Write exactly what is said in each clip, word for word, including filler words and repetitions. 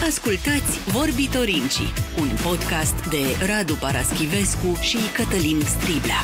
Ascultați Vorbitorinci, un podcast de Radu Paraschivescu și Cătălin Striblea.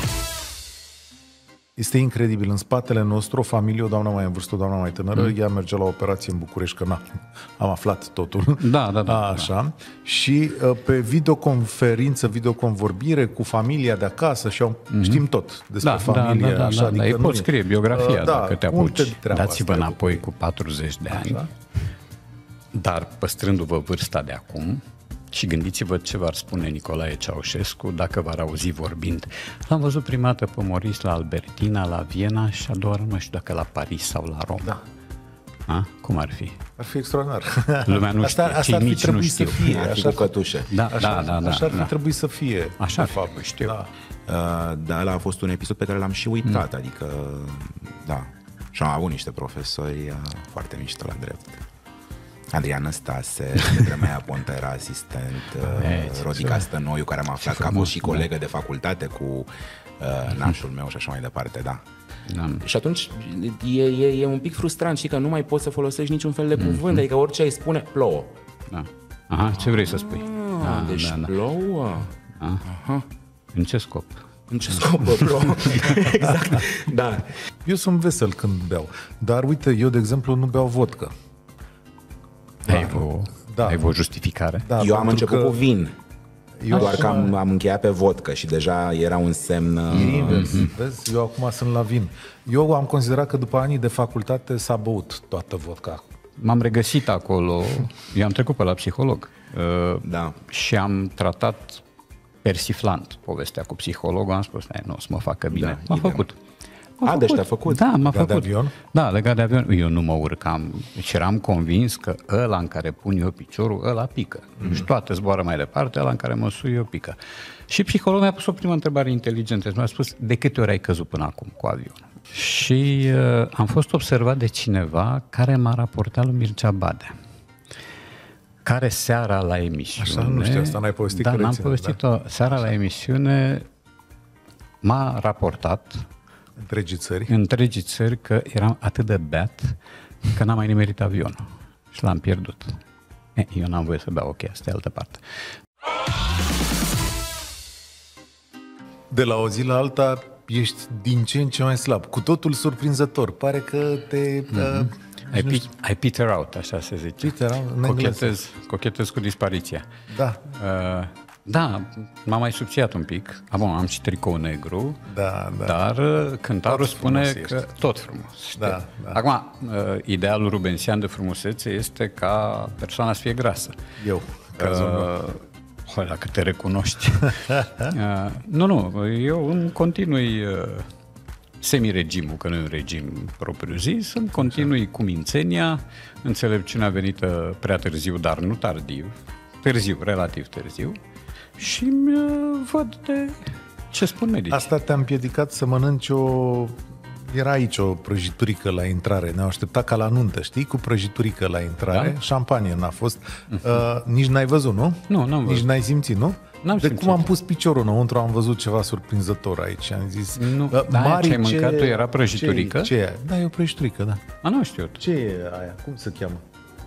Este incredibil. În spatele nostru, o familie, o doamnă mai în vârstă, o doamnă mai tânără, mm. ea mergea la operație în București, că n-am, am aflat totul. Da, da, da. A, așa. Da. Și pe videoconferință, videoconvorbire cu familia de acasă și mm-hmm. știm tot despre da, familie. Da, da, așa, da, adică da. Ei pot scrie biografia uh, dacă da, te apuci. Te Dați-vă înapoi cu patruzeci de ani, așa? Dar păstrându-vă vârsta de acum. Și gândiți-vă ce v-ar spune Nicolae Ceaușescu dacă v-ar auzi vorbind. L-am văzut prima dată pe Maurice la Albertina, la Viena și a doua nu știu dacă la Paris sau la Roma. Da. A? Cum ar fi? Ar fi extraordinar. Lumea nu știe, asta, cei asta mici nu știu. Să fie, ar fi așa, cu cătușe. Da, așa, da, da, da, așa ar fi da. trebuit să fie. Așa de fapt, știu. Da. Uh, dar ăla a fost un episod pe care l-am și uitat, mm. adică, da. Și am avut niște profesori uh, foarte mișto la drept. Adrian Năstase, de vremea aia Ponta era asistent, uh, Rodica Stănoiu, care am aflat că a fost și colegă de facultate cu uh, nașul meu și așa mai departe, da. da. Și atunci e, e, e un pic frustrant și că nu mai poți să folosești niciun fel de cuvânt, mm-hmm. adică orice ai spune, plouă. Da. Aha, ce vrei să spui? Ah, da, deci da, da. plouă? Aha. În ce scop? În ce scop plouă? Exact, da. Eu sunt vesel când beau, dar uite, eu de exemplu nu beau vodcă. Ai o, da. ai o justificare? Da, eu am început că... cu vin. Eu doar că am, am încheiat pe vodcă și deja era un semn... Invers, mm-hmm. vezi? Eu acum sunt la vin. Eu am considerat că după anii de facultate s-a băut toată vodka. M-am regăsit acolo, eu am trecut pe la psiholog uh, da. și am tratat persiflant povestea cu psihologul, am spus, nu, o să mă facă bine. Da, m-a făcut. M-a A, făcut. Deci te-a făcut? Da, m-a legat făcut. De avion? Da, legat de avion. Eu nu mă urcam. Și eram convins că ăla în care pun eu piciorul, ăla pică. Mm-hmm. Și toate zboară mai departe, ăla în care mă sui eu pică. Și psihologul mi-a pus o primă întrebare inteligentă. Mi-a spus, de câte ori ai căzut până acum cu avionul? Și uh, am fost observat de cineva care m-a raportat lui Mircea Badea, care seara la emisiune... Așa, nu știu, asta n-ai povestit. Da, n-am povestit-o. Da? Seara Așa. la emisiune m-a raportat Întregii țări. Întregii țări că eram atât de beat că n-am mai nimerit avionul și l-am pierdut. E, eu n-am voie să beau, ok, asta e altă parte. De la o zi la alta ești din ce în ce mai slab. Cu totul surprinzător. Pare că te... Mm-hmm. Uh, ai, pi- ai peter out, așa se zice. Peter out, cochetez, cochetez cu dispariția. Da. Uh, Da, m-am mai subțiat un pic. Acum am și tricou negru, da, da. dar cântarul spune că ești. Tot frumos. Da, da. Acum, idealul rubensian de frumusețe este ca persoana să fie grasă. Eu, că, uh, dacă te recunoști. uh, nu, nu, eu îmi continui uh, semi-regimul, că nu e un regim propriu-zis, îmi continui Așa. cu mințenia, înțelepciunea venită prea târziu, dar nu tardiv, târziu, relativ târziu, și văd de ce spun medici. Asta te-a împiedicat să mănânci o... Era aici o prăjiturică la intrare. Ne-au așteptat ca la nuntă, știi? Cu prăjiturică la intrare. Da? Șampanie n-a fost. Uh-huh. Uh, nici n-ai văzut, nu? Nu, n-am văzut. Nici n-ai simțit, nu? N-am de simțit. cum am pus piciorul înăuntru, am văzut ceva surprinzător aici. Am zis... Nu, uh, da, Mari, ce ai ce... mâncat tu era prăjiturică? Ce, ce e? Da, e o prăjiturică, da. A, nu știu. Ce e aia? Cum se cheamă?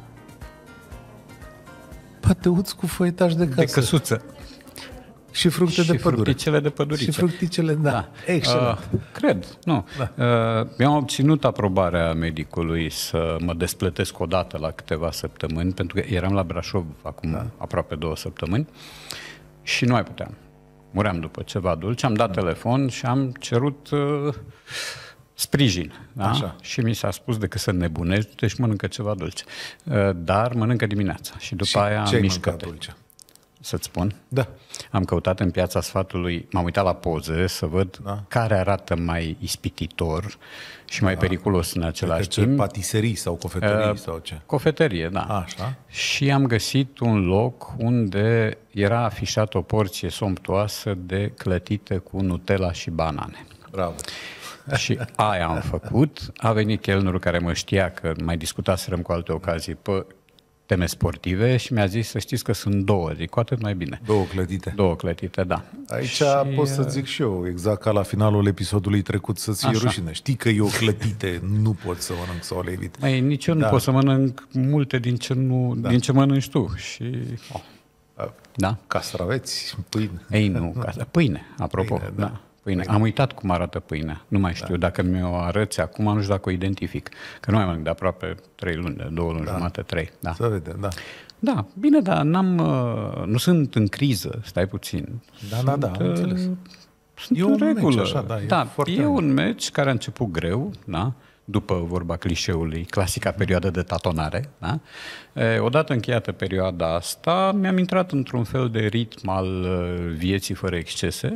Pateuț cu foietaj de casă. De căsuță. Și fructe și de pădure. fructicele de păduriță. Și fructicele, da. da. Excelent. Uh, cred, nu. Da. Uh, eu am obținut aprobarea medicului să mă desplătesc o dată la câteva săptămâni, pentru că eram la Brașov acum da. aproape două săptămâni și nu mai puteam. Muream după ceva dulce, am dat da. telefon și am cerut uh, sprijin. Da? Așa. Și mi s-a spus decât să nebunești, deci mănâncă ceva dulce. Uh, dar mănâncă dimineața și după și aia ce mișcă-te. Dulce? Să-ți spun? Da. Am căutat în Piața Sfatului, m-am uitat la poze să văd da. care arată mai ispititor și mai da. periculos în același ce, timp. Patiserii sau cofetării uh, sau ce? Cofetărie, da. Așa. Și am găsit un loc unde era afișat o porție somptuoasă de clătite cu Nutella și banane. Bravo. Și aia am făcut. A venit chelnerul care mă știa, că mai discutaserăm cu alte ocazii, pă, teme sportive și mi-a zis să știți că sunt două, zic cu atât mai bine. Două clătite. Două clătite, da. Aici și, pot să zic și eu, exact ca la finalul episodului trecut, să-ți fie rușine. Știi că eu clătite nu pot să mănânc sau levit. Mai, nici eu da. nu pot să mănânc multe din ce, nu, da. din ce mănânci tu. Și, oh. Da. Castraveți, pâine. Ei, nu, pâine, apropo. Pâine, da. da. Pâine. Am uitat cum arată pâinea. Nu mai știu. Da. Dacă mi-o arăți acum, nu știu dacă o identific. Că nu mai mănânc de aproape trei luni, de două luni, da. jumate, trei. Da. Să vedem, da. Da, bine, dar n-am, nu sunt în criză, stai puțin. Da, da, da, am înțeles. Sunt e în un regulă. meci, așa, da, e, da, foarte e un meci care a început greu, da? După vorba clișeului, clasica perioadă de tatonare. Da? E, odată încheiată perioada asta, mi-am intrat într-un fel de ritm al vieții fără excese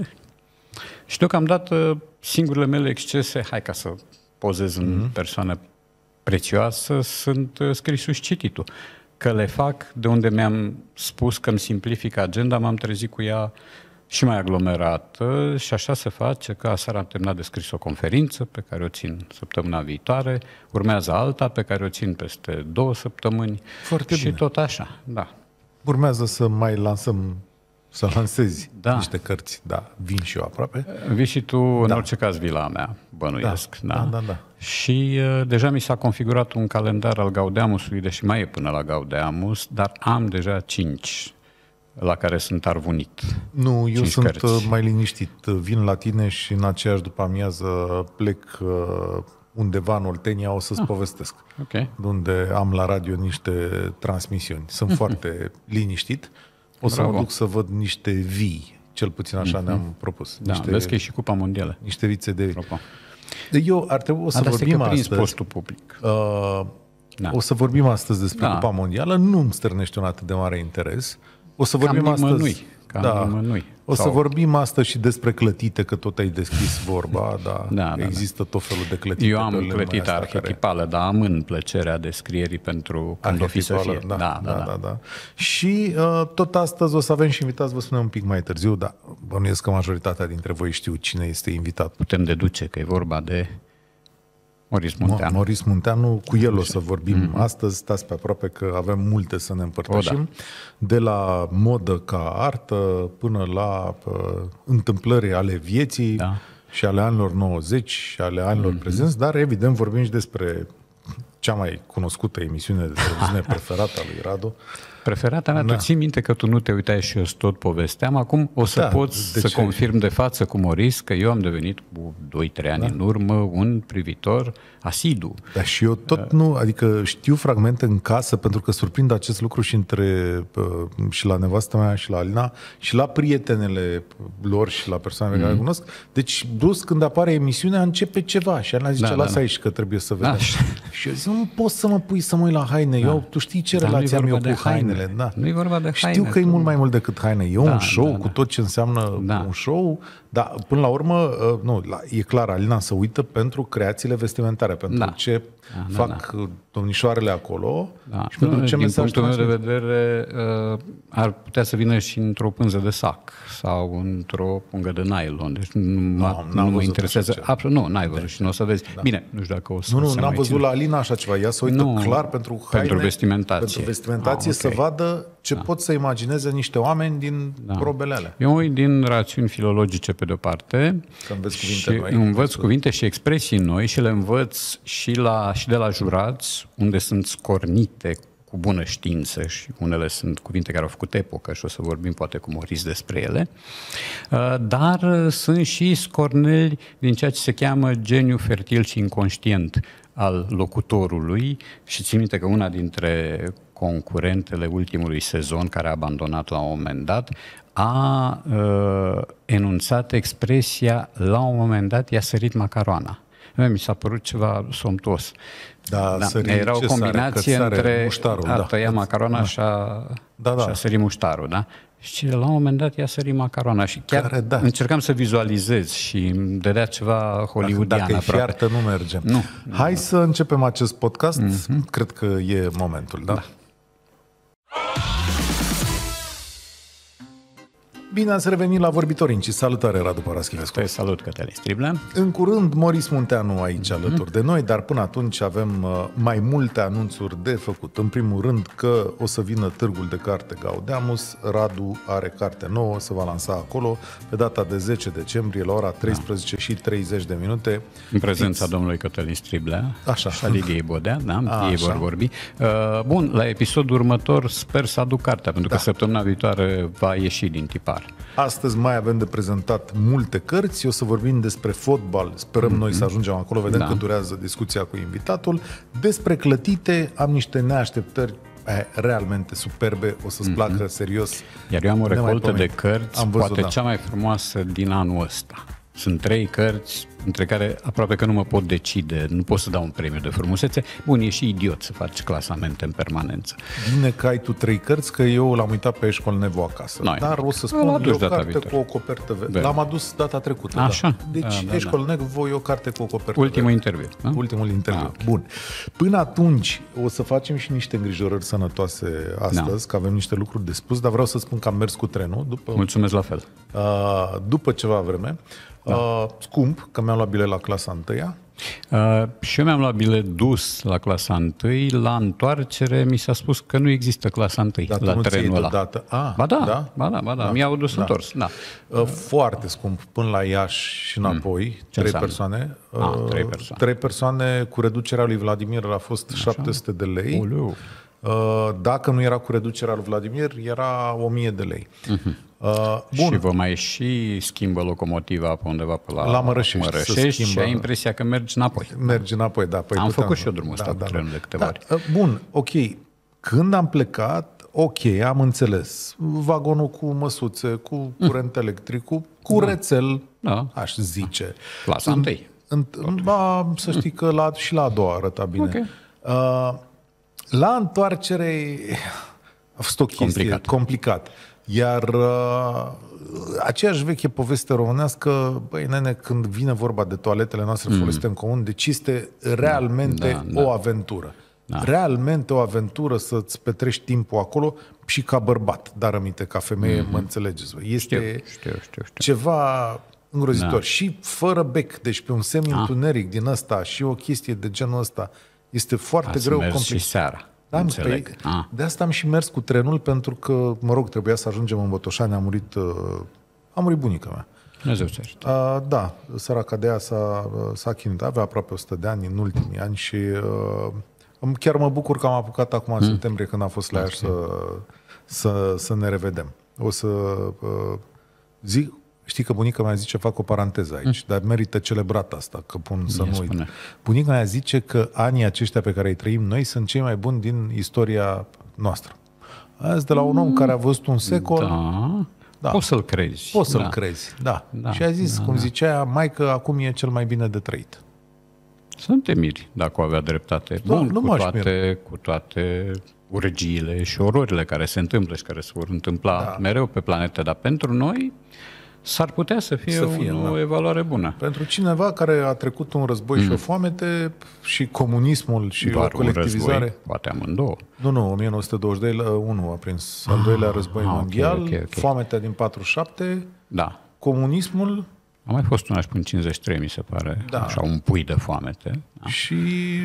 și deocamdată singurele mele excese, hai ca să pozez în mm-hmm. persoană prețioasă, sunt scrisul și cititul. Că le fac de unde mi-am spus că îmi simplifică agenda, m-am trezit cu ea și mai aglomerată și așa se face că aseară am terminat de scris o conferință pe care o țin săptămâna viitoare, urmează alta pe care o țin peste două săptămâni. Foarte și bine. tot așa, da. Urmează să mai lansăm, să lansezi da. niște cărți, da, vin și eu aproape. Vii și tu, da. în orice caz, vii la mea, bănuiesc. Da, da. da, da, da. Și uh, deja mi s-a configurat un calendar al Gaudeamusului, deși mai e până la Gaudeamus, dar am deja cinci la care sunt arvunit. Nu, eu sunt cărți. mai liniștit. Vin la tine și în aceeași după amiază plec uh, undeva în Oltenia, o să-ți ah, povestesc. Okay. Unde am la radio niște transmisiuni. Sunt mm-hmm. foarte liniștit. O să Bravo. mă duc să văd niște vii, cel puțin așa mm-hmm. ne-am propus. Da, niște, vezi că e și Cupa Mondială. Niște vițe de vii. Apropo. Eu ar trebui o să A, vorbim astăzi. postul public. Uh, da. O să vorbim astăzi despre da. Cupa Mondială. Nu-mi stârnește un atât de mare interes. O să vorbim Cam astăzi. Nimănui. Cam da. nimănui. O Sau... să vorbim astăzi și despre clătite, că tot ai deschis vorba, da, da, da există da. tot felul de clătite. Eu am clătită arhetipală, care... dar am în plăcerea descrierii pentru când o fi să fie. Da, da, da, da, da. da, da. Și uh, tot astăzi o să avem și invitați, vă spunem un pic mai târziu, dar bănuiesc că majoritatea dintre voi știu cine este invitat. Putem deduce că e vorba de Moris Munteanu. Moris Munteanu, cu el o să vorbim mm-hmm. astăzi, stați pe aproape că avem multe să ne împărtășim, o, da. de la modă ca artă până la uh, întâmplări ale vieții da. și ale anilor nouăzeci și ale anilor mm-hmm. prezenți, dar evident vorbim și despre cea mai cunoscută emisiune de televiziune preferată a lui Radu. Preferata mea, da. Tu ții minte că tu nu te uitai și eu tot povesteam, acum o să da, pot să ce? confirm de față cu Moris că eu am devenit cu doi trei ani da. în urmă un privitor asidu. Dar și eu tot nu, adică știu fragmente în casă, pentru că surprind acest lucru și între și la nevastă mea și la Alina și la prietenele lor și la persoanele mm. care le cunosc. Deci, brusc, când apare emisiunea, începe ceva și Alina zice, da, lasă da, aici că trebuie să vedem. Da. Și eu zic, nu poți să mă pui să mă uit la haine. Da. Eu, tu știi ce relație am eu cu haine. Da. Nu e vorba de haine. Știu că e mult mai mult decât haine. E da, un show da, da. cu tot ce înseamnă da. un show, dar până la urmă, nu, e clar, Alina se uită pentru creațiile vestimentare, pentru da. ce da, fac da, da. domnișoarele acolo da. și pentru ce din mesaj punctul meu de vedere ar putea să vină și într-o pânză de sac sau într-o pungă de nylon. Deci nu, no, nu mă interesează. Absolut, nu, n-ai văzut și nu o să vezi. Da. Bine, nu știu dacă o să Nu, nu, să n-am văzut ține. la Alina așa ceva. Ea se uită nu, clar pentru haine, pentru vestimentație, pentru vestimentație ah, okay. să vadă ce da. pot să imagineze niște oameni din da. probele alea. Eu uit din rațiuni filologice pe de-o parte. Să înveți cuvinte și noi. Învăț cuvinte și expresii noi și le învăț și, la, și de la jurați, unde sunt scornite cu bună știință și unele sunt cuvinte care au făcut epocă și o să vorbim poate cu Moris despre ele, dar sunt și scorneli din ceea ce se cheamă geniu fertil și inconștient al locutorului și țin minte că una dintre concurentele ultimului sezon, care a abandonat la un moment dat, a uh, enunțat expresia la un moment dat i-a sărit macaroana. Mi s-a părut ceva somptuos. Da, da. Sări, Era o combinație sare, între muștarul, a da. tăia macarona da. și a, da, da. și a sări muștarul. Da? Și la un moment dat i-a sărit macarona și chiar care, da. încercam să vizualizez și îmi dădea ceva hollywoodian. Dacă, dacă e fiartă, nu mergem. Nu. Hai să începem acest podcast. Mm-hmm. Cred că e momentul, da? da. Bine ați revenit la Vorbitorinci. Salutare, Radu Paraschivescu. Te salut, Cătălin Striblea. În curând, Moris Munteanu aici mm-hmm. alături de noi, dar până atunci avem mai multe anunțuri de făcut. În primul rând că o să vină târgul de carte Gaudeamus. Radu are carte nouă, se va lansa acolo pe data de zece decembrie la ora treisprezece da. și treizeci de minute. În prezența It's... domnului Cătălin Striblea Așa. și a Lidiei Bodea, da? A, ei vor vorbi. Uh, bun, la episodul următor sper să aduc cartea, pentru da. că săptămâna viitoare va ieși din tipar. Astăzi mai avem de prezentat multe cărți, o să vorbim despre fotbal, sperăm mm-hmm. noi să ajungem acolo, vedem da. că durează discuția cu invitatul. Despre clătite am niște neașteptări eh, realmente superbe, o să-ți mm-hmm. placă serios. Iar eu am o recoltă de cărți, am văzut, poate da. cea mai frumoasă din anul ăsta. Sunt trei cărți, între care aproape că nu mă pot decide, nu pot să dau un premiu de frumusețe. Bun, e și idiot să faci clasamente în permanență. Bine că ai tu trei cărți, că eu l-am uitat pe Eșcol Nevo acasă. Noi. Dar o să spun, e o carte viitoare. Cu o copertă verde. L-am adus data trecută. Așa. Da. Deci da, Eșcol da, Nevo e o carte cu o copertă Ultimul verde. interviu. Da? Ultimul interviu. Ah, okay. Bun. Până atunci o să facem și niște îngrijorări sănătoase astăzi, da. că avem niște lucruri de spus, dar vreau să spun că am mers cu trenul. După, Mulțumesc la fel. Uh, după ceva vreme. Da. Uh, scump, că mi-am luat bilet la clasa întâia. Uh, și eu mi-am luat bilet dus la clasa întâi, la întoarcere mi s-a spus că nu există clasa întâi Dar la trenul ăla. Dată. Ah, ba da, da, ba da, ba da, da. mi-au dus da. întors. Da. Uh, foarte scump, până la Iași și înapoi, mm. trei înseamnă? persoane. Ah, uh, trei persoane. Trei persoane cu reducerea lui Vladimir a fost Așa. șapte sute de lei. Oleu. Uh, dacă nu era cu reducerea lui Vladimir, era o mie de lei. Uh-huh. Uh, bun. Și vă mai și schimbă locomotiva pe undeva pe la, la Mărășești, Mărășești și ai impresia că mergi înapoi. Mergi înapoi, da. Păi am puteam, făcut și eu drumul ăsta da, cu da, trenul da. de câteva da. ori. Uh, bun, ok. Când am plecat, ok, am înțeles. Vagonul cu măsuțe, cu curent mm. electric, cu, cu da. rețel, da. aș zice. Clasa întâi. În, ba, să știi că la, și la a doua arăta bine. Okay. Uh, la întoarcere a fost o chestie complicat. complicat. Iar uh, aceeași veche poveste românească, băi nene, când vine vorba de toaletele noastre mm. folosite în comun, deci este realmente da, da, o aventură. Da. Realmente o aventură să-ți petrești timpul acolo și ca bărbat, dar aminte, ca femeie, mm-hmm. mă înțelegeți. Este știu, știu, știu, știu. ceva îngrozitor. Da. Și fără bec, deci pe un semi-întuneric din ăsta și o chestie de genul ăsta, este foarte A, greu complicat. Și seara. Da, înțeleg. Păi, de asta am și mers cu trenul, pentru că, mă rog, trebuia să ajungem în Botoșani, a murit, uh, a murit bunica mea. Dumnezeu țește. Uh, da, săraca de ea s-a, s-a chinuit, avea aproape o sută de ani în ultimii ani și uh, chiar mă bucur că am apucat acum în mm. septembrie, când am fost la ea, să, să, să ne revedem. O să uh, zic, știi că bunica mea zice, fac o paranteză aici, mm. dar merită celebrat asta, că pun să nu uit. Bunica mea zice că anii aceștia pe care îi trăim noi sunt cei mai buni din istoria noastră. Azi de la un om care a văzut un secol... Da, da. Poți să-l crezi. Poți să-l da. crezi, da. da. Și a zis, da, cum da. zicea, maică, acum e cel mai bine de trăit. Să nu te miri dacă o avea dreptate. Da, Bun, nu cu, toate, cu toate urgiile și ororile care se întâmplă și care se vor întâmpla da. mereu pe planetă, dar pentru noi... S-ar putea să fie, să fie o da. evaluare bună. Pentru cineva care a trecut un război mm. și o foamete și comunismul și Doar o colectivizare... un război, poate amândouă. Nu, nu, o mie nouă sute douăzeci și doi, unu a prins al doilea război ah, mondial, okay, okay, okay. foametea din patruzeci și șapte, da. comunismul... A mai fost una și până cincizeci și trei, mi se pare, da. așa un pui de foamete. Da. Și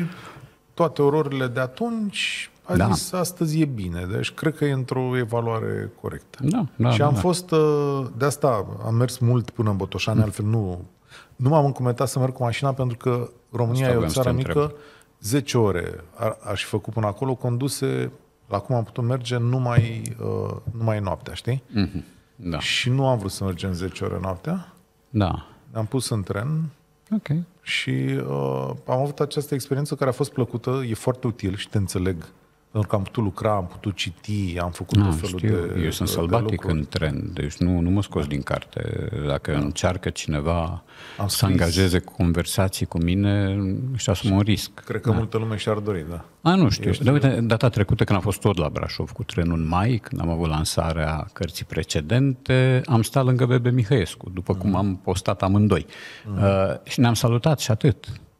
toate ororile de atunci... A da. zis, astăzi e bine, deci cred că e într-o evaluare corectă. Da, da, și am da, fost, de asta am mers mult până în Botoșani, mm. altfel nu, nu m-am încumetat să merg cu mașina, pentru că România asta e o țară mică, întreb. zece ore aș fi făcut până acolo, conduse, la cum am putut merge, numai, uh, numai noaptea, știi? Mm-hmm. Da. Și nu am vrut să mergem zece ore noaptea, da. am pus în tren. Okay. Și uh, am avut această experiență care a fost plăcută, e foarte util și te înțeleg. Pentru că am putut lucra, am putut citi, am făcut tot felul știu. de Eu sunt sălbatic în tren, deci nu, nu mă scos din carte. Dacă da. încearcă cineva am să angajeze conversații cu mine, își asumă un risc. Cred că da. multă lume și-ar dori, da. A, nu știu. Dar uite, data trecută când am fost tot la Brașov cu trenul în mai, când am avut lansarea cărții precedente, am stat lângă Bebe Mihăiescu, după mm. cum am postat amândoi. Mm. Uh, și ne-am salutat și atât.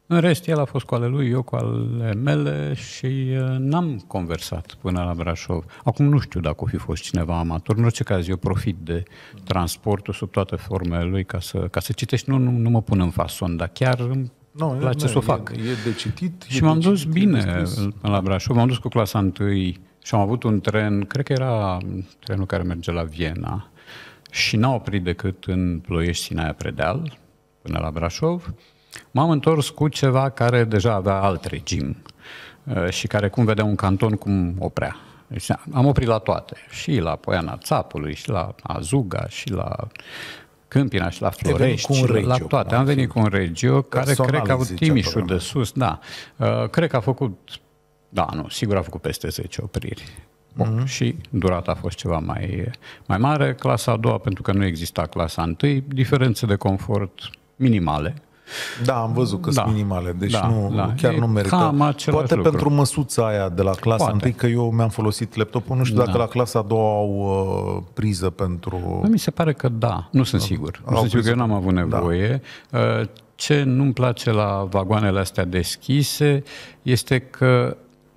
În rest, el a fost cu ale lui, eu cu ale mele și n-am conversat până la Brașov. Acum nu știu dacă o fi fost cineva amator. În orice caz, eu profit de transportul sub toate formele lui ca să, ca să citești. Nu, nu, nu mă pun în fason, dar chiar îmi no, place nu, să o fac. E, e de citit. Și e m-am de dus citit, bine la Brașov. M-am dus cu clasa întâi și am avut un tren, cred că era trenul care merge la Viena, și n-a oprit decât în Ploiești-Sinaia Predeal, până la Brașov. M-am întors cu ceva care deja avea alt regim și care, cum vedea un canton, cum oprea. Deci am oprit la toate, și la Poiana Țapului, și la Azuga, și la Câmpina, și la Florești, și regio, la toate. Am venit cu un regio care personal, cred că a avut Timișul de sus, da. Cred că a făcut, da, nu, sigur a făcut peste zece opriri. Bun. Mm-hmm. Și durata a fost ceva mai, mai mare. Clasa a doua, pentru că nu exista clasa întâi, diferențe de confort minimale. Da, am văzut că da. sunt minimale, deci da, nu, da. chiar e nu merită. Poate lucru. pentru măsuța aia de la clasa Poate. întâi, că eu mi-am folosit laptopul, nu știu da. dacă la clasa a doua au uh, priză pentru... Mi se pare că da, nu sunt sigur. Nu sunt sigur că eu n-am avut nevoie. Da. Ce nu-mi place la vagoanele astea deschise este că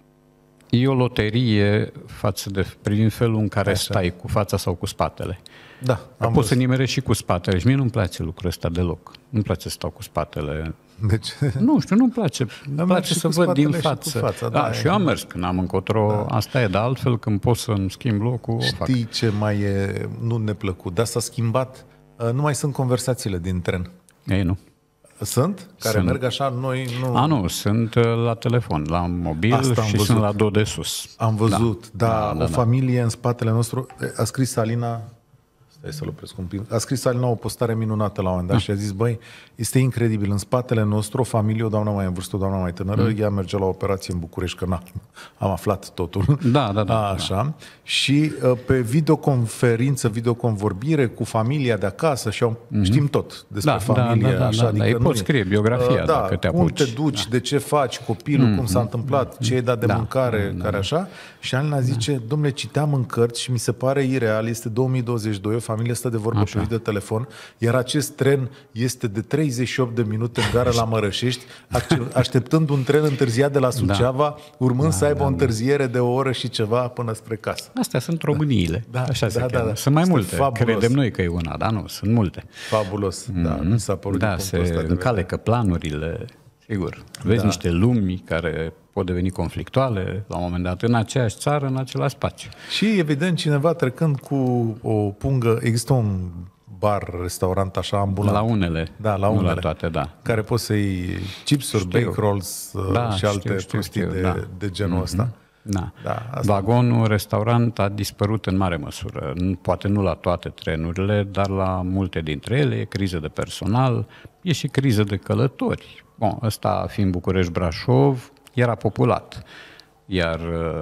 e o loterie față de, privind felul în care Așa. stai, cu fața sau cu spatele. Da, am poți să nimerești și cu spatele. Și mie nu-mi place lucrul ăsta deloc. Nu-mi place să stau cu spatele. De ce? Nu știu, nu-mi place. Îmi place să văd din față. Și, fața, da, da, și eu am mers când am încotro. Da. Asta e, dar altfel când pot să-mi schimb locul, Știi o fac. ce mai e nu neplăcut? Dar s-a schimbat. Nu mai sunt conversațiile din tren. Ei, nu. Sunt? Care sunt. merg așa, noi nu... A, nu, sunt la telefon, la mobil Asta și sunt la două de sus. Am văzut, da, da, da, da o da. familie în spatele nostru, a scris Alina, stai să-l opresc un pic, a scris Alina o postare minunată la un moment dat ah. și a zis, băi, este incredibil, în spatele nostru, o familie, o doamnă mai în vârstă, o doamnă mai tânără, mm. ea mergea la operație în București, că na, am aflat totul. Da, da, da. A, așa. Da. Și pe videoconferință, videoconvorbire cu familia de acasă și au, mm-hmm. știm tot despre da, familie. Da, da, așa, da, adică da, poți scrie biografia uh, da, dacă te apuci. Cum te duci, da. de ce faci, copilul, mm-hmm. cum s-a întâmplat, ce ai dat de da, mâncare, da, care da. așa. Și Alina zice, da. dom'le, citeam în cărți și mi se pare ireal, este două mii douăzeci și doi, o familie stă de vorbă așa. pe de telefon, iar acest tren este de treizeci și opt de minute în gară la Mărășești, așteptând un tren întârziat de la Suceava, da. urmând da, să aibă da, o întârziere de o oră și ceva până spre casă. Astea sunt Româniile. Da, așa da, se da, da. Sunt mai este multe. Fabulos. Credem noi că e una, dar nu, sunt multe. Fabulos. Mm-hmm. Da, mi s-a părut da, se încalecă planurile, sigur. Vezi da. niște lumi care pot deveni conflictuale la un moment dat în aceeași țară, în același spațiu. Și evident cineva trecând cu o pungă, există un bar, restaurant așa ambulant. La unele. Da, la unele. Nu la toate, da. Care poți să iei chipsuri, bake rolls da, și alte știu, știu, prostii știu, de, da. de genul mm-hmm. ăsta. Da. Da, asta. Vagonul restaurant a dispărut în mare măsură. Poate nu la toate trenurile, dar la multe dintre ele. E criză de personal, e și criză de călători. Bun, ăsta fiind București-Brașov, era populat. Iar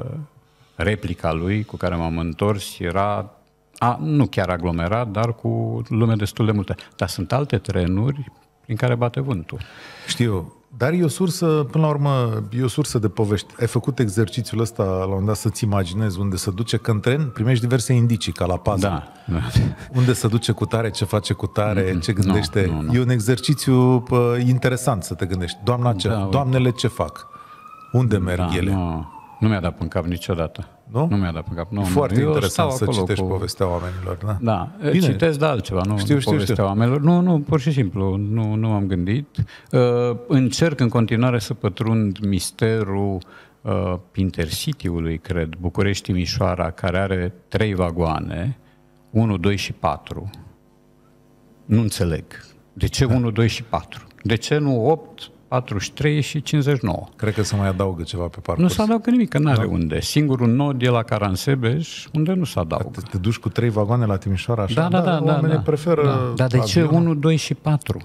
replica lui cu care m-am întors era a, nu chiar aglomerat, dar cu lume destul de multă. Dar sunt alte trenuri prin care bate vântul. Știu, dar e o sursă, până la urmă, e o sursă de povești. Ai făcut exercițiul ăsta la un moment dat să-ți imaginezi unde se duce, că în tren primești diverse indicii, ca la puzzle. Da. Unde se duce cu tare, ce face cu tare, mm-hmm. ce gândește. No, no, no. E un exercițiu pă, interesant să te gândești. Doamna ce, da, doamnele ce fac? Unde merg da, ele? No. Nu mi-a dat în cap niciodată. Nu? Nu mi-a dat în cap. Nu, Foarte nu. interesant să citești cu... povestea oamenilor. Da, da. Bine. Citesc de altceva, nu, știu, nu știu, povestea știu. oamenilor. Nu, nu, pur și simplu, nu, nu am gândit. Uh, încerc în continuare să pătrund misterul uh, Intercity-ului, cred, București-Timișoara, care are trei vagoane, unu, doi și patru. Nu înțeleg. De ce da. unu, doi și patru? De ce nu opt, patruzeci și trei și cincizeci și nouă? Cred că se mai adaugă ceva pe parcurs. Nu se adaugă nimic, că n-are da. unde. Singurul nod e la Caransebeș, unde nu se adaugă. Te, te duci cu trei vagoane la Timișoara, așa? Da, da, da. da oamenii da, preferă da. Dar de ce unu, doi și patru?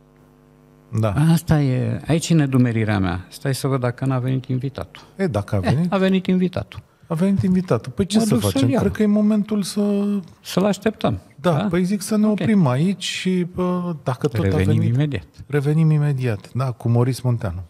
Da. Asta e, aici e nedumerirea mea. Stai să văd dacă n-a venit invitatul. E, dacă a venit... E, a venit invitatul. A venit invitatul. Păi ce mă să facem? Să Cred că e momentul să... Să-l așteptăm. Da, da? Păi zic să ne oprim okay. aici și bă, dacă tot revenim a venit... imediat. Revenim imediat. Da, cu Moris Munteanu.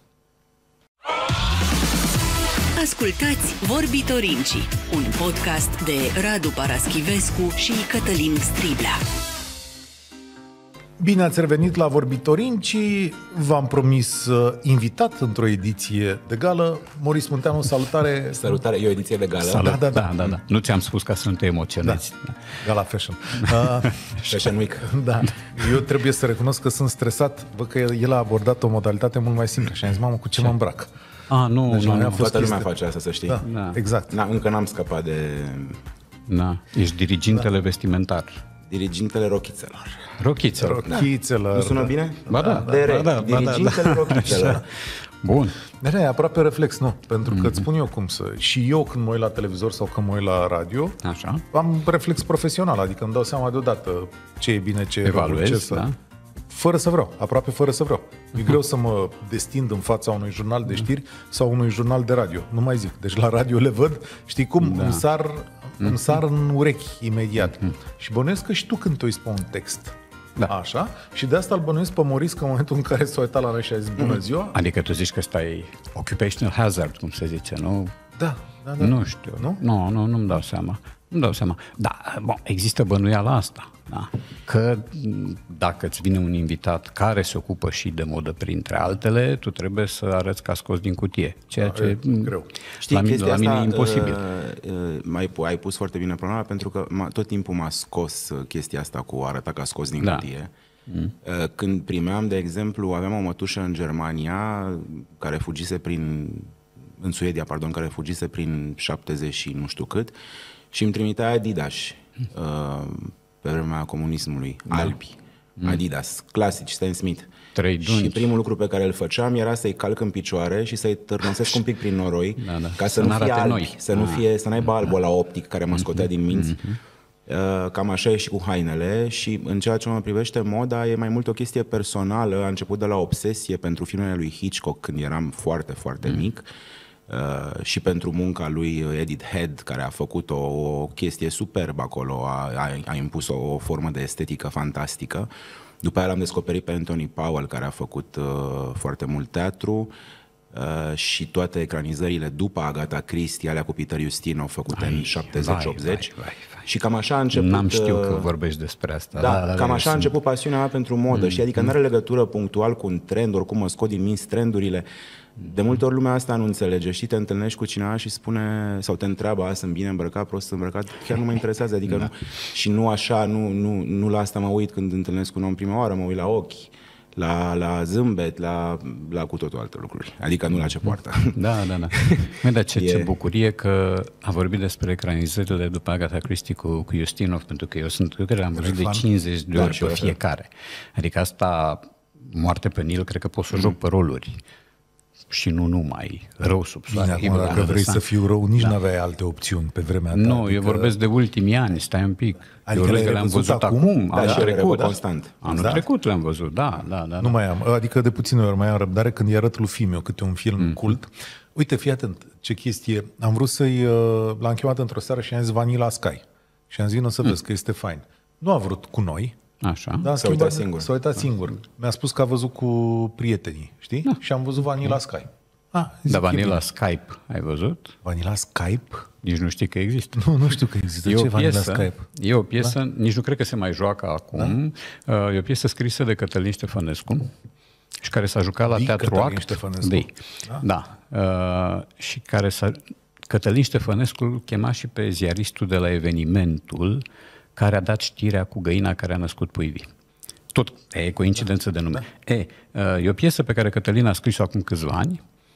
Ascultați Vorbitorinci, un podcast de Radu Paraschivescu și Cătălin Striblea. Bine ați revenit la Vorbitorinci. V-am promis uh, invitat într-o ediție de gală. Maurice Munteanu, salutare. Salutare, e o ediție de gală. Salut. Da, da, da. da, da, da. Nu ți-am spus ca să nu te emoționezi. Da. Gala Fashion. Uh, Fashion Week. Da. Eu trebuie să recunosc că sunt stresat. Văd că el a abordat o modalitate mult mai simplă și am zis, mamă, cu ce, ce? mă îmbrac? Ah, nu, deci nu, nu. Toată lumea face asta, să știi. Da, da. Exact. Na, încă n-am scăpat de... Da. Ești dirigintele da. vestimentar. Dirigintele rochițelor. Rochițelor. Rochițelor. Nu sună bine? Ba da. De re. Ba da, ba dirigintele da, da. rochițelor. Bun. De e aproape reflex, nu? Pentru că mm-hmm. îți spun eu cum să... Și eu când mă uit la televizor sau când mă uit la radio, așa. Am reflex profesional, adică îmi dau seama deodată ce e bine, ce e rău, ce să... Da? Fără să vreau, aproape fără să vreau. E greu să mă destind în fața unui jurnal de știri sau unui jurnal de radio. Nu mai zic. Deci la radio le văd, știi cum, da. îmi, sar, îmi sar în urechi imediat. Și bănuiesc că și tu când te uiți pe un text, da. Așa, și de asta îl bănuiesc pe Maurice că în momentul în care s-a uitat la noi și a zis bună ziua... Adică tu zici că ăsta e occupational hazard, cum se zice, nu? Da, da, da. Nu știu. Nu? Nu, nu, nu-mi dau seama. Nu-mi dau seama. Da, bon, există bănuiala asta. Da? Că dacă îți vine un invitat care se ocupă și de modă printre altele, tu trebuie să arăți că a scos din cutie. Ceea da, ce greu. Știi, la, chestia la mine asta, e imposibil. Uh, uh, ai, ai pus foarte bine problema, pentru că tot timpul m-a scos chestia asta cu a arăta că a scos din da. cutie. Mm. Uh, când primeam, de exemplu, aveam o mătușă în Germania care fugise prin... în Suedia, pardon, care fugise prin șaptezeci și nu știu cât, și îmi trimitea Adidas uh, pe vremea comunismului, da. albi, mm. Adidas, clasici, Stan Smith. Trei și primul lucru pe care îl făceam era să-i calc în picioare și să-i târnăsesc un pic prin noroi, da, da. ca să, să nu fie albi, noi. să nu fie, să n-aibă albul ăla optic care mă scotea din minți. Uh, cam așa e și cu hainele. Și în ceea ce mă privește, moda e mai mult o chestie personală. A început de la obsesie pentru filmele lui Hitchcock când eram foarte, foarte mm. mic. Uh, și pentru munca lui Edith Head, care a făcut o, o chestie superbă acolo, a, a, a impus o, o formă de estetică fantastică. După aia l-am descoperit pe Anthony Powell, care a făcut uh, foarte mult teatru, uh, și toate ecranizările după Agatha Christie, alea cu Peter Ustinov, făcute ai, în șaptezeci optzeci. Și cam așa a început... N-am știut că vorbești despre asta. Da, da, da, cam așa a început pasiunea mea pentru modă. Mm, și adică mm. nu are legătură punctual cu un trend, oricum mă scot din minți trendurile. De multe ori lumea asta nu înțelege. Știi, te întâlnești cu cineva și spune, sau te întreabă, sunt bine îmbrăcat, prost îmbrăcat, chiar nu mă interesează. Adică da. nu, și nu așa, nu, nu, nu la asta mă uit când întâlnesc un om prima oară, mă uit la ochi, la, la zâmbet, la, la cu totul alte lucruri. Adică nu la ce poartă. Da, da, da. Măi, dar ce, e... ce bucurie că a vorbit despre ecranizările după Agatha Christie cu, cu Ustinov, pentru că eu sunt, eu cred că am văzut de cincizeci de ori da, pe fiecare. Adică asta, Moarte pe Nil, cred că pot să mm. joc pe roluri. Și nu numai, rău sub soare. Bine, acum, dacă vrei să fiu rău, nici da. n-aveai alte opțiuni pe vremea ta. Nu, adică... eu vorbesc de ultimii ani, stai un pic. Adică eu le-am văzut acum, acum da, anul trecut. Da. Constant. Anul da? trecut le-am văzut, da, da, da. Nu da. mai am, adică de puține ori mai am răbdare când îi arăt lui Fimiu câte un film mm. cult. Uite, fii atent, ce chestie. Am vrut să-i, l-am chemat într-o seară și am zis Vanilla Sky. Și am zis, vină să mm. vezi că este fain. Nu a vrut cu noi. Așa. Da, s-a uitat singur. S-a uitat singur. Mi-a spus că a văzut cu prietenii, știi? Da. Și am văzut Vanilla Sky. Ah, Dar Vanilla Skype, ai văzut? Vanilla Skype? Nici nu știi că există. Nu, nu știu că există. E Ce o Vanilla piesă, Skype? E o piesă, da? Nici nu cred că se mai joacă acum. Da? E o piesă scrisă de Cătălin Ștefănescu și care s-a jucat la Teatru Act. Da. da. Uh, și care s-a... Cătălin Ștefănescu îl chema și pe ziaristul de la Evenimentul, care a dat știrea cu găina care a născut puibii. Tot, e coincidență de nume. Da. E, uh, e o piesă pe care Cătălin a scris-o acum câțiva ani,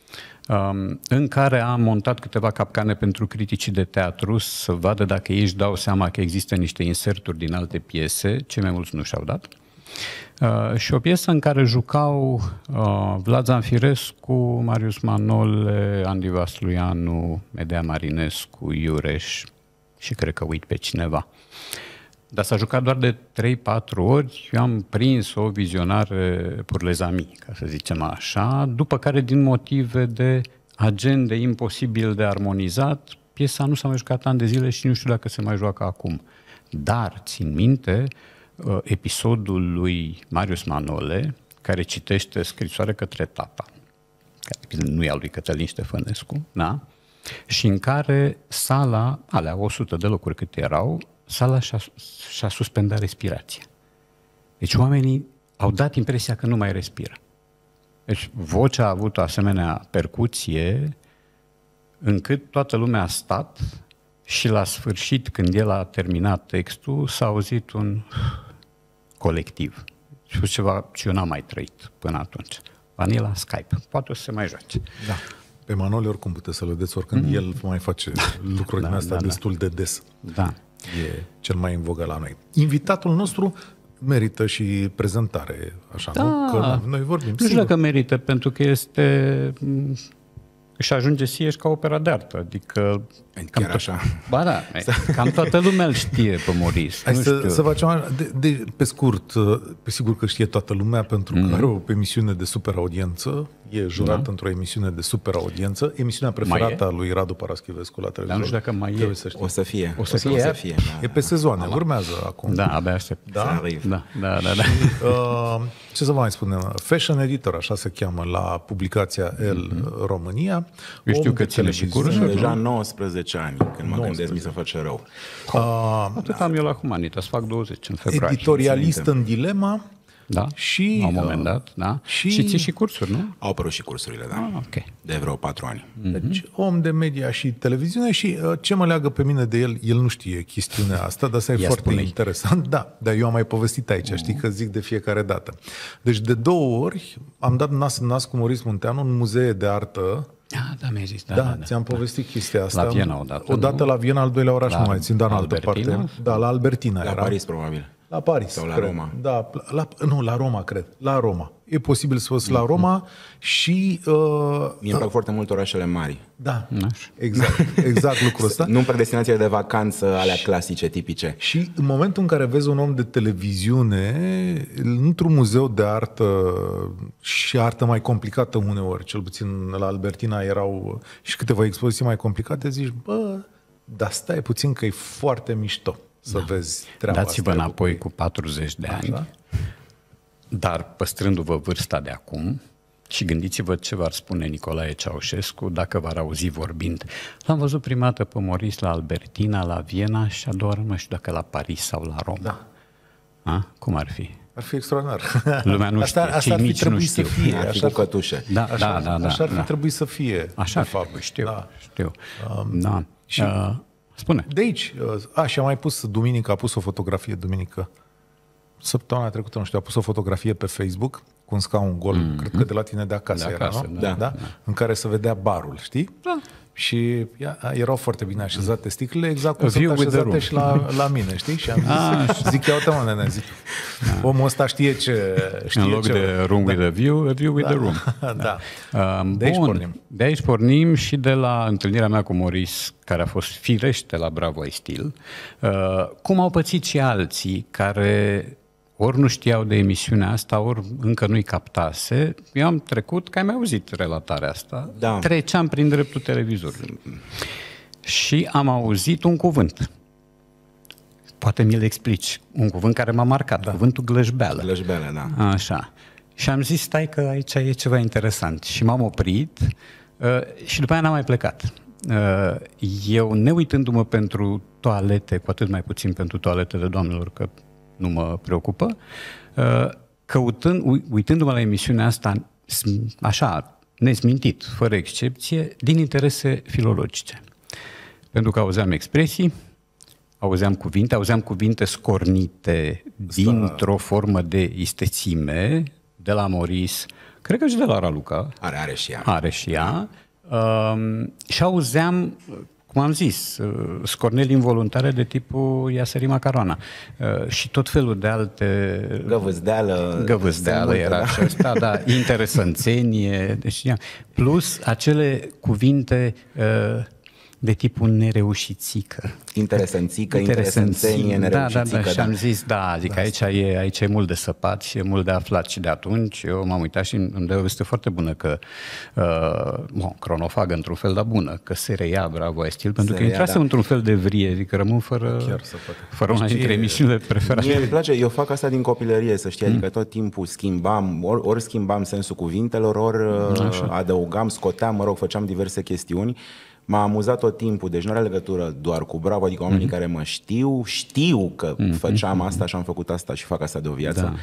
în care am montat câteva capcane pentru criticii de teatru să vadă dacă ei își dau seama că există niște inserturi din alte piese, cei mai mulți nu și-au dat. Uh, și o piesă în care jucau uh, Vlad Zanfirescu, Marius Manole, Andy Vasluianu, Medea Marinescu, Iureș și cred că uit pe cineva. Dar s-a jucat doar de trei patru ori, eu am prins o vizionare pour les amis, ca să zicem așa, după care, din motive de agende imposibil de armonizat, piesa nu s-a mai jucat ani de zile și nu știu dacă se mai joacă acum. Dar, țin minte, episodul lui Marius Manole, care citește scrisoare către tata, care nu e a lui Cătălin Ștefănescu, da? Și în care sala, alea o sută de locuri cât erau, sala și-a, și-a suspendat respirația. Deci oamenii au dat impresia că nu mai respiră. Deci vocea a avut o asemenea percuție încât toată lumea a stat și la sfârșit, când el a terminat textul, s-a auzit un colectiv. Și ceva ce eu n-am mai trăit până atunci. Vanilla Skype. Poate o să se mai joace. Da. Pe Manole oricum puteți să-l vedeți oricând. Mm-hmm. El mai face lucrurile da, astea da, destul da. de des. Da. E cel mai în vogă la noi. Invitatul nostru merită și prezentare, așa, da. nu? Că noi vorbim. Nu știu dacă merită, pentru că este... își ajunge Sieș ca opera de artă, adică... Chiar așa? Ba da, cam toată lumea îl știe pe Maurice. Hai nu să, știu. să facem, de, de, pe scurt, pe sigur că știe toată lumea, pentru că mm. are o emisiune de super audiență, e jurat da. într-o emisiune de super audiență, emisiunea preferată a lui Radu Paraschivescu la televizor. Dar nu știu dacă mai e. Să o să fie. O să fie. O să fie da. E pe sezoane, Ala. urmează acum. Da, abia aștept. Da? Da, da, da. da. Și, uh, ce să vă mai spunem? Fashion Editor, așa se cheamă, la publicația El mm-hmm. România. Eu știu că ține și cursuri. Deja nouăsprezece ani, când mă gândesc mi se face rău. Uh, Atât da. am eu la Humanitas, fac douăzeci în februarie. Editorialist în dilema. Da, și, la un moment dat, da. Și, și ții și cursuri, nu? Au apărut și cursurile, da. Ah, okay. De vreo patru ani. Deci, om de media și televiziune și uh, ce mă leagă pe mine de el, el nu știe chestiunea asta, dar asta e Ia foarte spune-i. interesant. Da, dar eu am mai povestit aici, uh-huh. știi că zic de fiecare dată. Deci, de două ori am dat nas în nas cu Maurice Munteanu în muzee de artă. Ah, da, mi-ai zis, da, da, da, da. ți-am povestit chestia asta. La Viena odată. Odată nu? la Viena, al doilea oraș, la nu mai țin, dar în altă Albertina? parte. Da, la Albertina La era. Paris, probabil. La Paris. Sau la cred. Roma. Da, la, nu, la Roma, cred. La Roma. E posibil să fost mm-hmm. la Roma și... Uh, Mie îmi plac foarte mult orașele mari. Da, exact, exact lucrul ăsta. Nu pe destinațiile de vacanță alea clasice, tipice. Și în momentul în care vezi un om de televiziune într-un muzeu de artă și artă mai complicată uneori, cel puțin la Albertina erau și câteva expoziții mai complicate, zici, bă, dar stai puțin că e foarte mișto să da. vezi treaba Dați-vă asta. înapoi cu patruzeci de ani, Așa? dar păstrându-vă vârsta de acum și gândiți-vă ce v-ar spune Nicolae Ceaușescu dacă v-ar auzi vorbind. L-am văzut prima dată pe Maurice la Albertina, la Viena și a doua oară nu știu dacă la Paris sau la Roma. Da. A? Cum ar fi? Ar fi extraordinar. Lumea nu știe, asta, asta ar fi trebuit să fie. Ar fi cu cătușe. Da, așa, da, da, da, așa ar fi da. trebuit să fie. Așa de fapt. știu, da. știu. Um, da. Și uh, spune. De aici, a, și a mai pus duminică, a pus o fotografie duminică, săptămâna trecută, nu știu, a pus o fotografie pe Facebook cu un scaun gol, mm-hmm. cred că de la tine de acasă, de era, acasă nu? Da, da, da? da. În care se vedea barul, știi? Da. Și ia, erau foarte bine așezate sticlele, exact cum sunt așezate și la, la mine, știi? Și am zis, ah, zic, ia uite mă, nene, zic, da. omul ăsta știe ce... Știe în loc ce de room da. with a view, a view with da. a room. Da. Da. Uh, de aici bun. pornim. De aici pornim și de la întâlnirea mea cu Maurice, care a fost firește la Bravo I Still, uh, cum au pățit și alții care... ori nu știau de emisiunea asta, ori încă nu-i captase. Eu am trecut, că ai mai auzit relatarea asta, da. treceam prin dreptul televizorului. Și am auzit un cuvânt. Poate mi-l explici. Un cuvânt care m-a marcat, da. cuvântul glășbeală. Glășbeală, da. Așa. Și am zis, stai că aici e ceva interesant. Și m-am oprit uh, și după aia n-am mai plecat. Uh, eu, neuitându-mă pentru toalete, cu atât mai puțin pentru toaletele doamnelor, că nu mă preocupă, căutând, uitându-mă la emisiunea asta, așa, nezmintit, fără excepție, din interese filologice. Pentru că auzeam expresii, auzeam cuvinte, auzeam cuvinte scornite dintr-o formă de istețime, de la Maurice, cred că și de la Raluca. Are, are și ea. Are și ea. Um, și auzeam... cum am zis, scorneli involuntare de tipul ia sări macaroana și tot felul de alte... Găvăzdeală. Găvăzdeală era și asta, da, interesanțenie, deci, plus acele cuvinte de tipul nereușițică. Interesanțică, interesanțenie, nereușițică. Da, da, da, și am zis, da, zic, da, aici e, aici e mult de săpat și e mult de aflat și de atunci eu m-am uitat și îmi dă o veste foarte bună că, uh, bon, cronofagă într-un fel, dar bună, că se reia Bravo I Still, pentru se că intrase da. într-un fel de vrie, zic, rămân fără, fără una dintre emisiunile preferate. Mie îmi place, eu fac asta din copilărie, să știi, mm. adică tot timpul schimbam, ori, ori schimbam sensul cuvintelor, ori Așa. adăugam, scoteam, mă rog, făceam diverse chestiuni. M-a amuzat tot timpul, deci nu are legătură doar cu Bravo, adică oamenii mm-hmm. care mă știu, știu că mm-hmm. făceam asta și am făcut asta și fac asta de o viață. Da.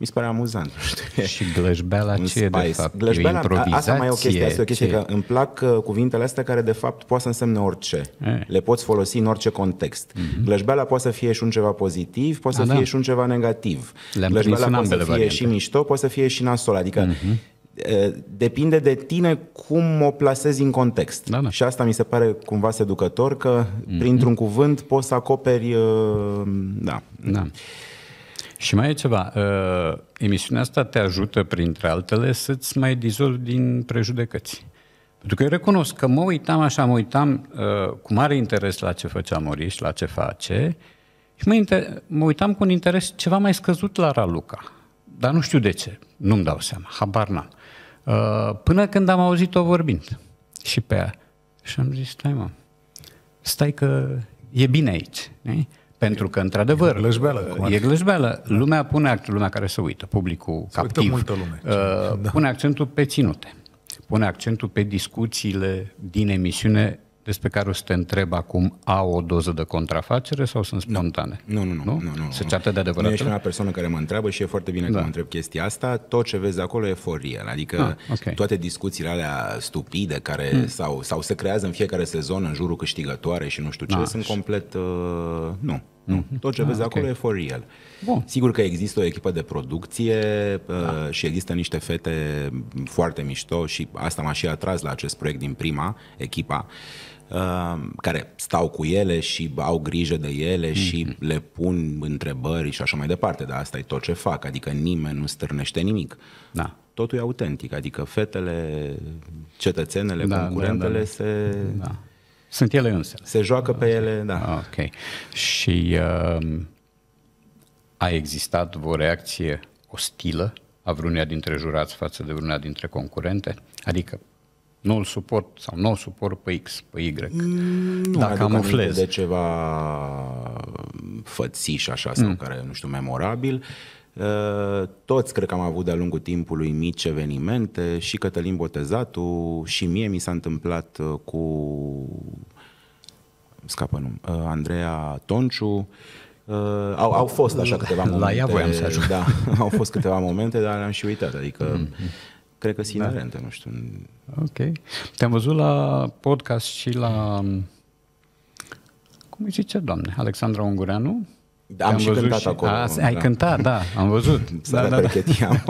mi se pare amuzant. Și glăjbeala ce e de fapt? Glăjbeala, asta mai e o chestie, asta e o chestie ce? că îmi plac uh, cuvintele astea care de fapt poate să însemne orice. E. Le poți folosi în orice context. Mm-hmm. Glăjbeala poate să fie și un ceva pozitiv, poate A, să fie da. și un ceva negativ. Le-am Glăjbeala prins în poate să ambele fie variante. și mișto, poate să fie și nasol. Adică Mhm. uh, depinde de tine cum o plasezi în context. Da, da. Și asta mi se pare cumva seducător, că mm-hmm. printr-un cuvânt poți să acoperi... Uh, da. Da. Și mai e ceva, uh, emisiunea asta te ajută, printre altele, să-ți mai dizolvi din prejudecăți. Pentru că eu recunosc că mă uitam așa, mă uitam uh, cu mare interes la ce făcea Moriș, la ce face, și mă, inter- mă uitam cu un interes ceva mai scăzut la Raluca. Dar nu știu de ce, nu-mi dau seama, habar n-am. Uh, până când am auzit-o vorbind și pe ea. Și am zis, stai mă, stai că e bine aici, nu? Pentru că, într-adevăr, E glăjbeală, cum ar e fi. glăjbeală. Lumea pune accent, lumea care se uită, publicul Se uită captiv, multă lume. uh, Da. pune accentul pe ținute. Pune accentul pe discuțiile din emisiune despre care o să te întreb acum, au o doză de contrafacere sau sunt spontane? Nu, nu, nu. nu, nu, nu. Se ceartă de Nu adevărat? ești prima persoană care mă întreabă și e foarte bine Da. că mă întreb chestia asta. Tot ce vezi acolo e for real. Adică Ah, ok. toate discuțiile alea stupide care Hmm. sau, sau se creează în fiecare sezon în jurul câștigătoare și nu știu ce, Ah, sunt și- complet... Uh, nu. nu. Tot ce vezi Ah, acolo ok. e for real. Bun. Sigur că există o echipă de producție uh, da. și există niște fete foarte mișto și asta m-a și atras la acest proiect din prima, echipa, uh, care stau cu ele și au grijă de ele mm-hmm. și le pun întrebări și așa mai departe, dar asta e tot ce fac, adică nimeni nu stârnește nimic. Da. Totul e autentic, adică fetele, cetățenele, Da, concurentele da, da. se, Da. Sunt ele însă. se joacă pe ele, da. Ok. Și uh, a existat o reacție ostilă a vreunia dintre jurați față de vreunia dintre concurente? Adică nu-l suport sau nu-l suport pe X, pe Y. Nu Dacă mi-aduc aminte camuflez. de ceva fățiș așa sau mm. care, nu știu, memorabil. Uh, Toți cred că am avut de-a lungul timpului mici evenimente, și Cătălin Botezatu, și mie mi s-a întâmplat uh, cu scapă nu, uh, Andreea Tonciu. Uh, au, au fost așa câteva momente. La ea voiam să ajung. Da, au fost câteva momente, dar le-am și uitat. Adică mm-hmm. cred că sunt inerente, nu știu. Ok. Te-am văzut la podcast și la, cum îi zice, doamne, Alexandra Ungureanu? Da, am și văzut cântat acolo. A, ai da. cântat, da, am văzut. Sarea da, da, da. Perchetiam.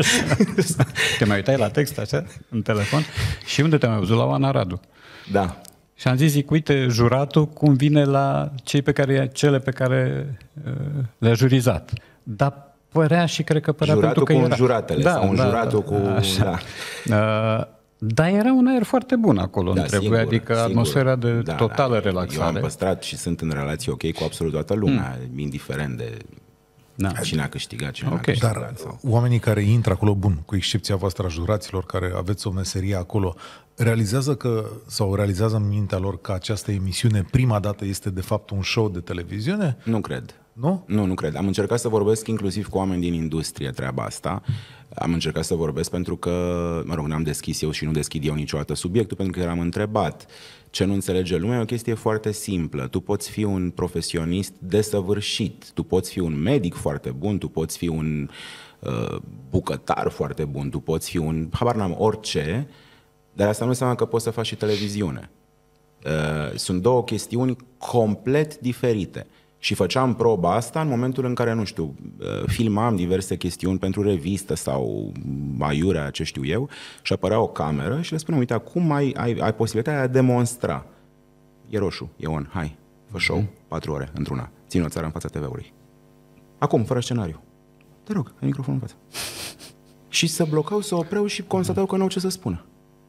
Te mai uitai la text așa, în telefon? Și unde te-ai mai văzut? La Oana Radu. Da. Și am zis, zic, uite, juratul cum vine la cei pe care, cele pe care uh, le-a jurizat. Dar părea și cred că părea Juratul pentru că cu era... juratele sau un juratul cu... Așa. Da. Uh, dar era un aer foarte bun acolo Da, între voi, sigur, adică sigur. atmosfera de Da, totală da. relaxare. Eu am păstrat și sunt în relație ok cu absolut toată lumea, mm. indiferent de Da. cine a câștigat, cine Ok. a câștigat. Dar sau... oamenii care intră acolo, bun, cu excepția voastră a juraților, care aveți o meserie acolo, realizează că, sau realizează în mintea lor că această emisiune prima dată este de fapt un show de televiziune? Nu cred. Nu? Nu, nu cred. Am încercat să vorbesc inclusiv cu oameni din industrie treaba asta. Am încercat să vorbesc pentru că, mă rog, n-am deschis eu și nu deschid eu niciodată subiectul, pentru că eram întrebat. Ce nu înțelege lumea e o chestie foarte simplă. Tu poți fi un profesionist desăvârșit, tu poți fi un medic foarte bun, tu poți fi un uh, bucătar foarte bun, tu poți fi un, habar n-am, orice, dar asta nu înseamnă că poți să faci și televiziune. Uh, sunt două chestiuni complet diferite. Și făceam proba asta în momentul în care, nu știu, filmam diverse chestiuni pentru revistă sau aiurea, ce știu eu, și apărea o cameră și le spuneam, uite, acum ai, ai, ai posibilitatea de a demonstra. E roșu, e on, hai, fă show, patru ore, într-una, ține o țară în fața T V-ului. Acum, fără scenariu. Te rog, ai microfonul în față. Și se blocau, se opreau și constatau că nu au ce să spună.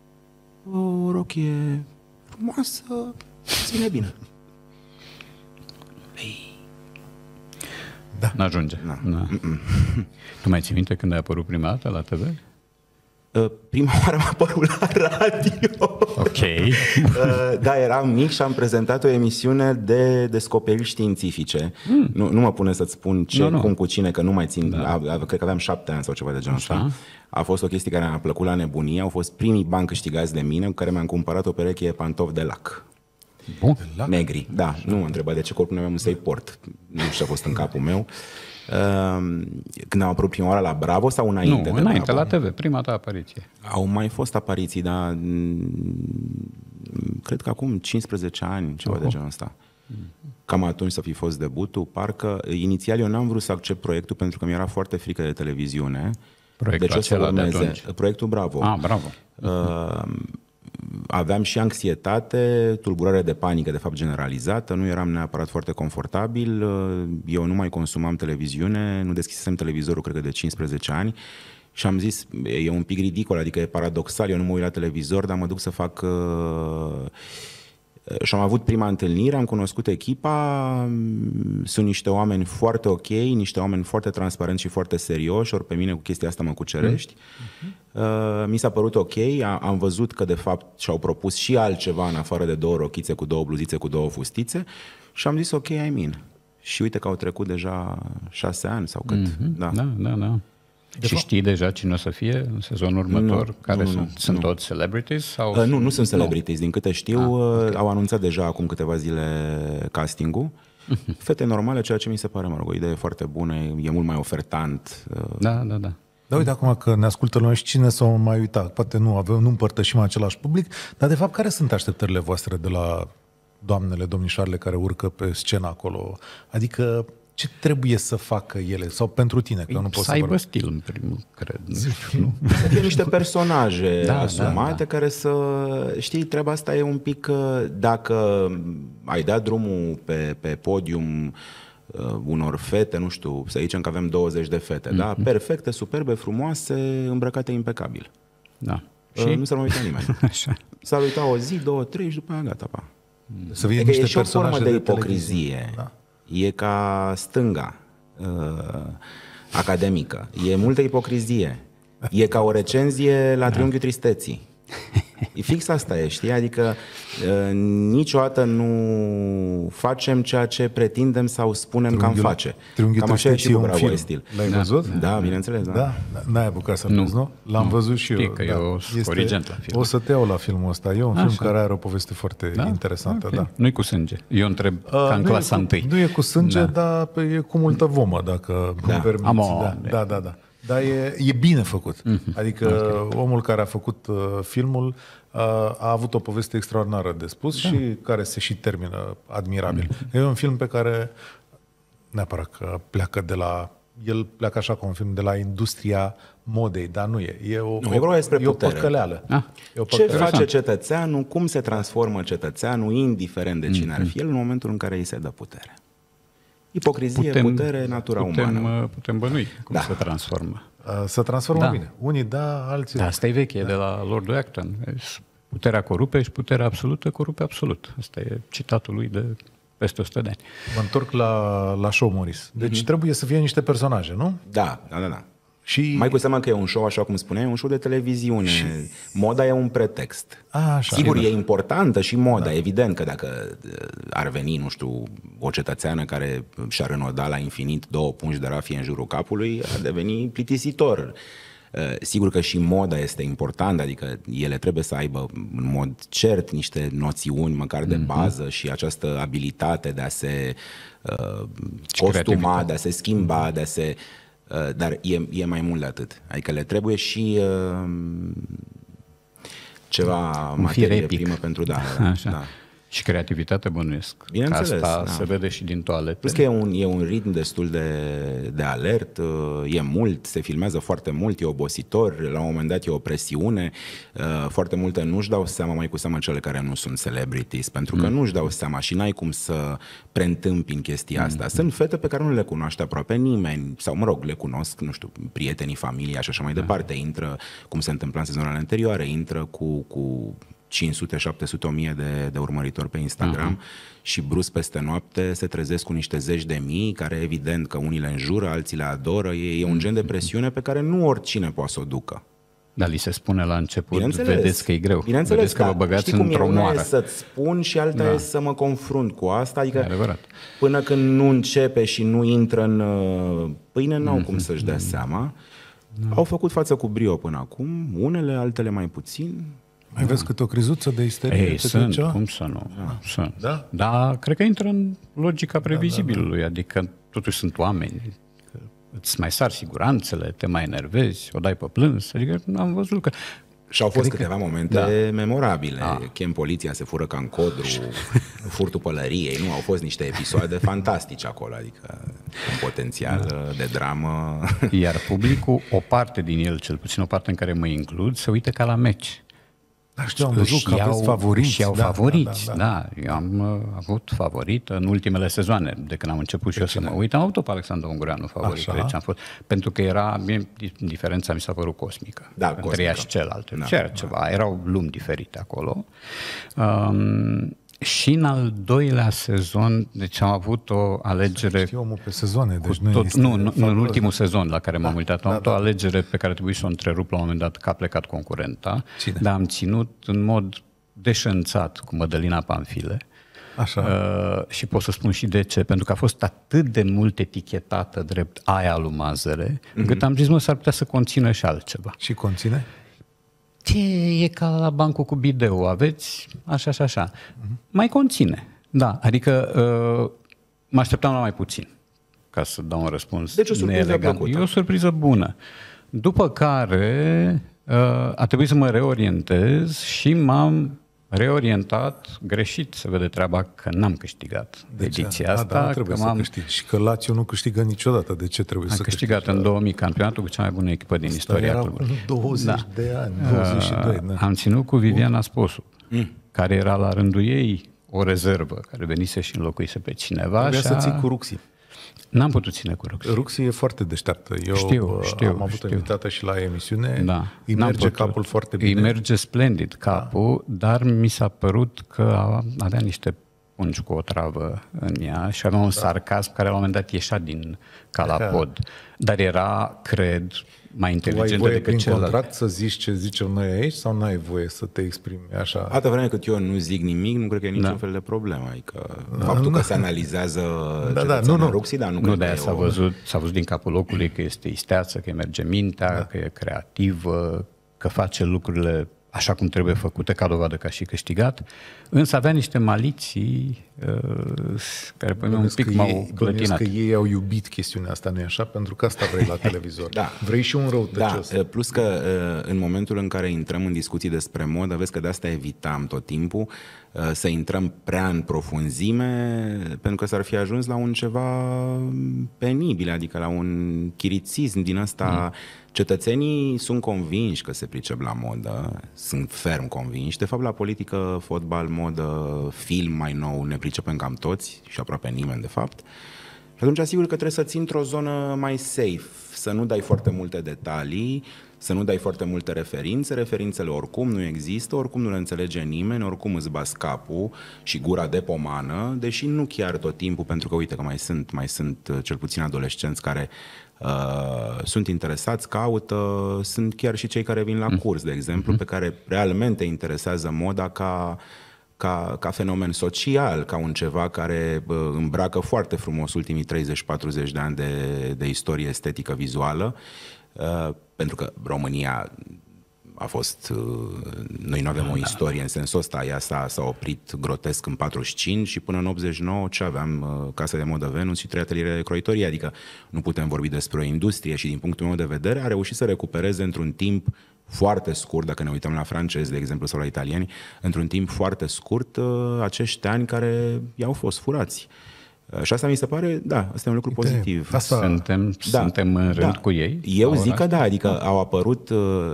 O rochie frumoasă, îți vine bine. Da. N-ajunge. Da. Da. Tu mai ții minte când ai apărut prima dată la T V? Uh, prima oară am apărut la radio. Ok. Uh, da, eram mic și am prezentat o emisiune de descoperiri științifice. Mm. Nu, nu mă pune să-ți spun ce, nu, nu. cum, cu cine, că nu mai țin. Da. A, a, cred că aveam șapte ani sau ceva de genul Așa. ăsta. A fost o chestie care mi-a plăcut la nebunie. Au fost primii bani câștigați de mine, cu care mi-am cumpărat o pereche de pantofi de lac. Bun. Negri, da. Nu m-a întrebat de ce corp nu aveam să-i port. Nu știu ce a fost în capul meu. Uh, când am apărut prima oară la Bravo sau înainte? Nu, de înainte, Bravo? la T V, prima ta apariție. Au mai fost apariții, dar cred că acum cincisprezece ani, ceva uh-huh. de genul ăsta. Cam atunci să fi fost debutul. Parcă, inițial eu n-am vrut să accept proiectul pentru că mi-era foarte frică de televiziune. Proiectul deci o să acela de urmeze. atunci. Proiectul Bravo. Ah, bravo. Uh, aveam și anxietate, tulburare de panică, de fapt generalizată, nu eram neapărat foarte confortabil, eu nu mai consumam televiziune, nu deschisesem televizorul, cred că de cincisprezece ani, și am zis, e un pic ridicol, adică e paradoxal, eu nu mă uit la televizor, dar mă duc să fac... Uh, și am avut prima întâlnire, am cunoscut echipa, sunt niște oameni foarte ok, niște oameni foarte transparenți și foarte serioși, ori pe mine cu chestia asta mă cucerești. Mm-hmm. Uh, mi s-a părut ok, am văzut că de fapt și-au propus și altceva în afară de două rochițe cu două bluzițe cu două fustițe și am zis ok, I'm in. Și uite că au trecut deja șase ani sau cât. Mm-hmm. Da, da, da. da. De și fapt, știi deja cine o să fie în sezonul următor? Nu, care nu, sunt? Nu, sunt nu. Toți celebrities? Sau uh, nu, nu sunt celebrities. Nu. Din câte știu, ah, okay. Au anunțat deja acum câteva zile castingul. Fete normale, ceea ce mi se pare, mă rog, o idee foarte bună, e mult mai ofertant. Da, da, da. Dar uite acum că ne ascultă lumea și cine s-o mai uita, poate nu avem, nu împărtășim același public, dar de fapt care sunt așteptările voastre de la doamnele, domnișoarele care urcă pe scenă acolo? Adică ce trebuie să facă ele? Sau pentru tine? Că nu poți să aibă stil, în primul, cred. Nu? Să fie niște personaje da, asumate da, da. care să... Știi, treaba asta e un pic... Dacă ai dat drumul pe, pe podium uh, unor fete, nu știu, să zicem că avem douăzeci de fete, mm-hmm. da? Perfecte, superbe, frumoase, îmbrăcate impecabil. Da. Uh, și? Nu s-ar mai uita nimeni. Așa. S-ar uita o zi, două, trei și după aia gata, pa. Să fie adică niște e și o personaje formă de, de ipocrizie. Da. E ca stânga uh, academică. E multă ipocrizie. E ca o recenzie la Triunghiul Tristeții. E fix asta e, știi? Adică uh, niciodată nu facem ceea ce pretindem sau spunem că am face. Triunghiul Cam așa e și cu Bravo Stil. L-ai văzut? Da, da, bineînțeles. Da, da. N-ai apucat să-l vezi, nu? L-am nu. văzut și eu. Că da. eu corigent la film. O să te iau la filmul ăsta. E un așa. film care are o poveste foarte da? interesantă. Okay. Da. Nu-i cu sânge. Eu întreb uh, ca în clasa cu, întâi. Nu e cu sânge, da. dar e cu multă vomă, dacă da. îmi permiți. Am da, da, da, da. Dar e, e bine făcut. Mm-hmm. Adică okay. omul care a făcut uh, filmul uh, a avut o poveste extraordinară de spus da. și care se și termină admirabil. Mm-hmm. E un film pe care neapărat că pleacă de la... El pleacă așa ca un film de la industria modei, dar nu e. E o, nu, e, despre e o păcăleală. Ah. E o păcăleală. Ce face cetățeanul, cum se transformă cetățeanul, indiferent de cine mm-hmm. ar fi el, în momentul în care îi se dă putere. Ipocrizie, putem, putere, natura putem, umană. Putem bănui cum da. se transformă. Se transformă da. bine. Unii da, alții da. Asta e veche, da. de la Lord Acton. Puterea corupe și puterea absolută corupe absolut. Asta e citatul lui de peste o sută de ani. Mă întorc la, la show, Maurice. Deci mm-hmm. trebuie să fie niște personaje, nu? Da, da, da. da. Și... Mai cu seama că e un show, așa cum spuneai, e un show de televiziune. Și... Moda e un pretext. A, așa, Sigur, e, e importantă și moda. Da. Evident că dacă ar veni, nu știu, o cetățeană care și-ar înoda la infinit două pungi de rafie în jurul capului, ar deveni plictisitor. Sigur că și moda este importantă, adică ele trebuie să aibă în mod cert niște noțiuni măcar de bază mm-hmm. și această abilitate de a se uh, costuma, de a se schimba, de a se... Uh, dar e, e mai mult de atât. Adică le trebuie și uh, ceva un materie primă pentru da. Așa. da. Și creativitate bănuiesc. Bineînțeles, asta da. se vede și din toalete. Plus că e un, e un ritm destul de, de alert, e mult, se filmează foarte mult, e obositor, la un moment dat e o presiune, foarte multe nu-și dau seama, mai cu seama cele care nu sunt celebrities, pentru că mm. nu-și dau seama și n-ai cum să preîntâmpini chestia asta. Mm. Sunt fete pe care nu le cunoaște aproape nimeni, sau mă rog, le cunosc, nu știu, prietenii, familia și așa mai departe, intră, cum se întâmpla în sezoanele anterioare, intră cu... cu cinci sute, șapte sute, o mie de, de urmăritori pe Instagram uh-huh. și brusc peste noapte se trezesc cu niște zeci de mii care evident că unii le înjură, alții le adoră, e, e un gen de presiune pe care nu oricine poate să o ducă. Dar li se spune la început, vedeți că e greu, bineînțeles, vedeți că vă băgați într-o moară. Știi cum e să-ți spun și alta da. e să mă confrunt cu asta, adică adevărat. Până când nu începe și nu intră în pâine, n-au mm-hmm. cum să-și dea seama. Mm-hmm. Au făcut față cu brio până acum, unele, altele mai puțin. Mai vezi câte o crizuță de isterie? Ei, sunt, ceva? Cum să nu? Da. Sunt. Da? Dar cred că intră în logica previzibilului, da, da, da. Adică totuși sunt oameni, îți mai sar siguranțele, te mai enervezi, o dai pe plâns, adică am văzut că... Și au fost cred câteva că... momente da. memorabile. Ah. Chem poliția, se fură ca în codru, furtul pălăriei, nu? Au fost niște episoade fantastice acolo, adică un potențial da. de dramă. Iar publicul, o parte din el, cel puțin o parte în care mă includ, se uită ca la meci. Da, știu, am văzut că aveți favoriți. Și au da, favoriți, da, da, da. da. Eu am uh, avut favorit în ultimele sezoane, de când am început și eu să mă uit. Am avut pe Alexandru Ungureanu favorit, deci am fost, pentru că era, mie, diferența mi s-a părut cosmică. Da, între cosmică. ea și celălalt. Da, Era da. ceva, erau lumi diferite acolo. Um, și în al doilea sezon, deci am avut o alegere... Știu omul pe sezoane, deci nu tot, este... Nu, nu, în ultimul sezon la care m-am da, uitat, am da, avut o da. alegere pe care trebuie să o întrerup la un moment dat, că a plecat concurenta, Cine? dar am ținut în mod deșanțat cu Mădălina Panfile. Așa. Uh, și pot să spun și de ce, pentru că a fost atât de mult etichetată drept aia lui Mazăre, mm-hmm. încât am zis, mă, s-ar putea să conțină și altceva. Și conține? Ce e ca la bancul cu bideu, aveți așa și așa. Mm-hmm. Mai conține, da, adică uh, mă așteptam la mai puțin, ca să dau un răspuns deci o surpriză plăcută. E o surpriză bună. După care uh, a trebuit să mă reorientez și m-am reorientat greșit, se vede treaba, că n-am câștigat de ediția ce? asta. Da, da, trebuie că să m-am... câștigi. Și că Lazio nu câștigă niciodată. De ce trebuie am să câștigi? Am câștigat în două mii campionatul cu cea mai bună echipă din asta istoria era clubului. douăzeci da. de ani, douăzeci și doi. Da. Am ținut cu Viviana Sposu, mm. care era la rândul ei o rezervă, care venise și înlocuise pe cineva. Trebuia așa... să ții cu Ruxi. N-am putut ține cu Ruxi. Ruxi e foarte deșteaptă. Eu știu, știu, am avut știu. invitată și la emisiune. Da. Îi N-am merge putut. capul foarte bine. Îi merge splendid capul, da. Dar mi s-a părut că avea niște pungi cu o travă în ea și avea un da. sarcasm care la un moment dat ieșea din calapod. Dar era, cred, mai inteligentă decât decât prin celălalt. contract să zici ce zicem noi aici sau n-ai voie să te exprimi așa? Atâta vreme cât eu nu zic nimic, nu cred că e niciun da. fel de problemă. Adică da, faptul da. că se analizează da, da, nu, nu. Ruxi, dar nu, nu cred de că aia s-a o... văzut, s-a văzut din capul locului că este isteață, că îi merge mintea, da. Că e creativă, că face lucrurile așa cum trebuie făcute, ca dovadă că a și câștigat, însă avea niște maliții uh, care pe mine un pic m-au clătinat. Că ei au iubit chestiunea asta, nu-i așa? Pentru că asta vrei la televizor. Da. Vrei și un răutăcios. Da, plus că în momentul în care intrăm în discuții despre modă, vezi că de asta evitam tot timpul, să intrăm prea în profunzime, pentru că s-ar fi ajuns la un ceva penibil, adică la un chirițism din ăsta. Mm. Cetățenii sunt convinși că se pricep la modă, sunt ferm convinși. De fapt, la politică, fotbal, modă, film mai nou, ne pricepem cam toți și aproape nimeni, de fapt. Și atunci, asigur că trebuie să ții într-o zonă mai safe, să nu dai foarte multe detalii, să nu dai foarte multe referințe. Referințele oricum nu există, oricum nu le înțelege nimeni, oricum îți bați capul și gura de pomană, deși nu chiar tot timpul, pentru că uite că mai sunt, mai sunt cel puțin adolescenți care uh, sunt interesați, caută, sunt chiar și cei care vin la curs, de exemplu, pe care realmente interesează moda ca Ca, ca fenomen social, ca un ceva care uh, îmbracă foarte frumos ultimii treizeci patruzeci de ani de, de istorie estetică vizuală, uh, pentru că România a fost... Uh, noi nu avem o istorie în sensul ăsta, ea s-a, s-a oprit grotesc în patruzeci și cinci și până în optzeci și nouă ce aveam? Uh, Casa de modă Venus și trei ateliere de croitorie, adică nu putem vorbi despre o industrie și din punctul meu de vedere a reușit să recupereze într-un timp foarte scurt, dacă ne uităm la francezi, de exemplu, sau la italieni, într-un timp foarte scurt, acești ani care i-au fost furați. Și asta mi se pare, da, asta e un lucru Uite, pozitiv. Asta... Suntem, da, suntem în rând da. cu ei? Eu zic că da, adică au apărut,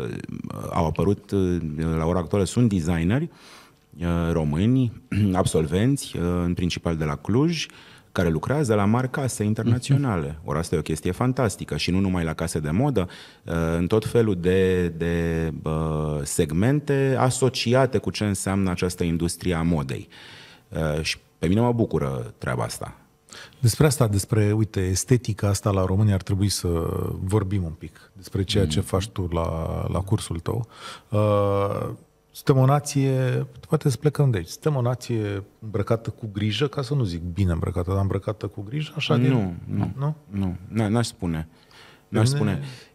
au apărut la ora actuală, sunt designeri români, absolvenți, în principal de la Cluj, care lucrează la mari case internaționale. Ori asta e o chestie fantastică și nu numai la case de modă, în tot felul de, de segmente asociate cu ce înseamnă această industrie a modei. Și pe mine mă bucură treaba asta. Despre asta, despre, uite, estetica asta la România ar trebui să vorbim un pic despre ceea ce faci tu la, la cursul tău. Uh, Suntem o nație, poate să plecăm de aici, suntem o nație îmbrăcată cu grijă, ca să nu zic bine îmbrăcată, dar îmbrăcată cu grijă, așa? Nu, din... nu, nu, nu, n-aș spune. N-aș spune.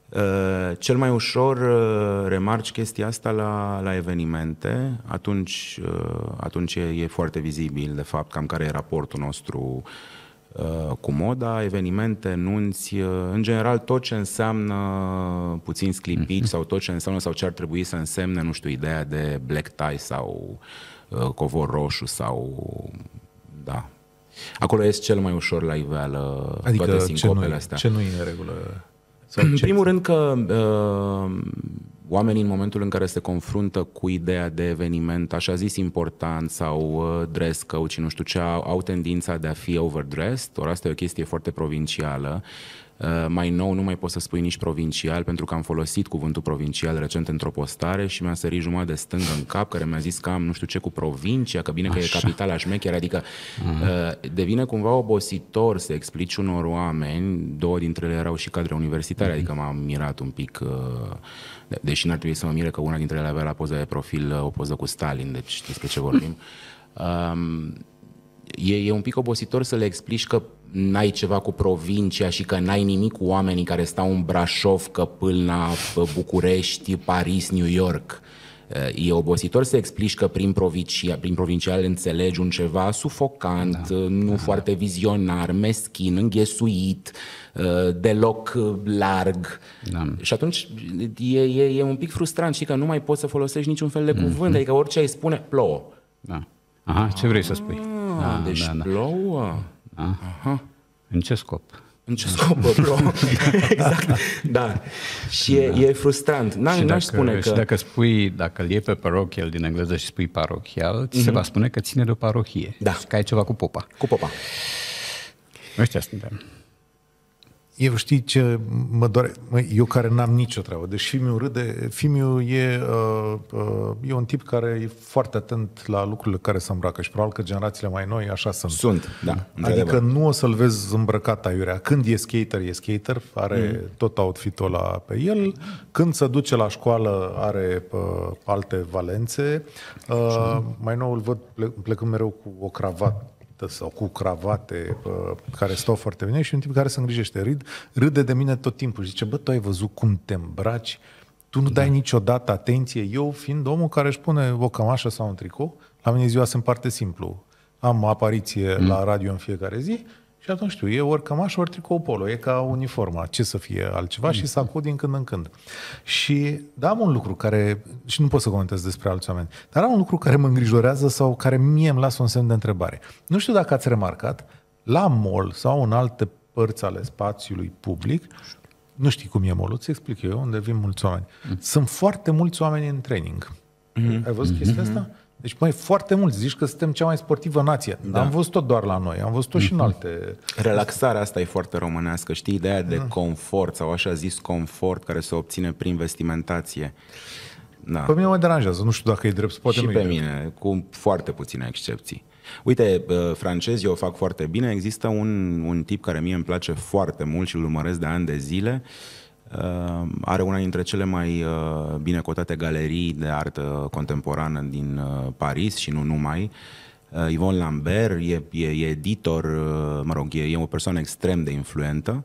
Uh, cel mai ușor uh, remarci chestia asta la, la evenimente, atunci, uh, atunci e, e foarte vizibil, de fapt, cam care e raportul nostru uh, cu moda, evenimente, nunți, uh, în general tot ce înseamnă puțin sclipici mm-hmm. sau tot ce înseamnă sau ce ar trebui să însemne, nu știu, ideea de black tie sau uh, covor roșu sau, da. Acolo este cel mai ușor la iveală, adică toate sincopele ce nu, astea. Ce nu e în regulă? Sau în primul rând că uh, oamenii în momentul în care se confruntă cu ideea de eveniment, așa zis important sau uh, dress code și nu știu ce, au, au tendința de a fi overdressed, ori asta e o chestie foarte provincială. Uh, mai nou nu mai pot să spui nici provincial, pentru că am folosit cuvântul provincial recent într-o postare și mi-a sărit jumătate de stângă în cap, care mi-a zis că am nu știu ce cu provincia, că bine că așa. E capitala șmecheră, adică uh, devine cumva obositor să explici unor oameni, două dintre ele erau și cadre universitare, mm-hmm. adică m-am mirat un pic, uh, de- deși n-ar trebui să mă mire că una dintre ele avea la poza de profil uh, o poză cu Stalin, deci despre ce vorbim. Um, E, e un pic obositor să le explici că n-ai ceva cu provincia și că n-ai nimic cu oamenii care stau în Brașov, Căpâlna, București, Paris, New York. E obositor să explici că prin, provincia, prin provincial înțelegi un ceva sufocant, da, nu da, foarte vizionar, meschin, înghesuit, deloc larg. Da. Și atunci e, e, e un pic frustrant și că nu mai poți să folosești niciun fel de cuvânt, mm-hmm. adică orice ai spune, plouă. Da. Aha, ce vrei să spui? Ah, deci da, da. plouă? Da. Aha. În ce scop? În ce scop plouă? Exact. Da. Și da. E, e frustrant. N-aș, și, dacă, spune că... și dacă spui, dacă îl iei pe parochial din engleză și spui parochial, mm-hmm. se va spune că ține de o parohie. Da. Și că ai ceva cu popa. Cu popa. Ăștia suntem. Eu știi ce mă doare? Eu care n-am nicio treabă. Deci Fimiu râde. Fimiu e, uh, uh, e un tip care e foarte atent la lucrurile care se îmbracă și probabil că generațiile mai noi așa sunt. Sunt, da. Adică nu o să-l vezi îmbrăcat aiurea. Când e skater, e skater, are mm. tot outfit-ul ăla pe el. Când se duce la școală, are uh, alte valențe. Uh, mai nou îl văd plecând mereu cu o cravată sau cu cravate uh, care stau foarte bine și un tip care se îngrijește. Râd, râde de mine tot timpul și zice, bă, tu ai văzut cum te îmbraci? Tu nu da. dai niciodată atenție. Eu, fiind omul care își pune o cămașă sau un tricou, la mine ziua se împarte simplu. Am apariție mm. la radio în fiecare zi și atunci știu, e ori cămașă, ori tricou polo. E ca uniforma. Ce să fie altceva? Mm. Și sacou din când în când. Și da, am un lucru care, și nu pot să comentez despre alți oameni, dar am un lucru care mă îngrijorează sau care mie îmi lasă un semn de întrebare. Nu știu dacă ați remarcat, la mall sau în alte părți ale spațiului public, nu știi cum e mall, îți explic eu, unde vin mulți oameni. Mm. Sunt foarte mulți oameni în training. Mm-hmm. Ai văzut mm-hmm. chestia asta? Deci, mai foarte mulți. Zici că suntem cea mai sportivă nație. Da. Am văzut tot doar la noi. Am văzut tot mm-hmm. și în alte... Relaxarea asta e foarte românească. Știi, ideea de mm. confort sau așa zis confort care se obține prin vestimentație. Da. Pe mine mă deranjează. Nu știu dacă e drept. Poate și nu pe e mine, drept. Cu foarte puține excepții. Uite, francezii o fac foarte bine. Există un, un tip care mie îmi place foarte mult și îl urmăresc de ani de zile. Uh, are una dintre cele mai uh, bine cotate galerii de artă contemporană din uh, Paris și nu numai. Uh, Yvon Lambert e, e, e editor, uh, mă rog, e, e o persoană extrem de influentă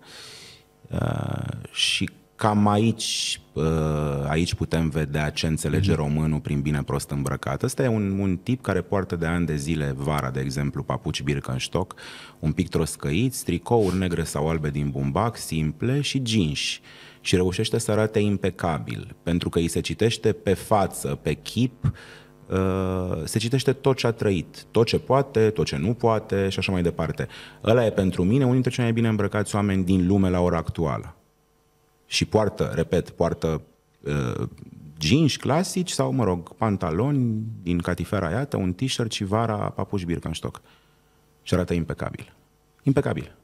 uh, și cam aici, uh, aici putem vedea ce înțelege mm-hmm. românul prin bine prost îmbrăcat. Ăsta e un, un tip care poartă de ani de zile, vara, de exemplu, papuci Birkenstock, un pic troscăiți, tricouri negre sau albe din bumbac, simple și jeans. Și reușește să arate impecabil, pentru că îi se citește pe față, pe chip, uh, se citește tot ce a trăit, tot ce poate, tot ce nu poate și așa mai departe. Ăla e pentru mine unul dintre cei mai bine îmbrăcați oameni din lume la ora actuală. Și poartă, repet, poartă uh, jeans clasici sau, mă rog, pantaloni din catifera iată, un t-shirt și vara papuși Birkenstock. Și arată impecabil. Impecabil.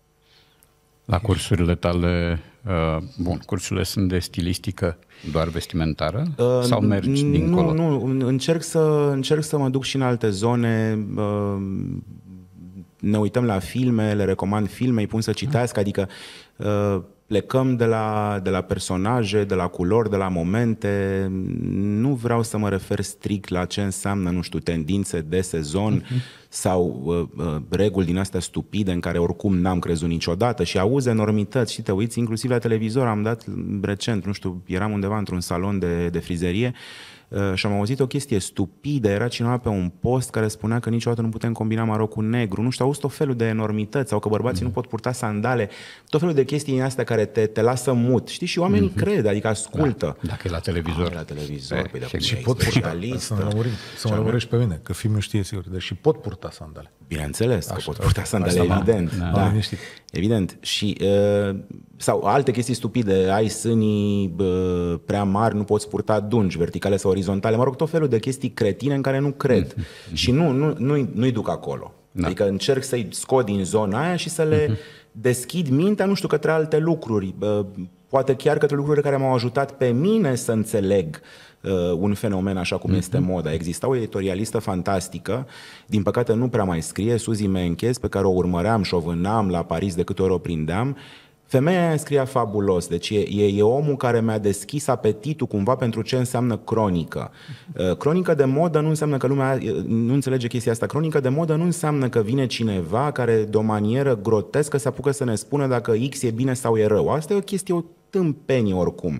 La cursurile tale, uh, bun, cursurile sunt de stilistică doar vestimentară uh, sau mergi nu, dincolo? Nu, încerc să, încerc să mă duc și în alte zone, uh, ne uităm la filme, le recomand filme, îi pun să citească, adică uh, plecăm de la, de la personaje, de la culori, de la momente. Nu vreau să mă refer strict la ce înseamnă, nu știu, tendințe de sezon uh-huh. sau uh, uh, reguli din astea stupide în care oricum n-am crezut niciodată și auzi enormități. Și te uiți inclusiv la televizor, am dat recent, nu știu, eram undeva într-un salon de, de frizerie și am auzit o chestie stupidă, era cineva pe un post care spunea că niciodată nu putem combina maro cu negru, nu știu, auzi tot felul de enormități sau că bărbații mm. nu pot purta sandale, tot felul de chestii din astea care te, te lasă mut, știi, și oamenii mm-hmm. cred, adică ascultă. Da, dacă e la televizor. Ah, la televizor, e, păi, și pot purta, să mă lămurim, să mă lămurești pe mine, că filmul știe sigur, deși pot purta sandale. Bineînțeles că pot purta sandale, evident. Da, da. Evident. Și, uh, sau alte chestii stupide, ai sânii uh, prea mari, nu poți purta dungi verticale sau orizontale, mă rog, tot felul de chestii cretine în care nu cred. Mm-hmm. Și nu, nu, nu-i, nu-i duc acolo. Da. Adică încerc să-i scot din zona aia și să le mm-hmm. deschid mintea, nu știu, către alte lucruri. Uh, poate chiar către lucruri care m-au ajutat pe mine să înțeleg un fenomen așa cum mm-hmm. este moda. Exista o editorialistă fantastică, din păcate nu prea mai scrie, Suzy Menkes, pe care o urmăream și o vânam la Paris de câte ori o prindeam. Femeia aia scria fabulos, deci e, e, e omul care mi-a deschis apetitul cumva pentru ce înseamnă cronică. Cronică de modă nu înseamnă că lumea nu înțelege chestia asta. Cronică de modă nu înseamnă că vine cineva care de o manieră grotescă se apucă să ne spună dacă X e bine sau e rău. Asta e o chestie, o tâmpenie oricum.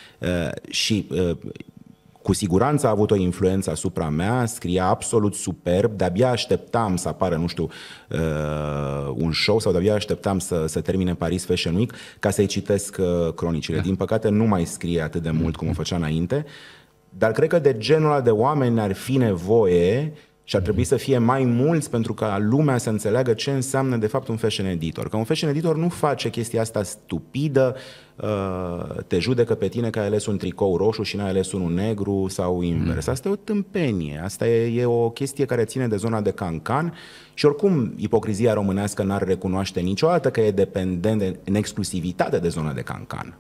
Și cu siguranță a avut o influență asupra mea, scria absolut superb, de-abia așteptam să apară, nu știu, uh, un show sau de-abia așteptam să, să termine Paris Fashion Week ca să-i citesc uh, cronicile. Da. Din păcate nu mai scrie atât de mult cum o făcea înainte, dar cred că de genul ăla de oameni ar fi nevoie și ar trebui să fie mai mulți pentru ca lumea să înțeleagă ce înseamnă de fapt un fashion editor. Că un fashion editor nu face chestia asta stupidă, te judecă pe tine că ai ales un tricou roșu și n-ai ales unul negru sau invers. Asta e o tâmpenie, asta e, e o chestie care ține de zona de cancan și oricum ipocrizia românească n-ar recunoaște niciodată că e dependent de, în exclusivitate de zona de cancan.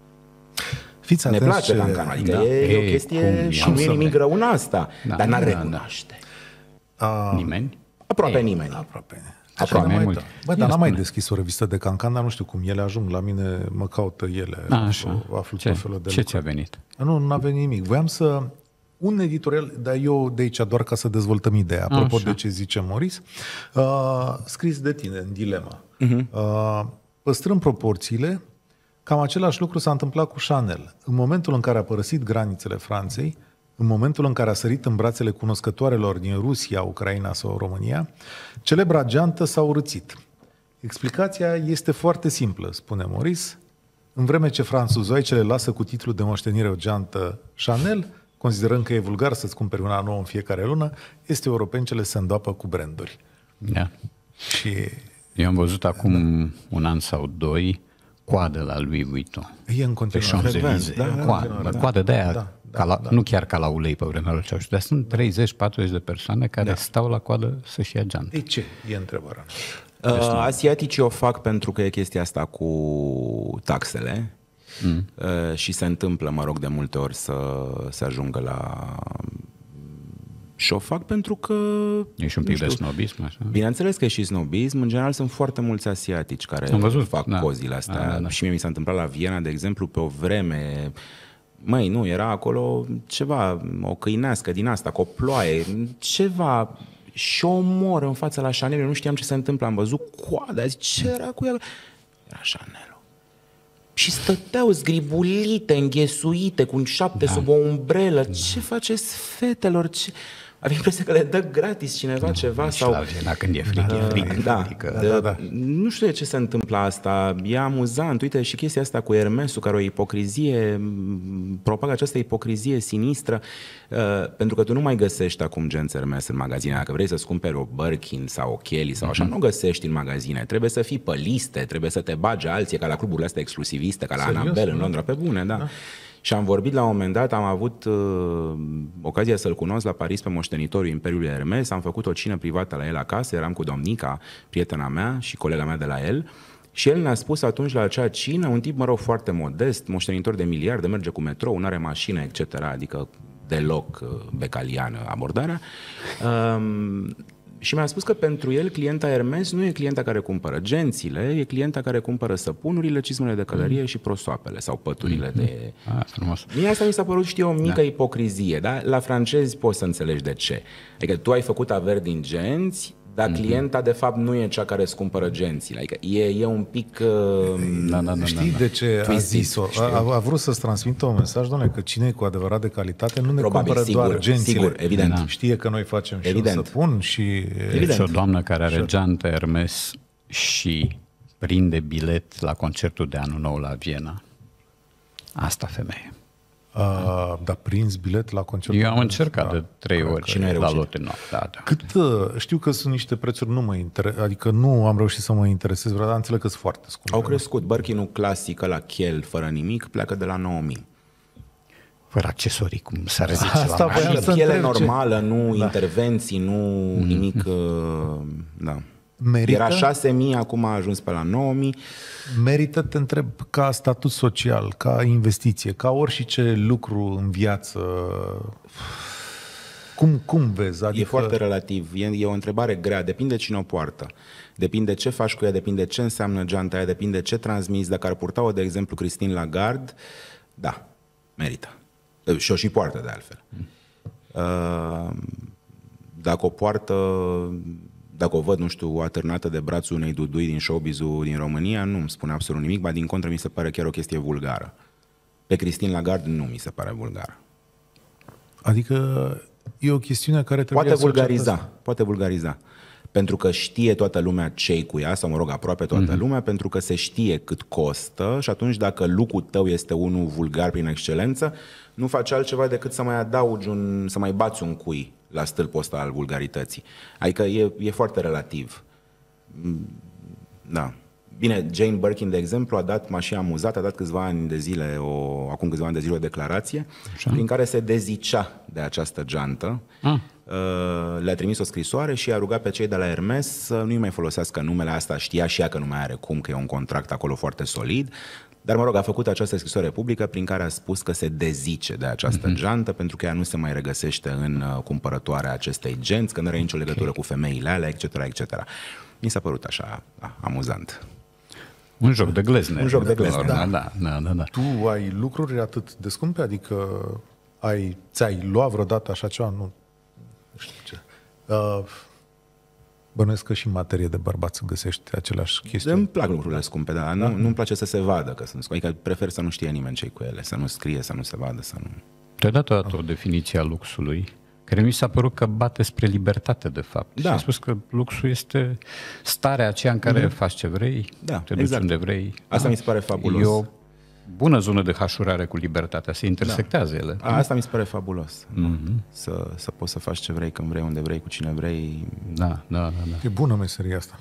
Fiți ne atenți place ce... cancan, adică da. e, e o chestie și nu e nimic rău în asta, da, dar n-ar da, recunoaște. Da. Nimeni? Aproape Ei, nimeni. Aproape. Aproape mai mult. Bă, dar n-am mai deschis o revistă de cancan, dar nu știu cum ele ajung la mine, mă caută ele. A, așa. Aflu Ce, tot felul de ce lucruri. ți-a venit? Nu, nu a venit nimic. Voiam să... Un editorial, dar eu de aici doar ca să dezvoltăm ideea, apropo așa. De ce zice Maurice, uh, scris de tine în Dilema. Uh-huh. Uh, păstrând proporțiile, cam același lucru s-a întâmplat cu Chanel. În momentul în care a părăsit granițele Franței, în momentul în care a sărit în brațele cunoscătoarelor din Rusia, Ucraina sau România, celebra geantă s-a urâțit. Explicația este foarte simplă, spune Maurice. În vreme ce franțuzoicele lasă cu titlul de moștenire o geantă Chanel, considerând că e vulgar să-ți cumperi una nouă în fiecare lună, este europencele se îndoapă cu branduri. Da. Și... Eu am văzut acum da. un an sau doi coadă la Louis Vuitton. E în continuare. Da, da, coadă, da, coadă de aia, da, da, la, da. Nu chiar ca la ulei pe vremea lui Ceaușescu, dar sunt treizeci patruzeci de persoane care da. stau la coadă să-și ia geantă. De ce? E întrebarea. Uh, asiaticii o fac pentru că e chestia asta cu taxele mm. uh, și se întâmplă, mă rog, de multe ori să se ajungă la... Și o fac pentru că... E și un pic de snobism, așa? Bineînțeles că e și snobism. În general sunt foarte mulți asiatici care văzut, fac da. cozile astea. Da, da, da. Și mie mi s-a întâmplat la Viena, de exemplu, pe o vreme... Măi, nu, era acolo ceva, o câinească din asta, cu o ploaie, ceva... Și o omor în fața la Chanel, eu nu știam ce se întâmplă, am văzut coada, zic, ce era cu ea? Era Chanel. Și stăteau zgribulite, înghesuite, cu un șapte da. sub o umbrelă. Da. Ce faceți, fetelor? Ce... Avem impresia că le dă gratis cineva da, ceva. Și sau... la Viena când e fric, da, e fric. Da, adică... da, da, da. Nu știu de ce se întâmplă asta. E amuzant. Uite, și chestia asta cu Hermesul, care o ipocrizie, propagă această ipocrizie sinistră, uh, pentru că tu nu mai găsești acum genți Hermes în magazine. Dacă vrei să-ți cumperi o Birkin sau o Kelly sau așa, mm-hmm. nu găsești în magazine. Trebuie să fii pe liste, trebuie să te bage alții, ca la cluburile astea exclusiviste, ca la Serios? Annabelle în Londra, pe bune, da. da. Și am vorbit la un moment dat, am avut uh, ocazia să-l cunosc la Paris pe moștenitorul Imperiului Hermes, am făcut o cină privată la el acasă, eram cu domnica, prietena mea și colega mea de la el, și el ne-a spus atunci la acea cină, un tip, mă rog, foarte modest, moștenitor de miliarde, merge cu metrou, nu are mașină, et cetera, adică deloc uh, becaliană abordarea. Um, și mi-a spus că pentru el clienta Hermes nu e clienta care cumpără gențile, e clienta care cumpără săpunurile, cizmele de călărie mm. și prosoapele sau păturile mm-hmm. de... Ah, frumos. Mie asta mi s-a părut, știu, o mică da. ipocrizie, da? La francezi poți să înțelegi de ce. Adică tu ai făcut averi din genți, dar mm-hmm. clienta de fapt nu e cea care îți cumpără gențile. Adică e, e un pic... Uh, da, da, da, știi da, da. de ce a zis-o? A, a vrut să-ți transmită un mesaj, doamne, că cine e cu adevărat de calitate nu ne Probabil, cumpără sigur, doar gențile. Sigur, evident. Da. Știe că noi facem evident. și un săpun și... Evident. Și o doamnă care are geantă Hermes și prinde bilet la concertul de Anul Nou la Viena. Asta femeie. Uh, dar prins bilet la concert? Eu am încercat da, de trei ori și nu la lote noapte. Da, da. Cât, știu că sunt niște prețuri, nu mă inter... adică nu am reușit să mă interesez vreodată, dar înțeleg că sunt foarte scumpe. Au crescut. Birkinul clasic la chel, fără nimic, pleacă de la nouă mii. Fără accesorii, cum s-ar zice Asta la mașină. Adică piele normală, ce... nu da. intervenții, nu mm-hmm. nimic, uh, da. Merită? Era șase mii, acum a ajuns pe la nouă mii. Merită, te întreb, ca statut social, ca investiție, ca orice lucru în viață, cum, cum vezi? Adică... E foarte relativ, e, e o întrebare grea, depinde cine o poartă, depinde ce faci cu ea, depinde ce înseamnă geanta aia, depinde ce transmiți. Dacă ar purta-o, de exemplu, Christine Lagarde, da, merită. Și o și poartă, de altfel. Dacă o poartă... Dacă o văd, nu știu, atârnată de brațul unei dudui din showbiz-ul din România, nu îmi spune absolut nimic, ba din contră mi se pare chiar o chestie vulgară. Pe Christine Lagarde nu mi se pare vulgară. Adică e o chestiune care trebuie poate vulgariza, poate vulgariza. Pentru că știe toată lumea ce-i cu ea, sau mă rog, aproape toată mm-hmm. lumea, pentru că se știe cât costă și atunci dacă lucrul tău este unul vulgar prin excelență, nu faci altceva decât să mai adaugi un, să mai bați un cui la stâlpul ăsta al vulgarității. Adică e, e foarte relativ. Da. Bine, Jane Birkin, de exemplu, a dat, m-a și amuzat, a dat câțiva ani de zile, o, acum câțiva ani de zile o declarație Așa. prin care se dezicea de această geantă. Ah. Le-a trimis o scrisoare și a rugat pe cei de la Hermes să nu-i mai folosească numele asta. Știa și ea că nu mai are cum, că e un contract acolo foarte solid. Dar, mă rog, a făcut această scrisoare publică prin care a spus că se dezice de această mm-hmm. geantă pentru că ea nu se mai regăsește în uh, cumpărătoarea acestei genți, că nu are nicio legătură okay. cu femeile alea, et cetera, et cetera. Mi s-a părut așa a, amuzant. Un joc de glezne. Un joc de glezne, da. Da, da, da, da. Tu ai lucruri atât de scumpe? Adică ai, ți-ai luat vreodată așa ceva? Nu, nu știu ce. Uh, Bănuiesc că și în materie de bărbați găsești aceleași chestiuni. Îmi plac lucrurile scumpe, dar da? nu, nu-mi place să se vadă că sunt scumpe. Adică prefer să nu știe nimeni ce-i cu ele, să nu scrie, să nu se vadă, să nu... Te-ai dat odată o definiție a luxului, care mi s-a părut că bate spre libertate, de fapt. Da. Și ai spus că luxul este starea aceea în care mm-hmm. faci ce vrei, da, te duci exact. unde vrei. Asta da? mi se pare fabulos. E o bună zonă de hașurare cu libertatea, se intersectează da. ele. A, asta mi se pare fabulos. Mm-hmm. Să, să poți să faci ce vrei, când vrei, unde vrei, cu cine vrei. Da, da, da. da. E bună meseria asta.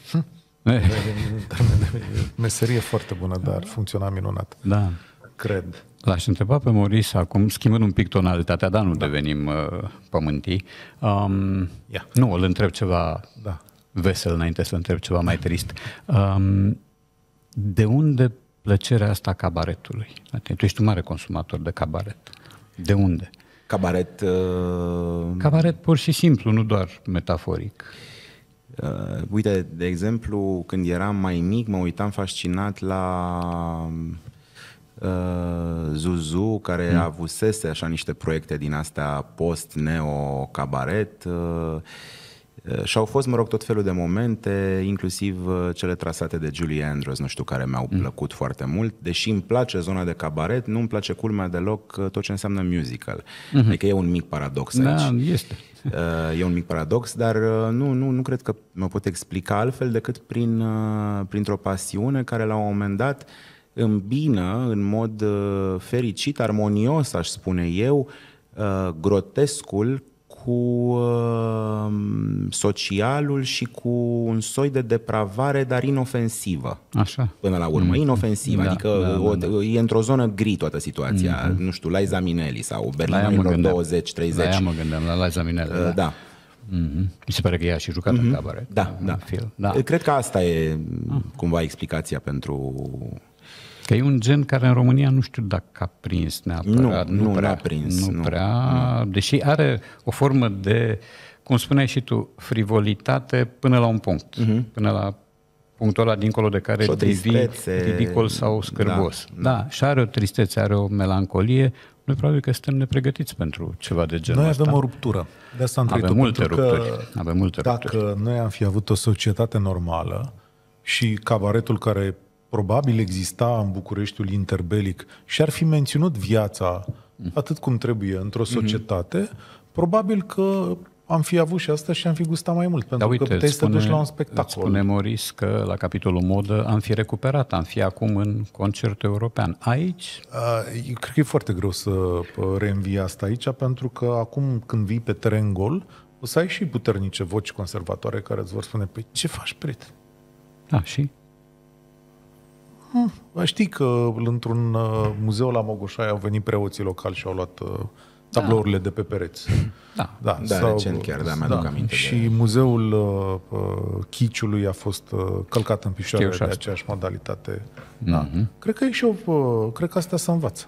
Meserie foarte bună, dar funcționa minunat. Da. Cred. L-aș întreba pe Maurice acum, schimbând un pic tonalitatea, dar nu da. devenim uh, pământii. Um, yeah. Nu, îl întreb ceva da. vesel înainte să-l întreb ceva mai trist. Um, de unde plăcerea asta cabaretului? Tu ești un mare consumator de cabaret. De unde? Cabaret... Uh... Cabaret pur și simplu, nu doar metaforic. Uh, uite, de exemplu, când eram mai mic, mă uitam fascinat la uh, Zuzu, care mm. avusese așa niște proiecte din astea post-neo-cabaret. Uh, Și au fost, mă rog, tot felul de momente, inclusiv cele trasate de Julie Andrews, nu știu, care mi-au plăcut mm. foarte mult. Deși îmi place zona de cabaret, nu îmi place culmea deloc tot ce înseamnă musical. Mm-hmm. Adică e un mic paradox aici. Da, este. E un mic paradox, dar nu, nu, nu cred că mă pot explica altfel decât prin, printr-o pasiune care la un moment dat îmbină în mod fericit, armonios, aș spune eu, grotescul cu uh, socialul și cu un soi de depravare, dar inofensivă. Așa. Până la urmă, mm. inofensivă. Da, adică da, o, da, da. e într-o zonă gri toată situația. Mm-hmm. Nu știu, Liza Minnelli sau Berlinilor douăzeci treizeci. La ea mă gândeam, la Liza Minnelli. Uh, da. da. Mm-hmm. Mi se pare că ea a și jucat mm-hmm. în cabaret. Da, da. Film. da. Cred că asta e cumva explicația pentru... Că e un gen care în România nu știu dacă a prins neapărat. Nu, nu prea, n-a prins, Nu nu. prea, nu. Deși are o formă de, cum spuneai și tu, frivolitate până la un punct. Uh-huh. Până la punctul ăla dincolo de care devii ridicol sau scârbos. Da, da, și are o tristețe, are o melancolie. Noi probabil că suntem nepregătiți pentru ceva de genul Noi ăsta. avem o ruptură. De asta am trăit Avem multe pentru rupturi. Că Avem multe dacă rupturi. noi am fi avut o societate normală și cabaretul care probabil exista în Bucureștiul interbelic și ar fi menținut viața atât cum trebuie într-o societate, mm-hmm. probabil că am fi avut și asta și am fi gustat mai mult, pentru Dar uite, că puteai să te spune, duci la un îți spectacol. spune Moris că la capitolul modă am fi recuperat, am fi acum în concertul european. Aici? Eu cred că e foarte greu să reînvii asta aici, pentru că acum când vii pe teren gol, o să ai și puternice voci conservatoare care îți vor spune, păi ce faci, prieten? Da, și? Hmm, știi că într-un uh, muzeu la Mogoșai au venit preoții locali și au luat uh, tablourile da. de pe pereți. Da, da, da sau, recent chiar, da, mi-aduc da. aminte. Și de... muzeul uh, uh, Chiciului a fost uh, călcat în picioare de aceeași modalitate. Mm-hmm. Da. Cred că e și o, uh, cred că astea se învață.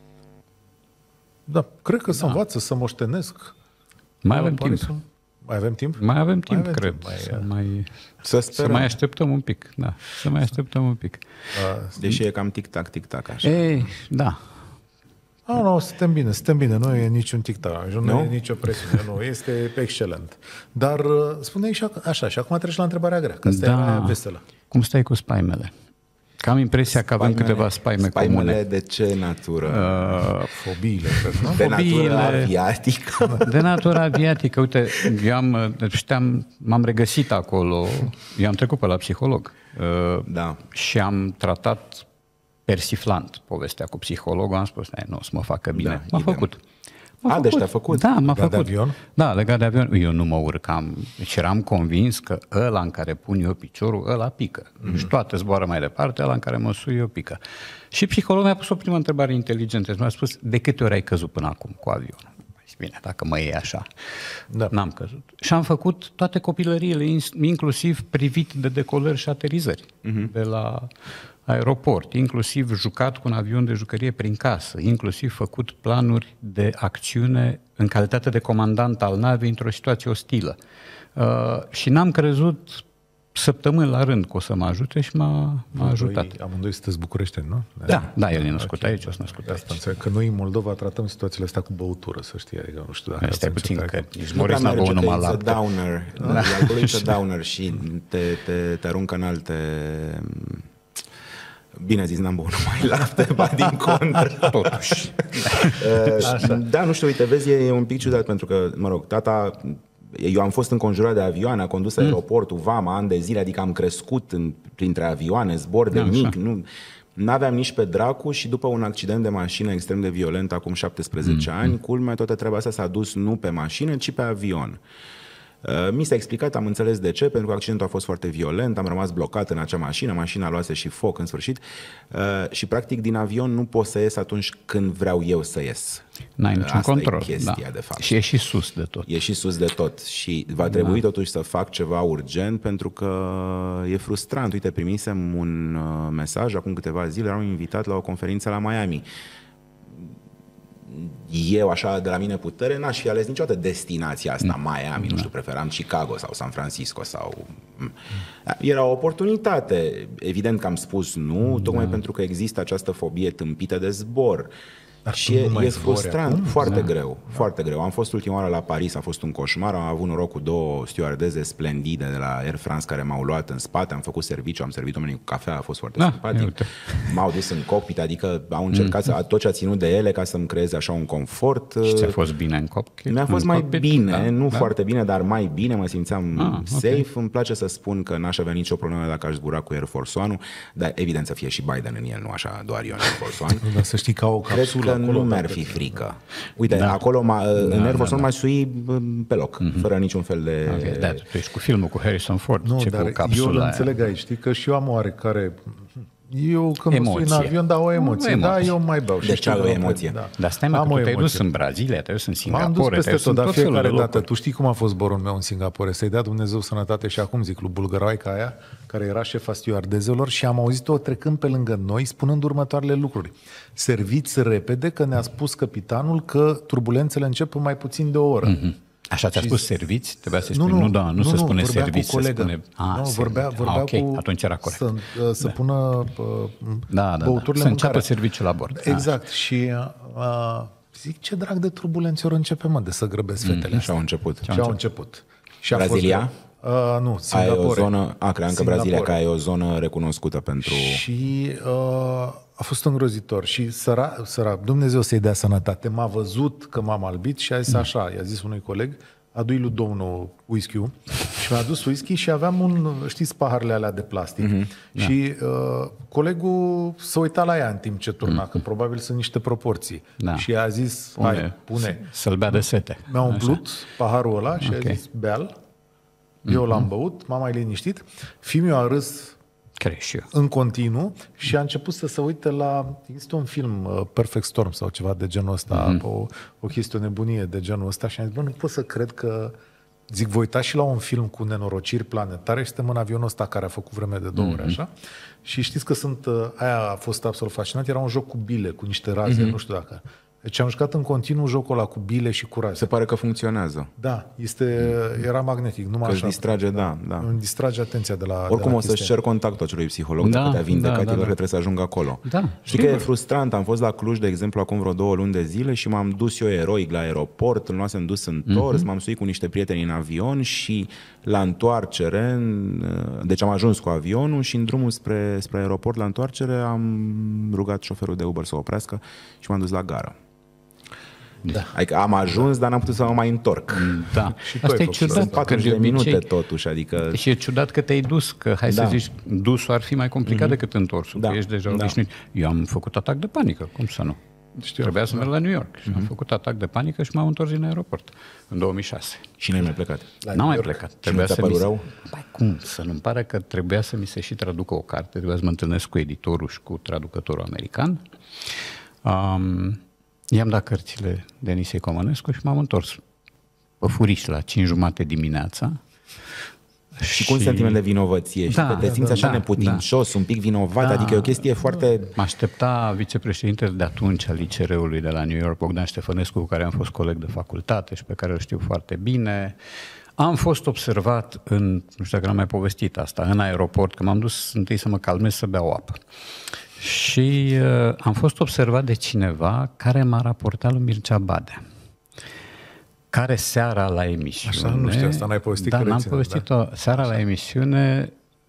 Da, cred că da. se învață, să moștenesc. Mai avem timp. Să... Mai avem timp? Mai avem timp, mai avem cred. Timp. Mai, să, mai, să, să mai așteptăm un pic. Da, să mai așteptăm un pic. Uh, Deși e cam tic-tac, tic-tac așa. Ei, da. Ah, nu, suntem bine, suntem bine, nu e niciun tic-tac, nu, nu e nicio presiune, nu, este excelent. Dar spune-i și așa, și acum treci la întrebarea grea, că asta da. e veselă. Cum stai cu spaimele? Că am impresia că avem câteva spaime spaimele comune. De ce natură? Uh, fobiile, cred, nu? De fobiile, natură aviatică. De natură aviatică. Uite, eu am, știam, m-am regăsit acolo, eu am trecut pe la psiholog. Uh, da. Și am tratat persiflant povestea cu psihologul, am spus, nu, să mă facă bine. Da, m-a idem. făcut. M-a A, făcut. Deci te-a făcut? Da, m-a legat făcut. De avion? Da, legat de avion. Eu nu mă urcam. Deci eram convins că ăla în care pun eu piciorul, ăla pică. Mm-hmm. Deci toate zboară mai departe, ăla în care mă sui eu pică. Și psihologul mi-a pus o primă întrebare inteligentă. Mi-a spus, de câte ori ai căzut până acum cu avionul? Bine, dacă mă iei așa. Da. N-am căzut. Și am făcut toate copilăriile, inclusiv privit de decolări și aterizări. Mm-hmm. De la aeroport, inclusiv jucat cu un avion de jucărie prin casă, inclusiv făcut planuri de acțiune în calitate de comandant al navei într-o situație ostilă. Uh, și n-am crezut săptămâni la rând că o să mă ajute și m-a, m-a ajutat. Amândoi sunteți bucureșteni, nu? Da, da, el e născut okay. aici, o să născut aici. Asta că noi în Moldova tratăm situațiile astea cu băutură, să știi, adică nu știu dacă... Stai puțin, că nici nu Moris n-a băut numai lapte. lapte. Downer, da. Acolo e downer și te, te, te aruncă în alte... Bine zis, n-am băut numai lapte, ba din contră. Totuși. Da, nu știu, uite, vezi, e un pic ciudat, pentru că, mă rog, tata... Eu am fost înconjurat de avioane, a condus aeroportul, vama, ani de zile, adică am crescut în, printre avioane, zbor de mic, nu... N-aveam nici pe dracu și după un accident de mașină extrem de violent, acum șaptesprezece mm. ani, culmea, toată treaba asta s-a dus nu pe mașină, ci pe avion. Mi s-a explicat, am înțeles de ce, pentru că accidentul a fost foarte violent, am rămas blocat în acea mașină, mașina luase și foc în sfârșit și practic din avion nu pot să ies atunci când vreau eu să ies. N-ai niciun Asta control. E chestia, da. de fapt. Și e și sus de tot. E și sus de tot și va trebui da. totuși să fac ceva urgent pentru că e frustrant. Uite, primisem un mesaj acum câteva zile, eram invitat la o conferință la Miami. Eu, așa, de la mine putere, n-aș fi ales niciodată destinația asta, Miami, nu știu, preferam Chicago sau San Francisco sau... Era o oportunitate. Evident că am spus nu, tocmai da. pentru că există această fobie tâmpită de zbor. Dar și e, e frustrant, acum? foarte da. greu, da. foarte greu. Am fost ultima oară la Paris, a fost un coșmar, am avut noroc cu două stewardeze splendide de la Air France care m-au luat în spate, am făcut serviciu, am servit oamenii cu cafea, a fost foarte da, simpatic. M-au dus în cockpit, adică au încercat mm. să, tot ce a ținut de ele ca să-mi creeze așa un confort. Și ți-a fost bine în cockpit? Mi-a fost mai cockpit? bine, da, nu da. foarte bine, dar mai bine, mă simțeam ah, safe. Okay. Îmi place să spun că n-aș avea nicio problemă dacă aș zbura cu Air Force One, dar evident să fie și Biden în el, nu așa doar eu în Air Force One. Dar să știi că au o capsulă Cred că acolo, nu mi-ar fi frică. Uite, da. acolo m-a, da, în Air Force One da, da. m-aș sui pe loc, mm-hmm. fără niciun fel de... Okay, da, tu ești cu filmul cu Harrison Ford, nu, ce dar cu capsula eu îl aia. înțeleg aici, știi că și eu am oarecare Eu când mă sui în avion, da, o emoție. O da, emoție. eu mai beau. Deci ai o emoție. Da. Dar stai mă, Am că o tu te-ai dus emoție. în Brazilia, te-ai dus în M-am dus Singapore, peste te-ai dus tot, în dar tot felul de fiecare dată. locuri. Tu știi cum a fost zborul meu în Singapore? Să-i dea Dumnezeu sănătate și acum zic lui bulgăroaica aia, care era șefa stewardezelor și am auzit-o trecând pe lângă noi, spunând următoarele lucruri. Serviți repede că ne-a spus capitanul că turbulențele încep în mai puțin de o oră. Mm-hmm. Așa ți-a Și spus serviți? Trebuia să nu, spui, nu, nu, da, nu, nu, se nu, spune vorbea serviți, cu se colegă. spune... A, nu, serviți. vorbea, vorbea A, ok, cu... atunci era corect. Să, să Da. pună uh, Da, da, băuturile da. Să în înceapă mâncare. serviciul la bord. Exact. Și uh, zic, ce drag de turbulențe ori începe, mă, de să grăbesc fetele Și astea. au început. Și au început. Și a Brazilia? Fost, uh, nu, Ai Singapore. o zonă, a, cream că Singapore. Brazilia, că e o zonă recunoscută pentru... Și uh, a fost îngrozitor. Și săra, săra, Dumnezeu să-i dea sănătate. M-a văzut că m-am albit și a zis așa, i-a zis unui coleg, adu-i lui domnul whisky-ul și mi-a adus whisky și aveam un, știți, paharele alea de plastic. Mm-hmm. Și uh, colegul s-a uitat la ea în timp ce turna, mm-hmm. că probabil sunt niște proporții. Da. Și a zis, Pune, hai, pune. Să-l bea de sete. Mi-a umplut paharul ăla și Ok. a zis, beal. Eu l-am băut, m-am mai liniștit. Fiul a râs Cred și eu. în continuu și a început să se uite la... Există un film, uh, Perfect Storm sau ceva de genul ăsta, mm-hmm. o, o chestie, o nebunie de genul ăsta și am zis, bă, nu pot să cred că... Zic, voi uita și la un film cu nenorociri planetare și suntem în avionul ăsta care a făcut vreme de două mm-hmm. ore, așa. Și știți că sunt... Uh, aia a fost absolut fascinant. Era un joc cu bile, cu niște raze, mm-hmm. nu știu dacă... Deci am jucat în continuu jocul ăla cu bile și cu raze. Se pare că funcționează. Da, este, era magnetic, numai Că își așa. distrage, da, da. Îmi distrage atenția de la Oricum de la o să-și chestia. cer contactul acelui psiholog Da, dacă te-a vindecat, da, da, el da. trebuie să ajungă acolo. Da, Știi că e sigur. frustrant, am fost la Cluj, de exemplu, acum vreo două luni de zile și m-am dus eu eroic la aeroport, îl luasem dus întors, mm-hmm. m-am suit cu niște prieteni în avion și la întoarcere, deci am ajuns cu avionul și în drumul spre, spre aeroport la întoarcere am rugat șoferul de Uber să oprească și m-am dus la gară. Da. Adică am ajuns, dar n-am putut să mă mai întorc. Da. Și tu Asta ai e făcut. ciudat. Sunt că patruzeci de obicei- minute totuși, adică... Și e ciudat că te-ai dus, că hai Da. să zici, dusul ar fi mai complicat mm-hmm. decât întorsul, Da. că ești deja Da. obișnuit. Eu am făcut atac de panică, cum să nu? Știu. Trebuia să merg la New York și mm-hmm. am făcut atac de panică și m-am întors din aeroport în două mii șase. Și n-ai mai plecat. N-am mai plecat. Trebuia ți-a să părut mi se... rău? Păi cum? Să nu-mi pare că trebuia să mi se și traducă o carte, trebuia să mă întâlnesc cu editorul și cu traducătorul american. Um, i-am dat cărțile Denisei Comănescu și m-am întors pe furiș la cinci jumate dimineața. Și cu un sentiment de vinovăție și Da, că te simți da, așa da, neputincios, un pic vinovat, Da. adică e o chestie foarte... Mă aștepta vicepreședintele de atunci al I C R-ului de la New York, Bogdan Ștefănescu, cu care am fost coleg de facultate și pe care îl știu foarte bine. Am fost observat în, nu știu dacă am mai povestit asta, în aeroport, că m-am dus întâi să mă calmez să beau apă. Și uh, am fost observat de cineva care m-a raportat lui Mircea Badea, care seara la emisiune... Așa, nu știu, asta n-ai povestit, Da, că n-am reține, povestit-o. Seara la emisiune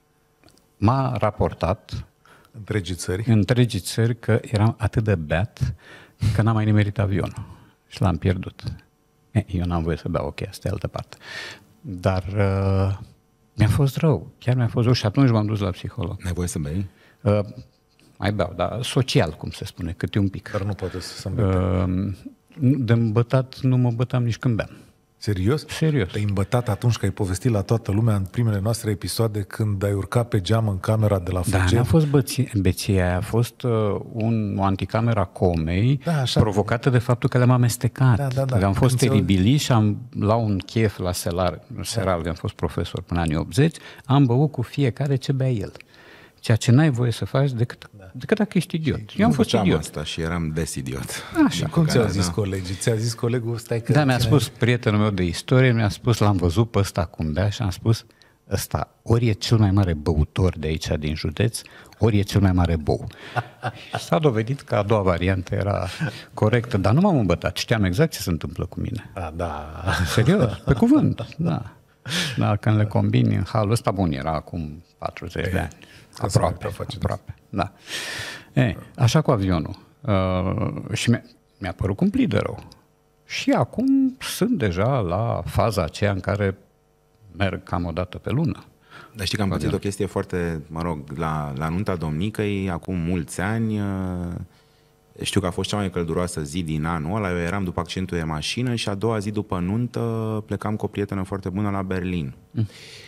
m-a raportat Întregii țări. întregii țări că eram atât de beat că n-am mai nimerit avionul și l-am pierdut. E, eu n-am voie să beau, ok, asta e altă parte. Dar uh, mi-a fost rău, chiar mi-a fost rău și atunci m-am dus la psiholog. N-ai voie să bei? Uh, mai beau, dar social, cum se spune, câte un pic. Dar nu poate să se îmbete. Uh, de îmbătat nu mă bătam nici când beam. Serios? Serios. Te-ai îmbătat atunci că ai povestit la toată lumea în primele noastre episoade când ai urcat pe geam în camera de la Da, Fugel? n-a fost băție, beția aia, a fost uh, un, o anticamera comei Da, așa. provocată de faptul că le-am amestecat. Da, da, da. Am fost Când teribili și am, la un chef la Selar, Seral, da. am fost profesor până anii optzeci, am băut cu fiecare ce bea el. Ceea ce n-ai voie să faci decât, da. decât dacă ești idiot. Eu am fost făceam idiot. asta și eram des idiot. Așa. Cum ți-au Da, zis da. colegii? Ți-a zis colegul, stai că... Da, mi-a ține- spus prietenul meu de istorie, mi-a spus, l-am văzut pe ăsta cum bea și am spus, ăsta ori e cel mai mare băutor de aici din județ, ori e cel mai mare bou. S-a dovedit că a doua variantă era corectă, dar nu m-am îmbătat, știam exact ce se întâmplă cu mine. Da, da. Serios, pe cuvânt, da. Dar când le combini în halul ăsta, bun, era acum patruzeci de ani. asta mai Aproape, putea face aproape, da. E, așa cu avionul. Uh, și mi-a, mi-a părut cumplit de rău. Și acum sunt deja la faza aceea în care merg cam o dată pe lună. Dar știi că am pățit o chestie foarte, mă rog, la, la nunta domnicăi, acum mulți ani, știu că a fost cea mai călduroasă zi din anul ăla, eu eram după accidentul de mașină și a doua zi după nuntă plecam cu o prietenă foarte bună la Berlin. Mm.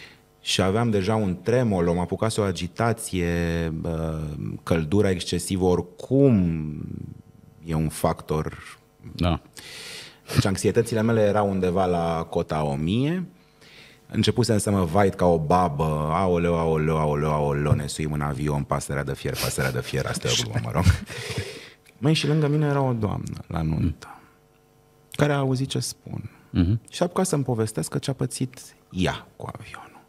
și aveam deja un tremol, m-a apucat o agitație, căldura excesivă, oricum e un factor. Da. Deci anxietățile mele erau undeva la cota o mie. Începusem să mă vait ca o babă, aoleu, aoleu, aoleu, aoleu, ne suim în avion, pasărea de fier, pasărea de fier, asta e o glumă, mă rog. Măi, și lângă mine era o doamnă la nuntă, care a auzit ce spun. Uh-huh. Și a apucat să-mi povestească ce a pățit ea cu avionul.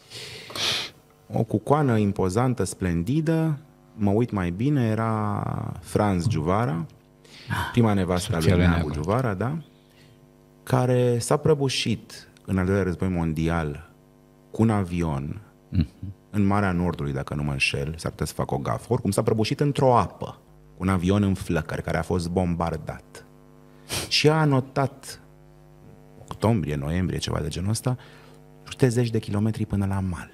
O cucoană impozantă, splendidă, mă uit mai bine, era Franz Giuvara, prima nevastă a lui Neagu Giuvara, da? Care s-a prăbușit în al doilea război mondial cu un avion uh-huh. în Marea Nordului, dacă nu mă înșel, s-ar putea să fac o gafă. Oricum s-a prăbușit într-o apă, cu un avion în flăcări, care a fost bombardat. Și a anotat octombrie, noiembrie, ceva de genul ăsta, sute zeci de kilometri până la mal.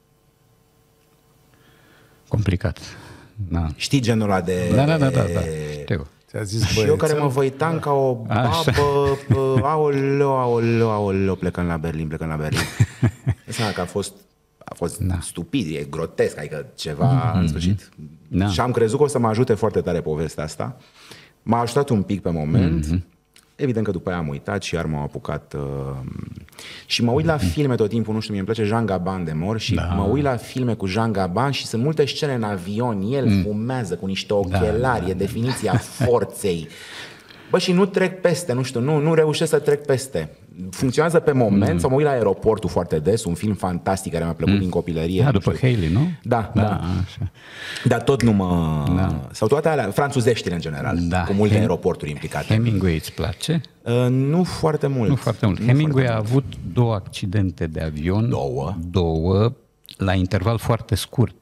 Complicat. Da. Știi genul ăla de... Da, da, da, da, da. Știu. Zis, și eu care mă văitam ca o babă, aoleu, aoleu, aoleu, plecând la Berlin, plecând la Berlin. Înseamnă că a fost, a fost da. stupid, e grotesc, adică ceva, mm-hmm. în sfârșit. Da. Și am crezut că o să mă ajute foarte tare povestea asta. M-a ajutat un pic pe moment. Mm-hmm. Evident că după aia am uitat și iar m-am apucat uh, și mă uit la filme tot timpul, nu știu, mie îmi place Jean Gabin de mor și da. mă uit la filme cu Jean Gabin și sunt multe scene în avion, el mm. fumează cu niște ochelari, da, da, e definiția forței. Bă, și nu trec peste, nu știu, nu, nu reușesc să trec peste. Funcționează pe moment, mm. sau mă uit la Aeroportul foarte des, un film fantastic care mi-a plăcut mm. din copilărie. Da, după Haley, nu? Da, da. da. Așa. Dar tot nu mă... Da. Sau toate alea, franțuzeștile în general, da. cu multe Hem... aeroporturi implicate. Hemingway îți place? Uh, nu foarte mult. Nu foarte mult. Nu Hemingway foarte a mult. avut două accidente de avion. Două? Două, la interval foarte scurt.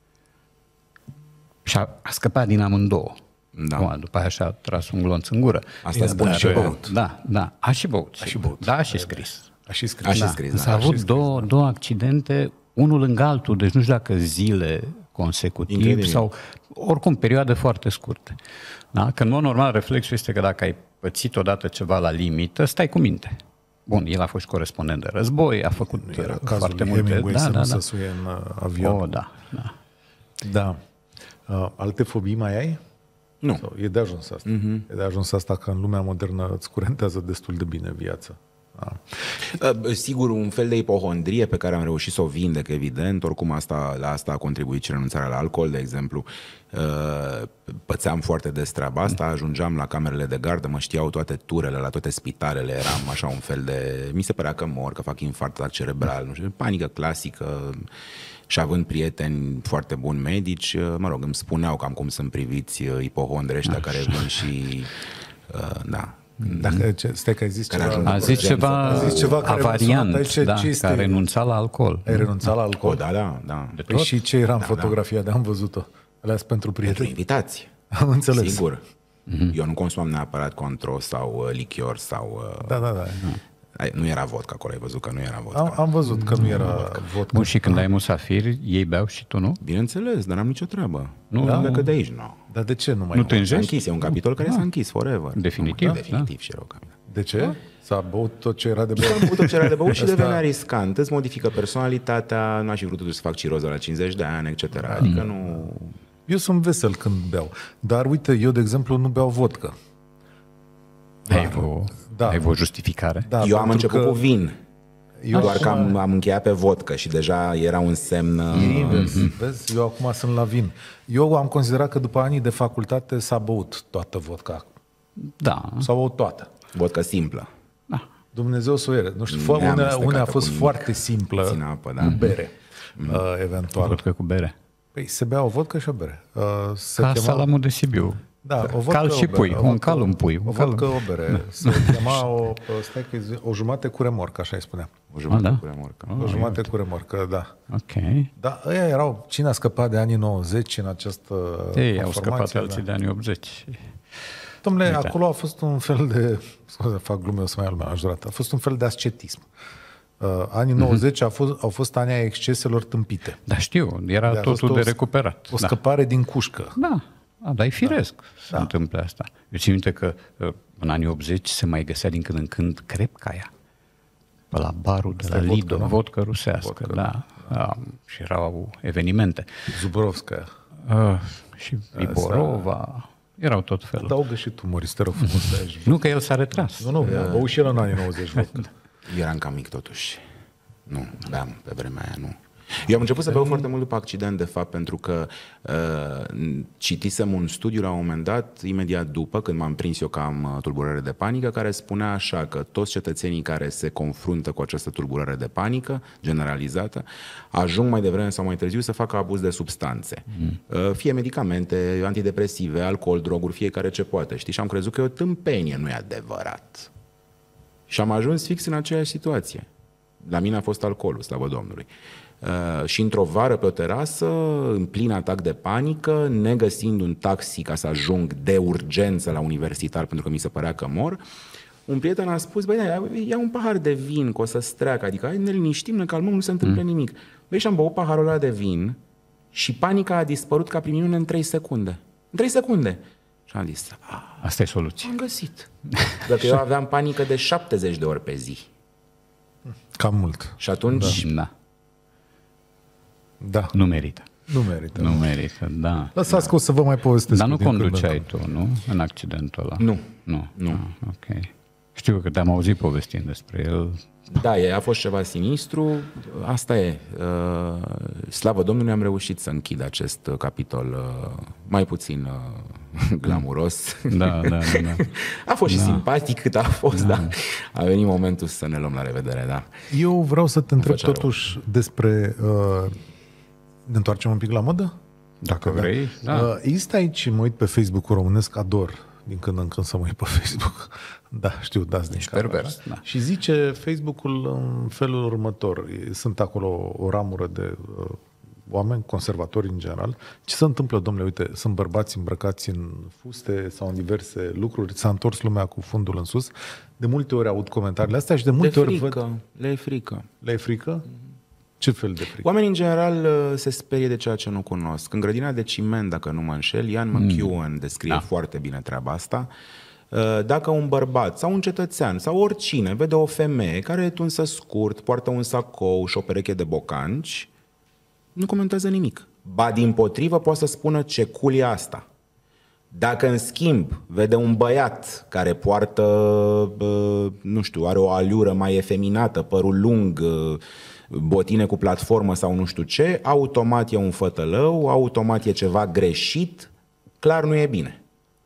Și a, a scăpat din amândouă. Da. Bun, după aia și-a tras un glonț în gură. Asta spune și băut. Da, da. A și băut. A și băut. Da, a și scris. A și scris. A și da. scris, da. S-a avut scris, două, da. două accidente, unul lângă altul, deci nu știu dacă zile consecutiv Incredibil. sau oricum perioade foarte scurte. Da? Că în mod normal reflexul este că dacă ai pățit odată ceva la limită, stai cu minte. Bun, el a fost corespondent de război, a făcut era foarte multe... Hemingway Da, să da, nu da. se suie în uh, avion. Oh, da, da. Da. Uh, alte fobii mai ai? Nu. Sau e de ajuns asta. Mm-hmm. E de ajuns asta că în lumea modernă îți curentează destul de bine viața. Da. Uh, sigur, un fel de ipohondrie pe care am reușit să o vindec, evident. Oricum asta, la asta a contribuit și renunțarea la alcool, de exemplu. Uh, pățeam foarte des treaba asta, ajungeam la camerele de gardă, mă știau toate turele, la toate spitalele, eram așa un fel de... Mi se părea că mor, că fac infarct atac cerebral, nu știu, panică clasică. Și având prieteni foarte buni medici, mă rog, îmi spuneau cam cum sunt priviți ipohondri ăștia care vin și... Uh, da. Dacă, ce, stai că ai zis ceva... A zis ceva, a zis ceva avariant, aici, da, că a renunțat la alcool. Ai renunțat la alcool? O, da, da, da. De păi și ce era în da, fotografia, da. de am văzut-o? Alea pentru prieteni. Pentru invitați. Am înțeles. Sigur. Mm-hmm. Eu nu consumam neapărat contro sau uh, lichior sau... Uh, da, da, da. Ai, nu era vodka acolo, ai văzut că nu era vodka. Am, am văzut că nu era vodka. vodka. Bun, și când ai musafiri, ei beau și tu nu? Bineînțeles, dar n-am nicio treabă. Nu, da? Decât de aici, nu. Dar de ce nu mai... Nu te S-a închis, e un capitol care da. s-a închis forever. Definitiv. Da? Definitiv, și rău. De ce? Da? S-a băut tot ce era de băut. S-a băut tot ce era de băut și Asta... devenea riscant. Îți modifică personalitatea, nu aș fi vrut totuși să fac ciroză la cincizeci de ani, et cetera. Adică mm. nu... Eu sunt vesel când beau. Dar uite, eu, de exemplu, nu beau vodcă. Ai o, da. ai o justificare? Da, eu am început că... cu vin. Eu doar că am, am încheiat pe vodcă și deja era un semn... Invers, mm-hmm. vezi? Eu acum sunt la vin. Eu am considerat că după anii de facultate s-a băut toată vodka. Da. S-a băut toată. Vodcă simplă. Da. Dumnezeu să o iere. Nu știu, unea, unea a fost foarte simplă, apă, da. cu bere, mm. uh, eventual. Vodcă cu bere. Păi se bea o vodcă și o bere. Uh, se Ca chema... salamul de Sibiu. Da, o vodcă, cal și o bere, pui, o un cal, un pui. O vodcă, o bere. Da. Se chema o, stai că zi, o jumate cu remorcă, așa îi spunea. O jumate ah, da? cu remorcă. O jumate cu remorcă, da. Ok. Da, ăia erau, cine a scăpat de anii nouăzeci în această Ei, au scăpat alții de anii optzeci. Dom'le, acolo a fost un fel de, scuze, fac glume, o să mai ia lumea, aș durata, a fost un fel de ascetism. Uh, anii mm-hmm. nouăzeci au fost, au fost anii ai exceselor tâmpite. Da, știu, era de totul de recuperat. O scăpare da. din cușcă. Da, da, dar e firesc da. să da. întâmple asta. Eu țin minte că în anii optzeci se mai găsea din când în când crepcaia. pe la barul de la Asta e Lido, vodka, nu? vodcă rusească, Vodka, da. da. Și erau evenimente. Zubrovskaya. Uh, și Iborova, erau tot felul. Adaugă și tu, Moris, te rog frumos aici. Nu, că el s-a retras. Nu, nu, am băut și el în anii nouăzeci vodka. Eu eram cam mic totuși. Nu, beam pe vremea aia, nu. Eu am început să beau foarte mult după accident, de fapt, pentru că uh, citisem un studiu la un moment dat, imediat după, când m-am prins eu că am tulburare de panică, care spunea așa că toți cetățenii care se confruntă cu această tulburare de panică generalizată ajung mai devreme sau mai târziu să facă abuz de substanțe. Mm. Uh, fie medicamente, antidepresive, alcool, droguri, fiecare ce poate, știi? Și am crezut că e o tâmpenie, nu e adevărat. Și am ajuns fix în aceeași situație. La mine a fost alcoolul, slavă Domnului. Uh, și într-o vară pe o terasă, în plin atac de panică, negăsind un taxi ca să ajung de urgență la universitar pentru că mi se părea că mor, un prieten a spus, băi, ia, ia un pahar de vin, că o să streacă, adică hai, ne liniștim, ne calmăm, nu se întâmplă mm. nimic. Băi, și am băut paharul ăla de vin și panica a dispărut ca prin minune în trei secunde. În trei secunde! Și am zis, asta e soluția. Am găsit. Dacă eu aveam panică de șaptezeci de ori pe zi. Cam mult. Și atunci... Da. da. Da. Nu merită. Nu merită. Nu merită, da. Lăsați da. că o să vă mai povestesc. Dar nu conduceai tu, nu? În accidentul ăla. Nu. Nu. Nu. Ah, ok. Știu că te-am auzit povestind despre el. Da, a fost ceva sinistru. Asta e. Slavă Domnului, am reușit să închid acest capitol mai puțin glamuros. Da, da, da. da. A fost și da. simpatic cât a fost, da. da. A venit momentul să ne luăm la revedere, da. Eu vreau să te întreb rău. totuși despre... Uh, ne întoarcem un pic la modă? Dacă da. vrei, da. Uh, există aici, mă uit pe Facebook-ul românesc, ador din când în când să mă uit pe Facebook. Da, știu, dați din cap. Da. Și zice Facebook-ul în felul următor. Sunt acolo o ramură de uh, oameni conservatori în general. Ce se întâmplă, domnule? Uite, sunt bărbați îmbrăcați în fuste sau în diverse lucruri. S-a întors lumea cu fundul în sus. De multe ori aud comentariile astea și de multe de ori frică. văd... Le e frică. Le e frică? Ce fel de frică? Oamenii, în general, se sperie de ceea ce nu cunosc. În Grădina de ciment, dacă nu mă înșel, Ian mm. McEwan descrie da. foarte bine treaba asta. Dacă un bărbat sau un cetățean sau oricine vede o femeie care e tunsă scurt, poartă un sacou și o pereche de bocanci, nu comentează nimic. Ba dimpotrivă poate să spună ce cool e asta. Dacă, în schimb, vede un băiat care poartă, nu știu, are o aliură mai efeminată, părul lung, botine cu platformă sau nu știu ce, automat e un fătălău, automat e ceva greșit, clar nu e bine.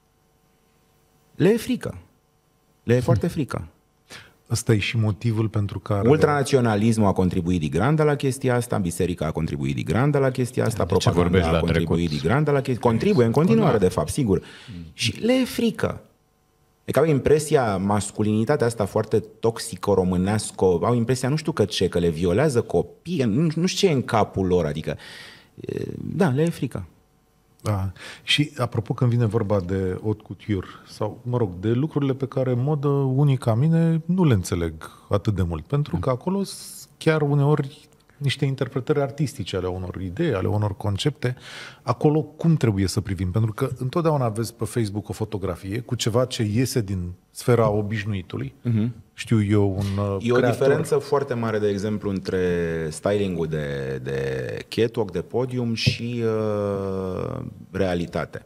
Le e frică. Le e foarte frică. Ăsta e și motivul pentru care... Ultranaționalismul a contribuit de grandă la chestia asta, biserica a contribuit de grandă la chestia asta, de propaganda a contribuit de grandă la chestia... Contribuie în continuare, de fapt, sigur. Mm. Și le e frică. E că au impresia, masculinitatea asta foarte toxico-românească, au impresia, nu știu că ce, că le violează copii, nu, nu știu ce e în capul lor, adică... Da, le e frică. Da. Și apropo, când vine vorba de haute couture sau, mă rog, de lucrurile pe care în modă unii ca mine nu le înțeleg atât de mult, pentru că acolo chiar uneori niște interpretări artistice ale unor idei, ale unor concepte, acolo cum trebuie să privim? Pentru că întotdeauna aveți pe Facebook o fotografie cu ceva ce iese din sfera obișnuitului. Uh-huh. Știu eu, un E creator. o diferență foarte mare, de exemplu, între stylingul de, de catwalk, de podium și uh, realitate.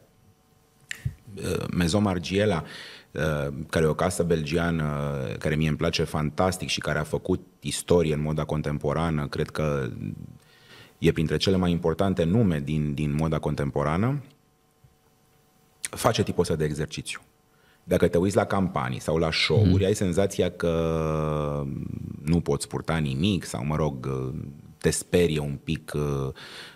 Uh, Maison Margiela, care e o casă belgiană care mie îmi place fantastic și care a făcut istorie în moda contemporană, cred că e printre cele mai importante nume din, din moda contemporană, face tipul ăsta de exercițiu. Dacă te uiți la campanii sau la show-uri, mm. ai senzația că nu poți purta nimic sau, mă rog, te sperie un pic uh,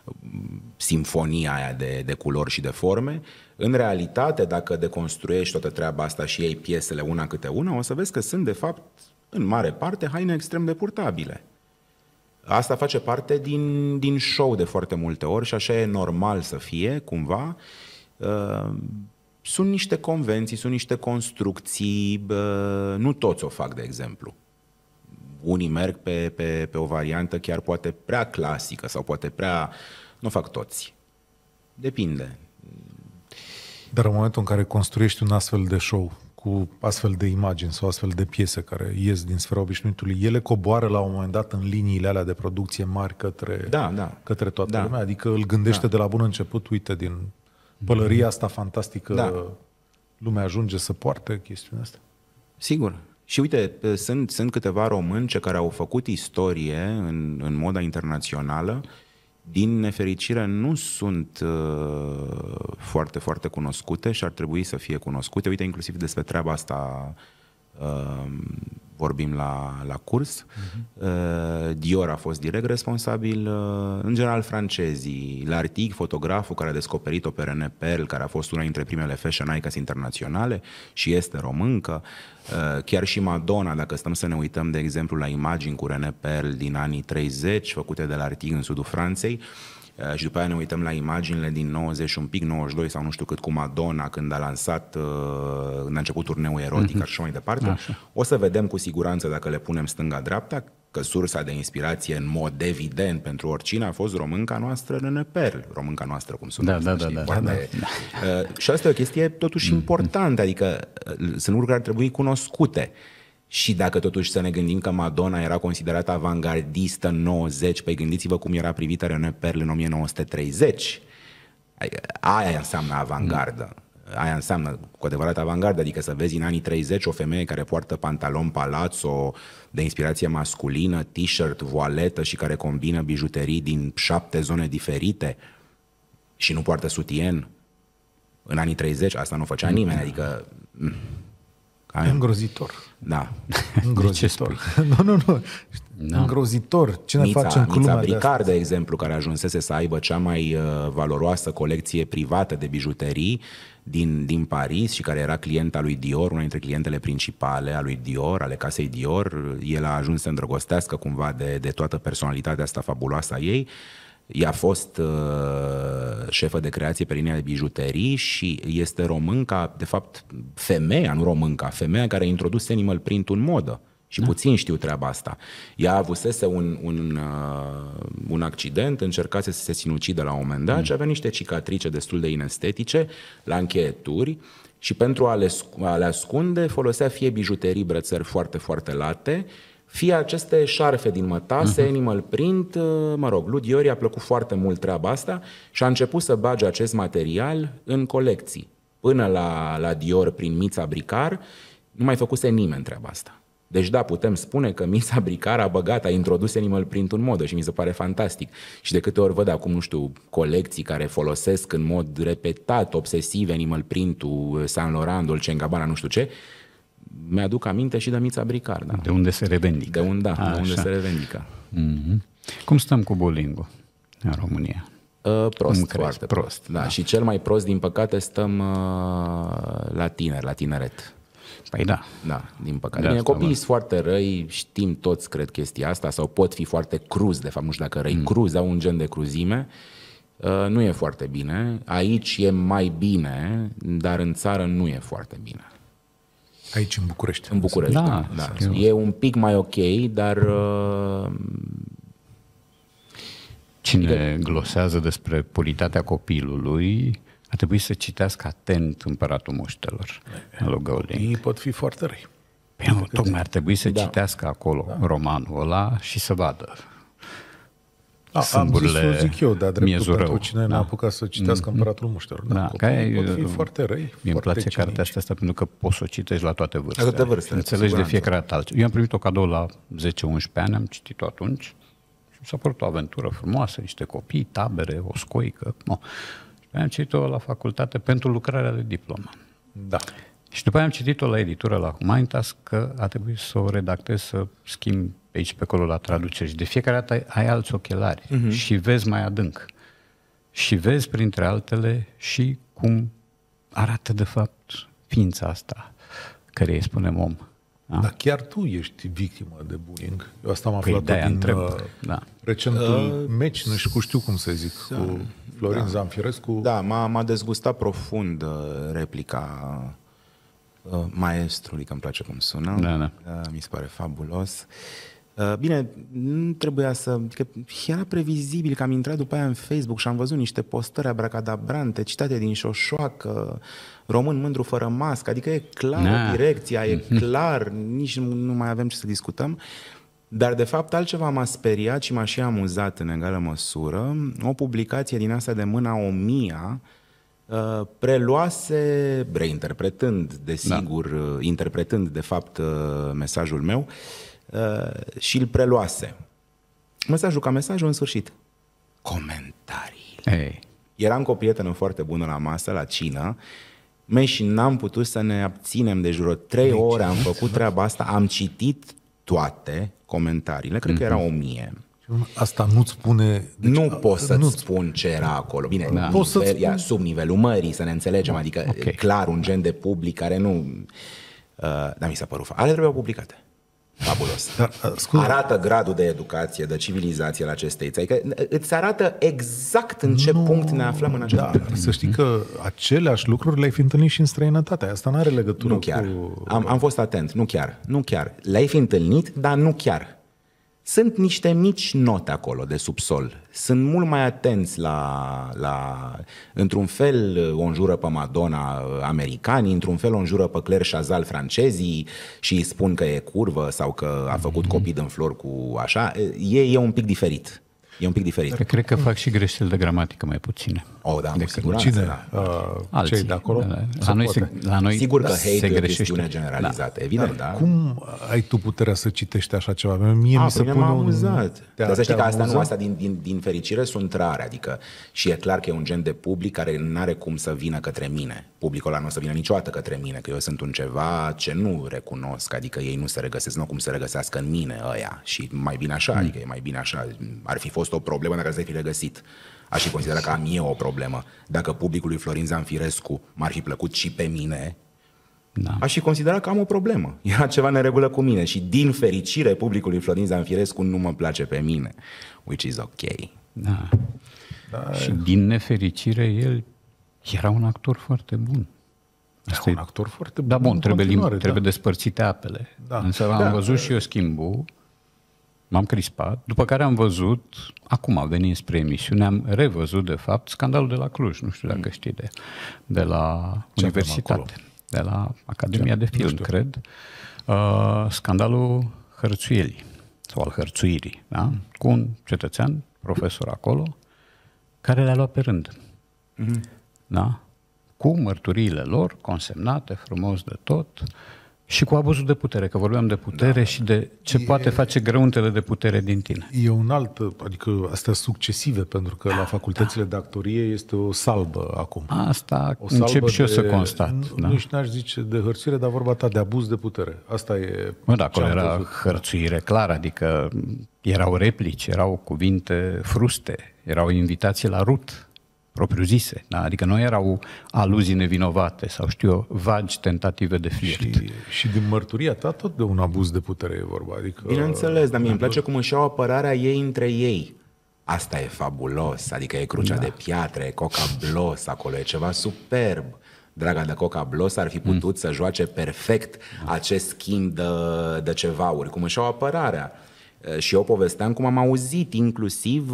simfonia aia de, de culori și de forme. În realitate, dacă deconstruiești toată treaba asta și iei piesele una câte una, o să vezi că sunt, de fapt, în mare parte, haine extrem de purtabile. Asta face parte din, din show de foarte multe ori și așa e normal să fie, cumva. Uh, sunt niște convenții, sunt niște construcții, uh, nu toți o fac, de exemplu. Unii merg pe, pe, pe o variantă chiar poate prea clasică sau poate prea... Nu fac toți. Depinde. Dar în momentul în care construiești un astfel de show cu cu astfel de imagini sau astfel de piese care ies din sfera obișnuitului, ele coboară la un moment dat în liniile alea de producție mari către, da, da. către toată da. lumea? Adică îl gândește da. de la bun început, uite, din pălăria asta fantastică, da. lumea ajunge să poarte chestiunea asta? Sigur. Și uite, sunt, sunt câteva români ce care au făcut istorie în, în moda internațională. Din nefericire nu sunt uh, foarte, foarte cunoscute și ar trebui să fie cunoscute. Uite, inclusiv despre treaba asta uh, vorbim la, la curs. Uh-huh. Uh, Dior a fost direct responsabil, uh, în general francezii. L'Artig, fotograful care a descoperit-o pe René Perle, care a fost una dintre primele fashion icons internaționale și este româncă. Uh, chiar și Madonna, dacă stăm să ne uităm, de exemplu, la imagini cu René Perle din anii treizeci, făcute de L'Artig în sudul Franței, uh, și după aia ne uităm la imaginile din nouăzeci și un pic, nouăzeci și doi sau nu știu cât, cu Madonna, când a lansat, uh, când a început turneul erotic, mm-hmm. și așa mai departe. Așa. O să vedem cu siguranță, dacă le punem stânga-dreapta, că sursa de inspirație în mod evident pentru oricine a fost românca noastră René Perle, românca noastră, cum sună. Da, da, da, da, foarte... da, da. Uh, și asta e o chestie totuși importantă, adică uh, sunt lucruri care ar trebui cunoscute. Și dacă totuși să ne gândim că Madonna era considerată avangardistă în nouăzeci, păi gândiți-vă cum era privită René Perle în o mie nouă sute treizeci. Aia înseamnă avangardă. Aia înseamnă cu adevărat avangardă, adică să vezi în anii treizeci o femeie care poartă pantalon palazzo de inspirație masculină, t-shirt, voaletă și care combină bijuterii din șapte zone diferite și nu poartă sutien. În anii treizeci asta nu făcea nimeni, adică... Aia. Îngrozitor. Da. Îngrozitor. nu, nu, nu. Da. Îngrozitor. Ce ne Mița, facem cu lumea Mița Bricard, de, de exemplu, care ajunsese să aibă cea mai uh, valoroasă colecție privată de bijuterii din, din Paris și care era clienta lui Dior, una dintre clientele principale a lui Dior, ale casei Dior. El a ajuns să îndrăgostească cumva de, de toată personalitatea asta fabuloasă a ei. Ea a fost uh, șefă de creație pe linia de bijuterii și este românca, de fapt femeia, nu românca, femeia care a introdus animal print în modă. Și da. Puțin știu treaba asta. Ea avusese un, un, uh, un accident, încercase să se sinucidă la un moment dat mm. și avea niște cicatrice destul de inestetice la încheieturi și pentru a le, a le ascunde folosea fie bijuterii, brățări foarte, foarte late, fie aceste șarfe din mătase, uh-huh. animal print, mă rog, lui Dior i-a plăcut foarte mult treaba asta și a început să bage acest material în colecții. Până la, la Dior, prin Mița Bricard, nu mai făcuse nimeni treaba asta. Deci da, putem spune că Mița Bricard a băgat, a introdus animal print în modă și mi se pare fantastic. Și de câte ori văd acum, nu știu, colecții care folosesc în mod repetat, obsesiv, animal print-ul, Saint Laurent, Dolce and Gabbana, nu știu ce, mi-aduc aminte și de Mița Bricard. Da. De unde se revendică. De, un, da, de unde se revendică. Mm-hmm. Cum stăm cu bowling-ul în România? Uh, prost, Cum foarte crezi? prost. Da. Da. Și cel mai prost, din păcate, stăm uh, la tineri, la tineret. Păi da. Da, din păcate. Bine, copiii sunt foarte răi, știm toți, cred, chestia asta, sau pot fi foarte cruz, de fapt, nu știu dacă răi, mm. cruz, au un gen de cruzime. Uh, nu e foarte bine. Aici e mai bine, dar în țară nu e foarte bine. Aici, în București. În București, da. da, da. E un pic mai ok, dar... Uh... Cine glosează despre puritatea copilului ar trebui să citească atent Împăratul Muștelor. Ei pot fi foarte răi. Păi nu, tocmai ar trebui să da. citească acolo da. romanul ăla și să vadă A, am zis-o, zic eu, dar dreptul pentru cine da. n-a apucat să citească mm-hmm. Împăratul Muștelor. Da, da, copiii pot fi foarte răi. Mi-mi place cinici. Cartea asta, asta pentru că poți să o citești la toate vârstele. La toate vârstele. Înțelegi de fiecare dată altceva. Eu am primit o cadou la zece unsprezece ani, am citit-o atunci și mi s-a părut o aventură frumoasă, niște copii, tabere, o scoică. No. Și am citit-o la facultate pentru lucrarea de diplomă. Da. Și după aia am citit-o la editură la Humanitas că a trebuit să o redactez, să schimb pe aici pe acolo la traduceri. Și de fiecare dată ai alți ochelari uh-huh. și vezi mai adânc. Și vezi, printre altele, și cum arată, de fapt, ființa asta, care îi spunem om. Da? Dar chiar tu ești victimă de bullying. Eu asta am aflat păi din întreb. Uh, da. recentul uh, meci, nu știu, știu cum să zic, da, cu Florin da. Zanfirescu. Da, m-a, m-a dezgustat profund uh, replica uh, maestrului, că îmi place cum sună. Da, da. Uh, mi se pare fabulos. Bine, nu trebuia să... Adică era previzibil că am intrat după aia în Facebook și am văzut niște postări abracadabrante, citate din Șoșoacă, român mândru fără mască, adică e clar Na. direcția, e clar, nici nu, nu mai avem ce să discutăm. Dar de fapt altceva m-a speriat și m-a și amuzat în egală măsură. O publicație din asta de mâna Omia preluase, reinterpretând, desigur, da. interpretând de fapt mesajul meu, și îl preluase. Mesajul ca mesajul, în sfârșit. Comentariile. Hey. Eram cu o prietenă foarte bună la masă, la cină, măi, și n-am putut să ne abținem de jur trei ore, am făcut treaba asta, am citit toate comentariile, cred că era o mie. Asta nu-ți spune... Deci, nu pot să-ți nu spun ce era acolo. Bine, da. nivel, să ia, sub nivelul mării, să ne înțelegem, da. Adică okay. clar un gen de public care nu... Uh, dar mi s-a părut... Ale trebuiau publicate. Fabulos. Da, uh, arată gradul de educație, de civilizație la acestei țări. Adică îți arată exact în ce nu, punct ne aflăm în acest da, punct. Să știi că aceleași lucruri le-ai fi întâlnit și în străinătate. Asta nu are legătură nu chiar. cu... Am, am fost atent. Nu chiar. Nu chiar. Le-ai fi întâlnit, dar nu chiar. Sunt niște mici note acolo de subsol. Sunt mult mai atenți la, la... Într-un fel o înjură pe Madonna americanii, într-un fel o înjură pe Claire Chazal francezii și îi spun că e curvă sau că a făcut copii din flori cu așa. E, e un pic diferit. E un pic diferit. Dar cred că fac și greșeli de gramatică mai puține. Oh, da, cu siguranță. Cine? Da. Uh, cei de acolo? La, la, noi se, la noi Sigur că da, hate se e o greșește. chestiune generalizată, da. Evident, da. Cum ai tu puterea să citești așa ceva? Mie A, mi se pune m-a un... amuzat. Dar să știi că asta amuzat? nu, asta din, din, din fericire sunt rare, adică și e clar că e un gen de public care nu are cum să vină către mine. Publicul ăla nu o să vină niciodată către mine, că eu sunt un ceva ce nu recunosc, adică ei nu se regăsesc, nu cum se regăsească în mine ăia și mai bine așa, mm. adică e mai bine așa. Ar fi fost o problemă dacă să fi regăsit. Aș fi considerat că am eu o problemă. Dacă publicul lui Florin Zanfirescu m-ar fi plăcut și pe mine, da. Aș fi considerat că am o problemă. Era ceva neregulă cu mine și din fericire publicul lui Florin Zanfirescu nu mă place pe mine. Which is ok. Da. Da. Și din nefericire el era un actor foarte bun. Asta e un actor foarte bun. Da, bun, trebuie, lim- trebuie da. despărțite apele. Da. Însă da. am văzut și eu schimbul, m-am crispat, după care am văzut, acum am venit spre emisiune, am revăzut de fapt scandalul de la Cluj, nu știu dacă știi de, de la ce universitate, de la Academia ce? de Film, cred, uh, scandalul hărțuielii sau al hărțuirii, da? Mm. Cu un cetățean, profesor acolo, care le-a luat pe rând. Mm. Da? Cu mărturiile lor, consemnate frumos de tot, și cu abuzul de putere, că vorbeam de putere da, și de ce e, poate face greuntele de putere din tine. E un alt, adică astea succesive, pentru că da, la facultățile da. de actorie este o salbă acum. Asta o încep și eu să constat. Nu, da. Nici n-aș zice de hărțuire, dar vorba ta de abuz de putere. Asta e... Mă, da, acolo era văzut. Hărțuire clară, adică erau replici, erau cuvinte fruste, erau invitații la rut, propriu-zise, da? Adică nu erau aluzii nevinovate sau știu eu, vagi tentative de flirt. Și, și din mărturia ta tot de un abuz de putere e vorba. Adică, bineînțeles, dar mie îmi place cum își iau apărarea ei între ei. Asta e fabulos, adică e crucea da. de piatră, e Coca Blos acolo, e ceva superb. Draga de Coca Blos ar fi putut mm. să joace perfect da. acest schimb de, de cevauri, cum își iau apărarea. Și eu povesteam cum am auzit inclusiv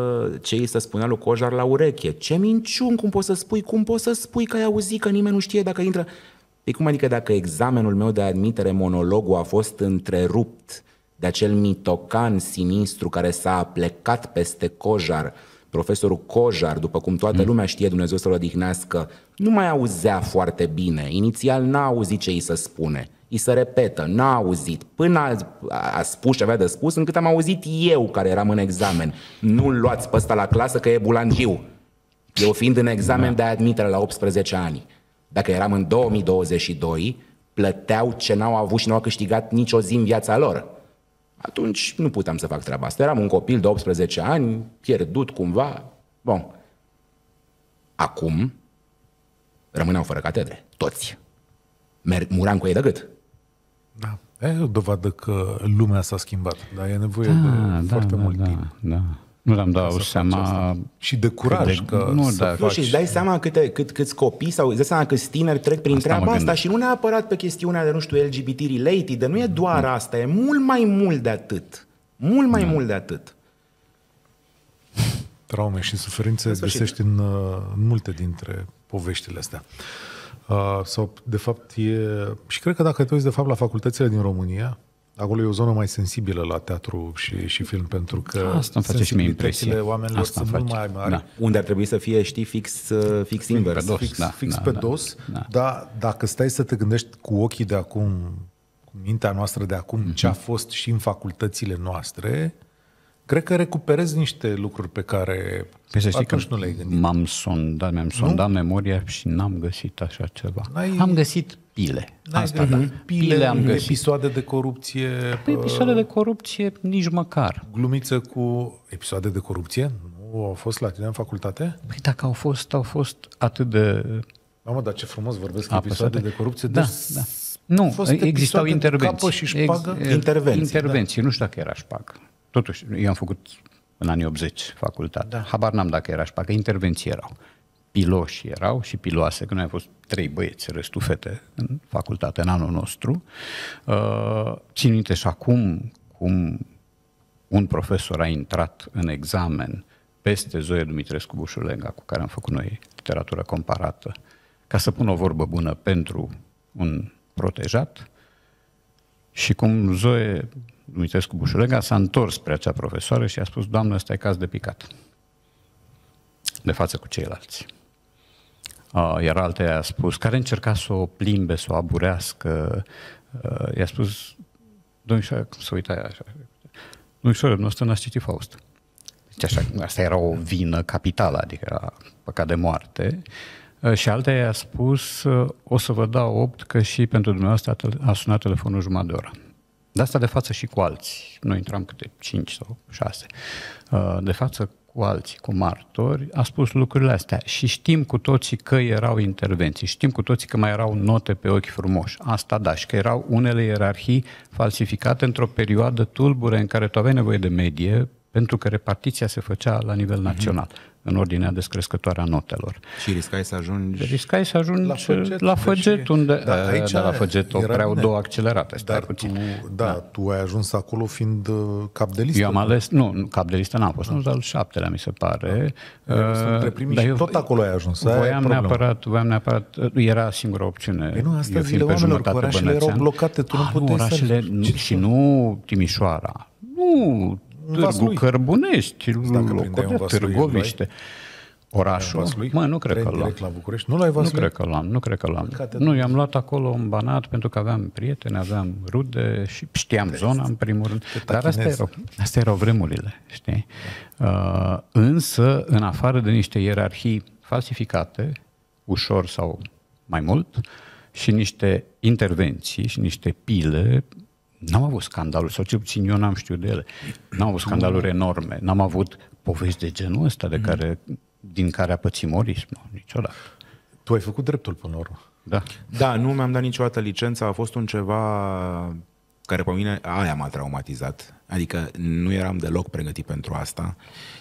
ce îi se spunea lui Cojar la ureche. Ce minciun, cum poți să spui, cum poți să spui că ai auzit, că nimeni nu știe dacă intră... Păi cum adică dacă examenul meu de admitere, monologul a fost întrerupt de acel mitocan sinistru care s-a plecat peste Cojar, profesorul Cojar, după cum toată lumea știe, Dumnezeu să-l odihnească, nu mai auzea foarte bine. Inițial n-a auzit ce îi se spune. Îi se repetă, n-a auzit, până a, a spus ce avea de spus, încât am auzit eu care eram în examen. Nu-l luați pe ăsta la clasă că e bulangiu. Eu fiind în examen da. de admitere la optsprezece ani. Dacă eram în două mii douăzeci și doi, plăteau ce n-au avut și n-au câștigat nicio zi în viața lor. Atunci nu puteam să fac treaba asta. Eram un copil de optsprezece ani, pierdut cumva. Bun. Acum rămâneau fără catedre. Toți. Muream cu ei de gât. Da. E o dovadă că lumea s-a schimbat, dar e nevoie da, de da, foarte da, mult da, timp. Da. Nu le-am dat seama... Și de curaj. De, că nu, să da, faci... Și îți dai seama câte, cât, câți copii sau îți dai seama câți tineri trec prin asta treaba asta și nu neapărat pe chestiunea de, nu știu, L G B T related, de nu e doar asta, e mult mai mult de atât. Mult mai mult de atât. Traume și suferințe găsești în, în multe dintre poveștile astea. Uh, sau, de fapt, e... Și cred că dacă te uiți, de fapt, la facultățile din România, acolo e o zonă mai sensibilă la teatru și, și film, pentru că asta îmi face și mie impresie. Oamenilor asta sunt mult mai mari. Da. Unde ar trebui să fie, știi, fix, fix invers. Pe dos, fix da, fix da, pe da, dos, da. dar dacă stai să te gândești cu ochii de acum, cu mintea noastră de acum, mm-hmm. ce a fost și în facultățile noastre, cred că recuperezi niște lucruri pe care Păi să știi atunci că nu le-ai gândit. m-am sondat, mi-am sondat memoria și n-am găsit așa ceva. N-ai- Am găsit pile. N-ai Asta, da. gândit? Pile, Pile am găsit. episoade de corupție, Păi episoade de corupție nici măcar. glumiță cu episoade de corupție? Nu au fost la tine în facultate? Păi dacă au fost, au fost atât de Mamă, dar ce frumos vorbesc apăsate. episoade de corupție. Da, Deci da. Nu, fost existau episoade de intervenții. capă și șpagă? Ex- Intervenții, Intervenții, nu știu dacă era șpagă. Totuși, eu am făcut în anii optzeci facultate. Da. Habar n-am dacă era șpagă. Intervenții erau. Piloși erau și piloase, că noi am fost trei băieți, restul fete în facultate, în anul nostru. Uh, țin minte și acum cum un profesor a intrat în examen peste Zoe Dumitrescu Bușulenga, cu care am făcut noi literatură comparată, ca să pună o vorbă bună pentru un protejat, și cum Zoe Dumitrescu Bușulenga s-a întors spre acea profesoară și a spus: doamnă, ăsta e caz de picat. De față cu ceilalți. Uh, iar altea a spus, care încerca să o plimbe, să o aburească, uh, i-a spus: domnișoară, cum să uita așa, domnișoară, nu ăsta n-ați citit Faust. Deci așa, asta era o vină capitală, adică a păcat de moarte. Uh, și altea i-a spus: uh, o să vă dau opt, că și pentru dumneavoastră a sunat telefonul jumătate de oră. De asta de față și cu alții. Noi intram câte cinci sau șase. Uh, de față cu alții, cu martori, a spus lucrurile astea. Și știm cu toții că erau intervenții, știm cu toții că mai erau note pe ochi frumoși. Asta da, și că erau unele ierarhii falsificate într-o perioadă tulbure în care tu aveai nevoie de medie, pentru că repartiția se făcea la nivel național, mm-hmm. în ordinea descrescătoare a notelor. Și riscai să ajungi... Riscai să ajungi La Făget, la Făget deci, unde... da, aici de la Făget opreau bine. două accelerate, stai Dar puțin. tu, da, da, tu ai ajuns acolo fiind uh, cap de listă. Eu am ales, nu, cap de listă n-am fost, nu, dar al șaptelea, mi se pare. Da. Uh, între primii dar și eu tot acolo ai ajuns. Aia e Voiam problema. neapărat, voiam neapărat, era singura opțiune. Păi nu, asta Eu zile fiind pe oamenilor, că jumătate orașele erau bănățean. blocate, tu nu Ah, puteai să orașele, ajungi. și nu Timișoara, nu Târgu Vaslui. Cărbunești, Dacă prindeai un Locodea, Vaslui, Târgoviște. Orașul, Vaslui? mă, nu cred că Tren l-am. direct la București? Nu l-ai Nu Vaslui? cred că l-am, nu cred că l-am. Păcate, Nu, i-am luat acolo în Banat pentru că aveam prieteni, aveam rude și știam zona în primul rând. Dar astea erau, astea erau vremurile, știi? Uh, însă, în afară de niște ierarhii falsificate, ușor sau mai mult, și niște intervenții și niște pile, n-am avut scandaluri, sau cel puțin eu n-am știut de ele. N-am avut scandaluri enorme, n-am avut povești de genul ăsta de care, din care a pățit Moris, nu, niciodată. Tu ai făcut dreptul până la urmă. Da. Da, nu mi-am dat niciodată licența, a fost un ceva care pe mine, aia m-a traumatizat. Adică nu eram deloc pregătit pentru asta.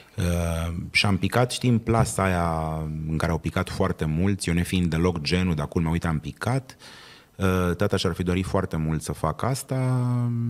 Uh, și am picat, știi, în plasa aia în care au picat foarte mulți, eu nefiind deloc genul, dar culmea, uite, am picat. Uh, tata și-ar fi dorit foarte mult să fac asta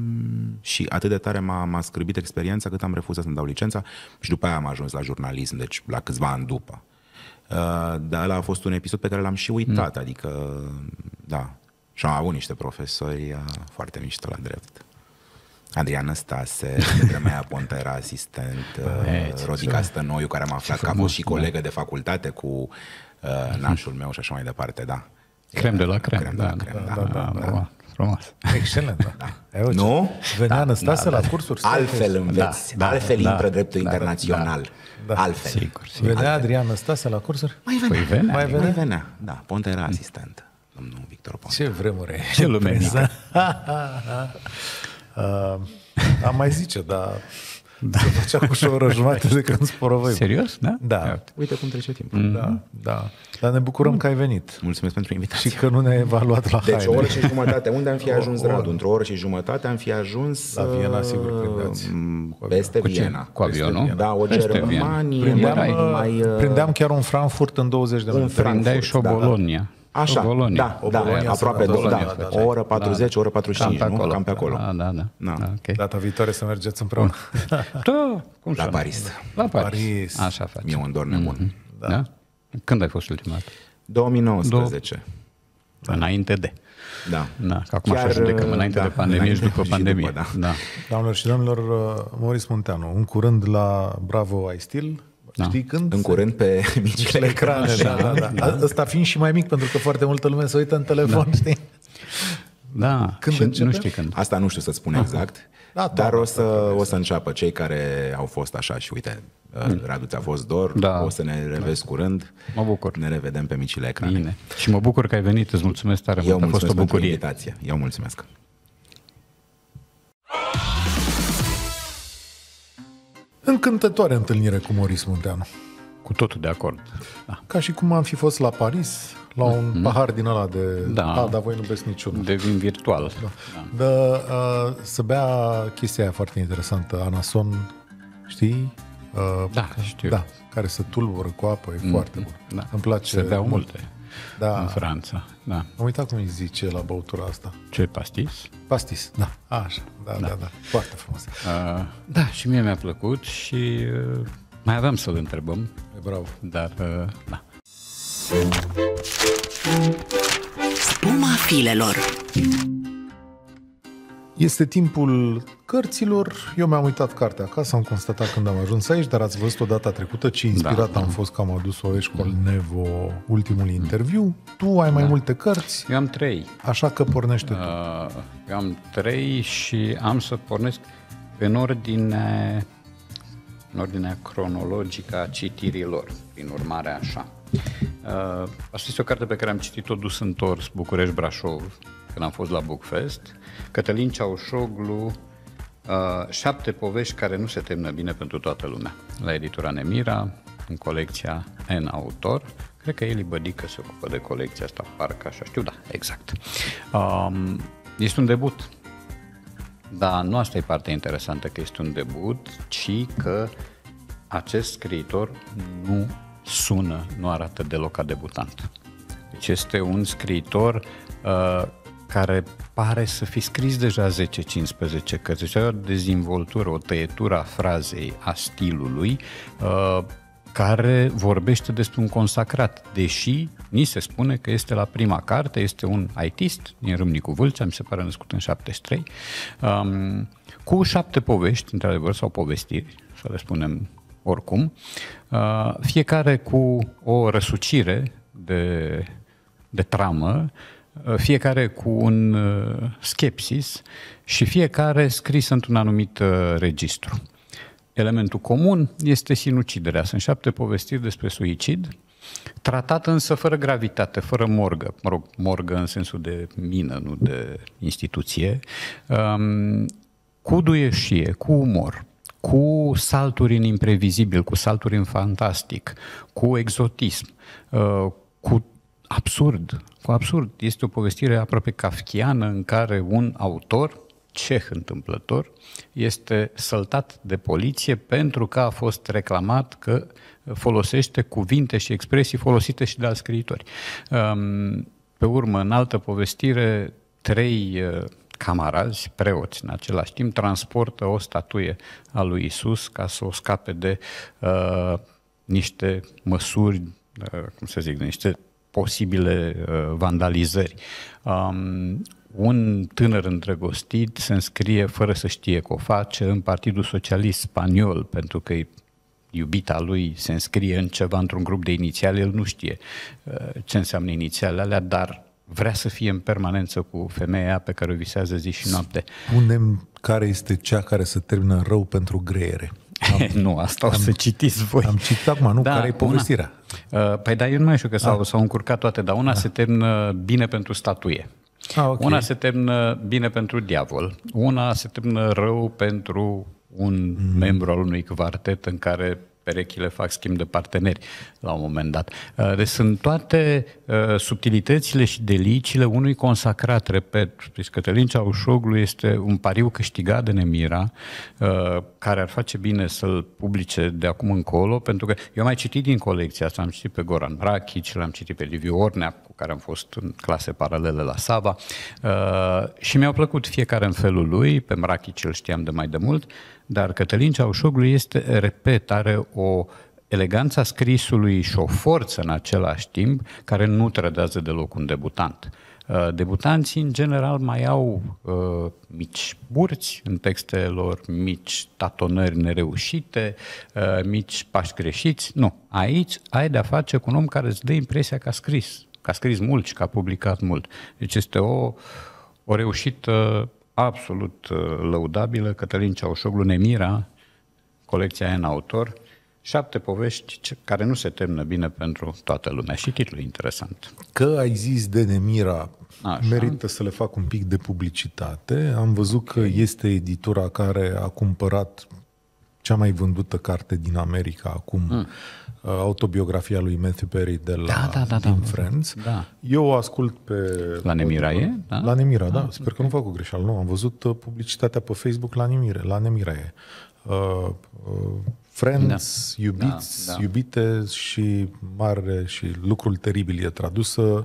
și atât de tare m-a, m-a scârbit experiența cât am refuzat să-mi dau licența și după aia am ajuns la jurnalism, deci la câțiva ani după. Uh, dar ăla a fost un episod pe care l-am și uitat, mm. adică, da. Și am avut niște profesori uh, foarte mișto la drept. Adrian Năstase, de vremea aia Ponta era asistent, uh, Rodica Stănoiu, care am aflat că a fost și colegă de facultate cu uh, nașul meu și așa mai departe, da. Crem de la crem, crem da, de la crem, da, da, da, da, da, da. Frumos. Excelent, da. da. Ai, Nu? Venea Da, Năstase da, la da. cursuri. Altfel înveți, Da, da, altfel da, intră dreptul da, internațional. da, da. Altfel. Sigur, sigur. Venea Adrian Năstase la cursuri? Mai venea. Păi venea. Mai venea? Mai venea, da. Ponta era asistent, domnul Victor Ponta. Ce vremuri e. Ce lume mică. uh, am mai zice, dar da. Se făcea cu și o oră jumătate de când sporovăi. Serios? Da? Da. Uite cum trece timpul. Da, da. Dar ne bucurăm că ai venit. Mulțumesc pentru invitație. Și că nu ne-ai evaluat la Deci haine. o oră și jumătate. Unde am fi ajuns, O oră. Radu? Într-o oră și jumătate am fi ajuns La Viena, sigur, prindeați. uh, peste Cu ce? Viena. Cu avionul? Da, o Peste Germanie Prindeam, mai, mai, uh, prindeam chiar un Frankfurt în douăzeci de minute. Prindeai și o Da, da. Bologna. Așa, Bolonia. da, da, Bolonia aproape, sau da, Bolonia, da, da, o oră patruzeci, o oră patruzeci și cinci, Cam pe nu? acolo. Cam pe acolo. Da, da, da. Da. da okay. Data viitoare să mergeți împreună. Da, cum La să nu? Paris. La Paris. Paris. Așa face. E un dor nebun. Mm-hmm. Da. da? Când ai fost ultima dată? două mii nouăsprezece. Da. Înainte de. Da. Da, că acum Chiar, așa judecăm, înainte da, de pandemie înainte și după și pandemie. după, da. Da. Doamnelor și domnilor, Maurice Munteanu, în curând la Bravo I Still, Da. știi când? În curând pe micile ecrane, da, da, da, da. Ăsta fiind și mai mic, pentru că foarte multă lume se uită în telefon, da. Știi? Da, Când și începe? nu știi când. Asta nu știu să spun exact, Da, dar da, o să, o să înceapă cei care au fost așa și uite, Radu ți-a fost dor, Da. o să ne revezi curând. Mă bucur. Ne revedem pe micile ecrane. Bine. Și mă bucur că ai venit, îți mulțumesc tare Eu mult, a fost o mulțumesc pentru bucurie. invitație. Eu mulțumesc. Încântătoare întâlnire cu Maurice Munteanu. Cu totul de acord. Da. Ca și cum am fi fost la Paris, la un mm-hmm. pahar din ăla de... Da. A, dar voi nu beți niciunul. De vin virtual. Da. Da, uh, să bea chestia aia foarte interesantă, Anason, știi? Uh, Da, știu. Da, care se tulbură cu apă, e mm-hmm. foarte bun. Da. Îmi place Se beau mult. multe Da. în Franța. Da. Am uitat cum îi zice la băutura asta. Ce pastis? Pastis, da, așa, da, da, da, da. Foarte frumos. Uh, da, și mie mi-a plăcut și uh, mai aveam să-l întrebăm, E bravo. dar uh, da. Spuma filelor. Este timpul cărților. Eu mi-am uitat cartea acasă, am constatat când am ajuns aici, dar ați văzut-o data trecută ce inspirat Da. am fost că am adus Oești Colnevo ultimul interviu. Tu ai mai multe cărți, Eu am trei. așa că pornește tu. Uh, eu am trei și am să pornesc în ordine, în ordinea cronologică a citirilor, prin urmare așa. Uh, asta este o carte pe care am citit-o dus întors, București-Brașov, când am fost la Bookfest. Cătălin Ceaușoglu, uh, șapte povești care nu se termină bine pentru toată lumea. La editura Nemira, în colecția N Autor. Cred că Eli Bădică se ocupă de colecția asta, parcă așa știu, da, exact. Um, este un debut. Dar nu asta e partea interesantă, că este un debut, ci că acest scriitor nu sună, nu arată deloc ca debutant. Deci este un scriitor uh, care pare să fi scris deja zece cincisprezece cărți. Deci are o dezvoltură, o tăietură a frazei, a stilului, uh, care vorbește despre un consacrat, deși ni se spune că este la prima carte, este un aitist din Râmnicu Vâlcea, mi se pare născut în șaptezeci și trei, um, cu șapte povești, într-adevăr, sau povestiri, să le spunem oricum, uh, fiecare cu o răsucire de, de tramă, uh, fiecare cu un uh, skepsis și fiecare scris într-un anumit uh, registru. Elementul comun este sinuciderea. Sunt șapte povestiri despre suicid, tratat însă fără gravitate, fără morgă, mă rog, morgă în sensul de mină, nu de instituție, um, cu duieșie, cu umor, cu salturi în imprevizibil, cu salturi în fantastic, cu exotism, uh, cu absurd, cu absurd. Este o povestire aproape kafkiană în care un autor, ceh întâmplător, este săltat de poliție pentru că a fost reclamat că folosește cuvinte și expresii folosite și de alți scriitori. Pe urmă, în altă povestire, trei camarazi, preoți în același timp, transportă o statuie a lui Isus ca să o scape de uh, niște măsuri, uh, cum să zic, de niște posibile uh, vandalizări. Um, un tânăr îndrăgostit se înscrie fără să știe că o face în Partidul Socialist Spaniol, pentru că iubita lui se înscrie în ceva, într-un grup de inițiale, el nu știe uh, ce înseamnă inițialele alea, dar vrea să fie în permanență cu femeia pe care o visează zi și noapte. Punem care este cea care se termină rău pentru greiere. Am, nu, asta o să citiți voi. Am citit acum, nu? Da, care e povestirea? Una, uh, păi da, eu nu mai știu că s-au, ah. s-au încurcat toate, dar una ah. se termină bine pentru statuie. Ah, okay. Una se termină bine pentru diavol. Una se termină rău pentru un mm. membru al unui quartet în care perechile fac schimb de parteneri la un moment dat. Deci sunt toate uh, subtilitățile și deliciile unui consacrat, repet, deci Cătălin Ceaușoglu este un pariu câștigat de Nemira, uh, care ar face bine să-l publice de acum încolo, pentru că eu am mai citit din colecția asta, am citit pe Goran Mrakic, l-am citit pe Liviu Ornea, cu care am fost în clase paralele la Sava, uh, și mi-au plăcut fiecare în felul lui, pe Mrakic îl știam de mai de mult, dar Cătălin Ceaușoglu este, repet, are o eleganța scrisului și o forță în același timp care nu trădează deloc un debutant. Debutanții, în general, mai au uh, mici burți în textele lor, mici tatonări nereușite, uh, mici pași greșiți. Nu, aici ai de-a face cu un om care îți dă impresia că a scris, că a scris mult și că a publicat mult. Deci este o, o reușită absolut lăudabilă. Cătălin Ceaușoglu, Nemira, colecția aia în autor, șapte povești care nu se termină bine pentru toată lumea. Și titlul e interesant. Că ai zis de Nemira, Așa. merită să le fac un pic de publicitate. Am văzut că este editura care a cumpărat cea mai vândută carte din America acum, mm. autobiografia lui Matthew Perry de la da, da, da, din da. Friends. Da. Eu o ascult pe... La Nemira e? Da? La Nemira, da. Ah, Sper okay. că nu fac o greșeală. Nu, am văzut publicitatea pe Facebook la Nemira, la Nemira e. Uh, uh, Friends, da. iubiți, da, da. iubite și mare și lucrul teribil e tradusă.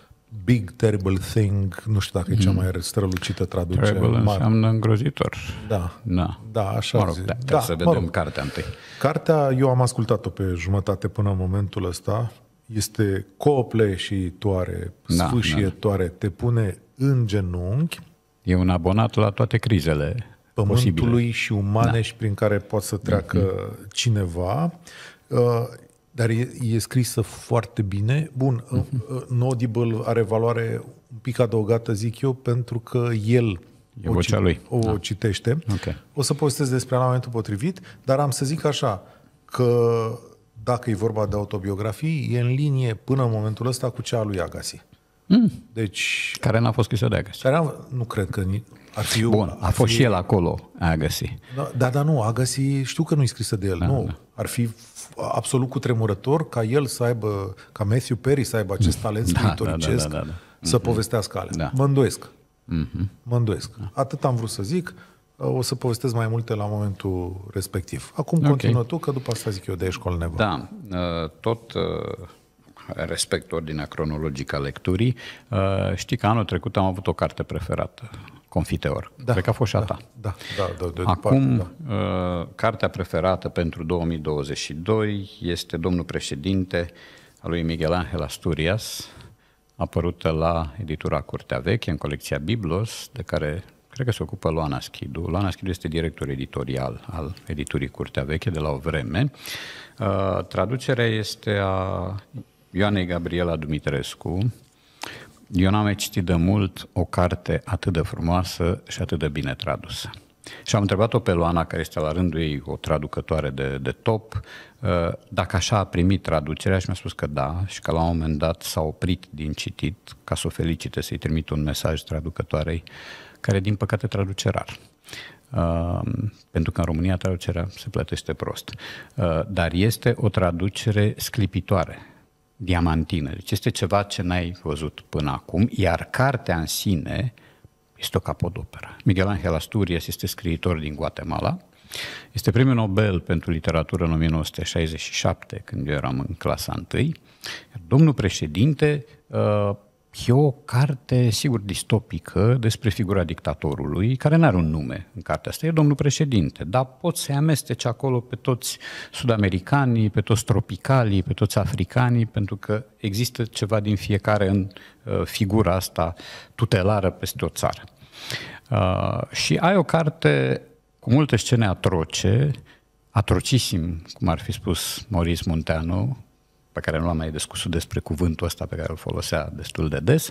Big Terrible Thing, nu știu dacă mm. e cea mai strălucită traducere. Terrible înseamnă îngrozitor. Da, da, da așa mă rog, zic. Da, da, să vedem mă rog. cartea întâi. Cartea, eu am ascultat-o pe jumătate până în momentul ăsta. Este copleșitoare, da, sfâșietoare, da. Te pune în genunchi. E un abonat la toate crizele pământului posibile. Și umane da. Și prin care poate să treacă mm-hmm. cineva. Uh, Dar e, e scrisă foarte bine. Bun, uh-huh. Audible are valoare un pic adăugată, zic eu, pentru că el e o, vocea lui. o da. citește. Okay. O să postez despre la momentul potrivit, dar am să zic așa, că dacă e vorba de autobiografii, e în linie până în momentul ăsta cu cea a lui Agassi. Mm. Deci, care n-a fost scrisă de Agassi. Care am, nu cred că ar fi... Bun, a fost fi, și el acolo, Agassi. Da, da, da, nu, Agassi știu că nu e scrisă de el, da, nu. Da. Ar fi absolut cutremurător ca el să aibă, ca Matthew Perry să aibă acest talent da, scriitoricesc da, da, da, da. să mm-hmm. povestească alea. Da. Mă îndoiesc. Mm-hmm. Mă îndoiesc. Da. Atât am vrut să zic, o să povestesc mai multe la momentul respectiv. Acum okay. continuă tu, că după asta zic eu de școală nevă. Da, tot respect ordinea cronologică a lecturii. Știi că anul trecut am avut o carte preferată, Confiteor. Da, cred că a fost și a ta. Da, da, da, de Acum, departe, da. Cartea preferată pentru două mii douăzeci și doi este Domnul președinte al lui Miguel Ángel Asturias, apărută la editura Curtea Veche, în colecția Biblos, de care cred că se ocupă Luana Schidu. Luana Schidu este director editorial al editurii Curtea Veche de la o vreme. Traducerea este a Ioanei Gabriela Dumitrescu. Eu n-am mai citit de mult o carte atât de frumoasă și atât de bine tradusă. Și am întrebat-o pe Luana, care este la rândul ei o traducătoare de, de top, dacă așa a primit traducerea și mi-a spus că da, și că la un moment dat s-a oprit din citit ca să o felicite, să-i trimit un mesaj traducătoarei, care din păcate traduce rar. Uh, pentru că în România traducerea se plătește prost. Uh, dar este o traducere sclipitoare, diamantină. Deci este ceva ce n-ai văzut până acum, iar cartea în sine este o capodoperă. Miguel Ángel Asturias este scriitor din Guatemala, este premiul Nobel pentru literatură în o mie nouă sute șaizeci și șapte, când eu eram în clasa întâi. Domnul președinte uh, e o carte, sigur, distopică despre figura dictatorului, care n-are un nume în cartea asta, e Domnul președinte, dar poți să-i amesteci acolo pe toți sud-americanii, pe toți tropicalii, pe toți africanii, pentru că există ceva din fiecare în uh, figura asta tutelară peste o țară. Uh, și ai o carte cu multe scene atroce, atrocisim, cum ar fi spus Maurice Munteanu, pe care nu l-am mai discutat despre cuvântul ăsta pe care îl folosea destul de des,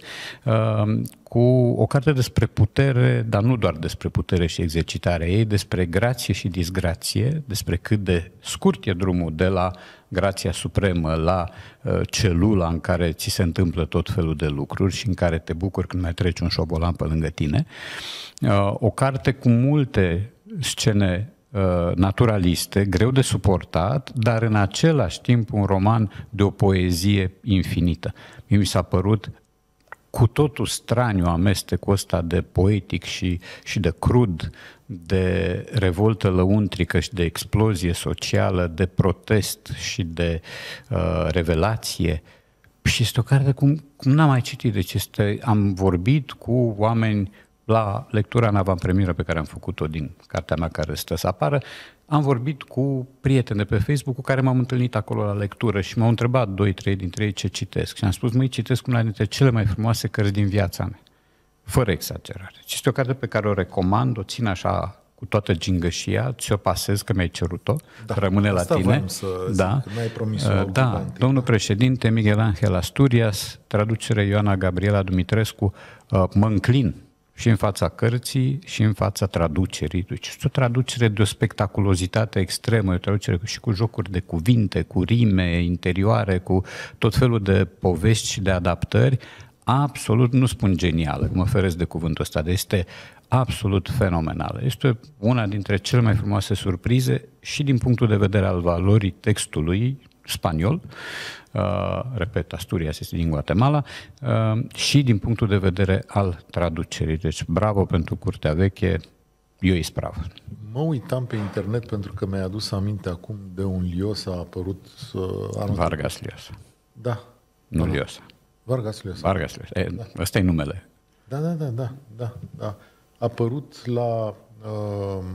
cu o carte despre putere, dar nu doar despre putere și exercitarea ei, despre grație și disgrație, despre cât de scurt e drumul de la grația supremă la celula în care ți se întâmplă tot felul de lucruri și în care te bucuri când mai treci un șobolan pe lângă tine. O carte cu multe scene naturaliste, greu de suportat, dar în același timp un roman de o poezie infinită. Mie mi s-a părut cu totul straniu amestecul ăsta de poetic și, și de crud, de revoltă lăuntrică și de explozie socială, de protest și de uh, revelație. Și este o carte cum, cum n-am mai citit. Deci este, am vorbit cu oameni la lectura în avantpremieră pe care am făcut-o din cartea mea care stă să apară. Am vorbit cu prieteni de pe Facebook cu care m-am întâlnit acolo la lectură și m-au întrebat doi, trei dintre ei ce citesc. Și am spus, măi, citesc una dintre cele mai frumoase cărți din viața mea. Fără exagerare. Este o carte pe care o recomand, o țin așa cu toată gingășia, ți-o pasez că mi-ai cerut-o, da, rămâne la tine. Să da. zic, n-ai promis uh, da. Domnul președinte Miguel Ángel Asturias, traducere Ioana Gabriela Dumitrescu, uh, mă înclin și în fața cărții și în fața traducerii. Deci este o traducere de o spectaculozitate extremă, o traducere și cu jocuri de cuvinte, cu rime interioare, cu tot felul de povești și de adaptări, absolut, nu spun genială, mă feresc de cuvântul ăsta, dar este absolut fenomenală. Este una dintre cele mai frumoase surprize și din punctul de vedere al valorii textului spaniol, uh, repet, Asturias este din Guatemala, uh, și din punctul de vedere al traducerii. Deci, bravo pentru Curtea Veche, eu îi sprav. Mă uitam pe internet pentru că mi-ai adus aminte acum de un Liosa a apărut uh, anul Vargas Llosa. Da. Nu da. Llosa. Vargas Llosa. Vargas Llosa. E, da. Ăsta e numele. Da, da, da, da, da, da. A apărut la uh,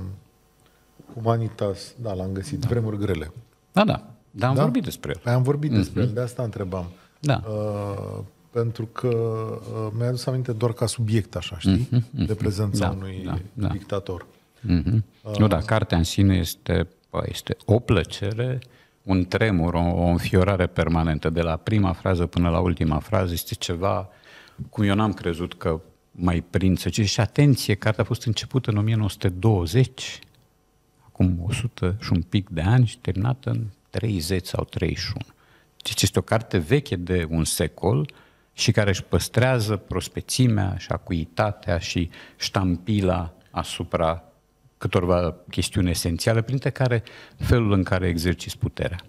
Humanitas, da, l-am găsit, da. Vremuri grele. Da, da, dar am da? vorbit despre el. Păi am vorbit mm-hmm. despre el, de asta întrebam. Da. Uh, pentru că uh, mi-a adus aminte doar ca subiect, așa, știi? Mm-hmm. De prezența da, unui da, da. dictator. Mm-hmm. Uh, nu, dar cartea în sine este, este o plăcere, un tremur, o, o înfiorare permanentă. De la prima frază până la ultima frază este ceva cum eu n-am crezut că mai prind să citești. Și atenție, cartea a fost începută în o mie nouă sute douăzeci, acum o sută și un pic de ani, și terminată în treizeci sau treizeci și unu. Deci este o carte veche de un secol și care își păstrează prospețimea și acuitatea și ștampila asupra câtorva chestiuni esențiale, printre care felul în care exerciți puterea.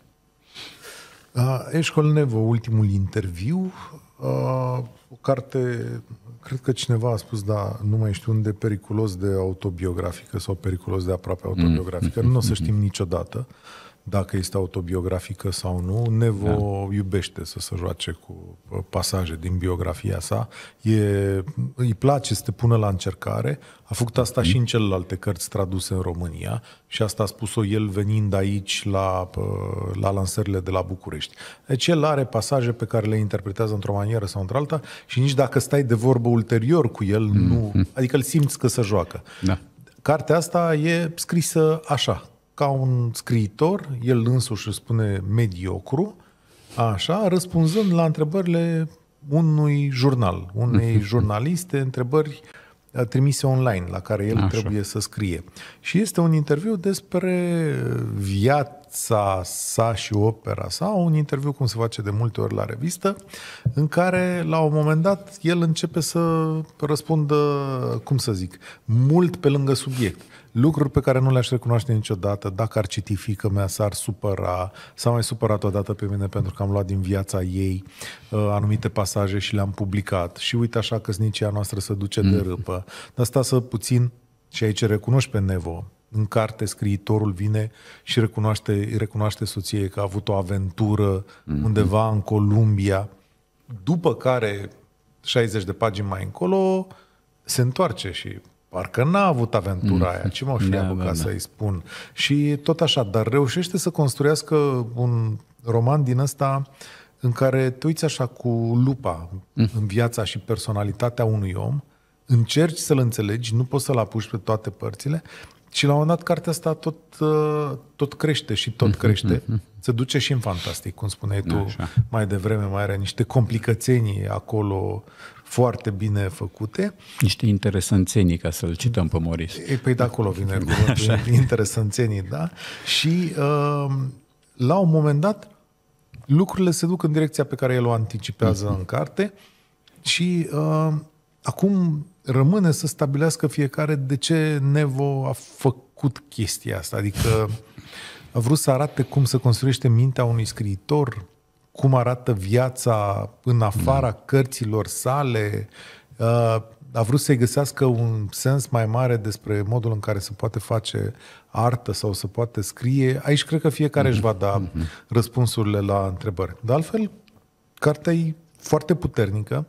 Uh, Eșcol Nevo, ultimul interviu, uh, o carte, cred că cineva a spus, da, nu mai știu unde, periculos de autobiografică sau periculos de aproape autobiografică. Mm. Nu o să știm niciodată dacă este autobiografică sau nu. Nevo da. iubește să se joace cu pasaje din biografia sa. E, îi place să te pună la încercare. A făcut asta mm. și în celelalte cărți traduse în România și asta a spus-o el venind aici la, la lansările de la București. Deci el are pasaje pe care le interpretează într-o manieră sau într-alta și nici dacă stai de vorbă ulterior cu el, mm. nu, adică îl simți că se joacă. Da. Cartea asta e scrisă așa, ca un scriitor, el însuși își spune mediocru, așa, răspunzând la întrebările unui jurnal, unei jurnaliste, întrebări trimise online, la care el așa. trebuie să scrie. Și este un interviu despre viața sa și opera sa, un interviu cum se face de multe ori la revistă, în care, la un moment dat, el începe să răspundă, cum să zic, mult pe lângă subiect. Lucruri pe care nu le-aș recunoaște niciodată. Dacă ar citi fiică mea, s-ar supăra. S-a mai supărat odată pe mine pentru că am luat din viața ei uh, anumite pasaje și le-am publicat. Și uite așa, căsnicia noastră se duce mm. de râpă. Dar stasă puțin, și aici recunoști pe Nevo. În carte, scriitorul vine și recunoaște, recunoaște soției că a avut o aventură mm. undeva în Columbia. După care, șaizeci de pagini mai încolo, se întoarce și parcă n-a avut aventura mm. aia, ce m-au fi da, apucat da, da. să-i spun. Și tot așa, dar reușește să construiască un roman din ăsta în care te uiți așa cu lupa mm. în viața și personalitatea unui om, încerci să-l înțelegi, nu poți să-l apuci pe toate părțile și la un moment dat cartea asta tot, tot crește și tot crește. Se duce și în fantastic, cum spuneai tu așa. mai devreme, mai are niște complicățenii acolo foarte bine făcute. Niște interesanțenii, ca să-l cităm pe Maurice. E, păi de acolo vine cuvântul, interesanțenii, da? Și uh, la un moment dat lucrurile se duc în direcția pe care el o anticipează uh-huh. în carte și uh, acum rămâne să stabilească fiecare de ce Nevo a făcut chestia asta. Adică a vrut să arate cum se construiește mintea unui scriitor, cum arată viața în afara cărților sale, a vrut să-i găsească un sens mai mare despre modul în care se poate face artă sau se poate scrie. Aici cred că fiecare își va da răspunsurile la întrebări. De altfel, cartea e foarte puternică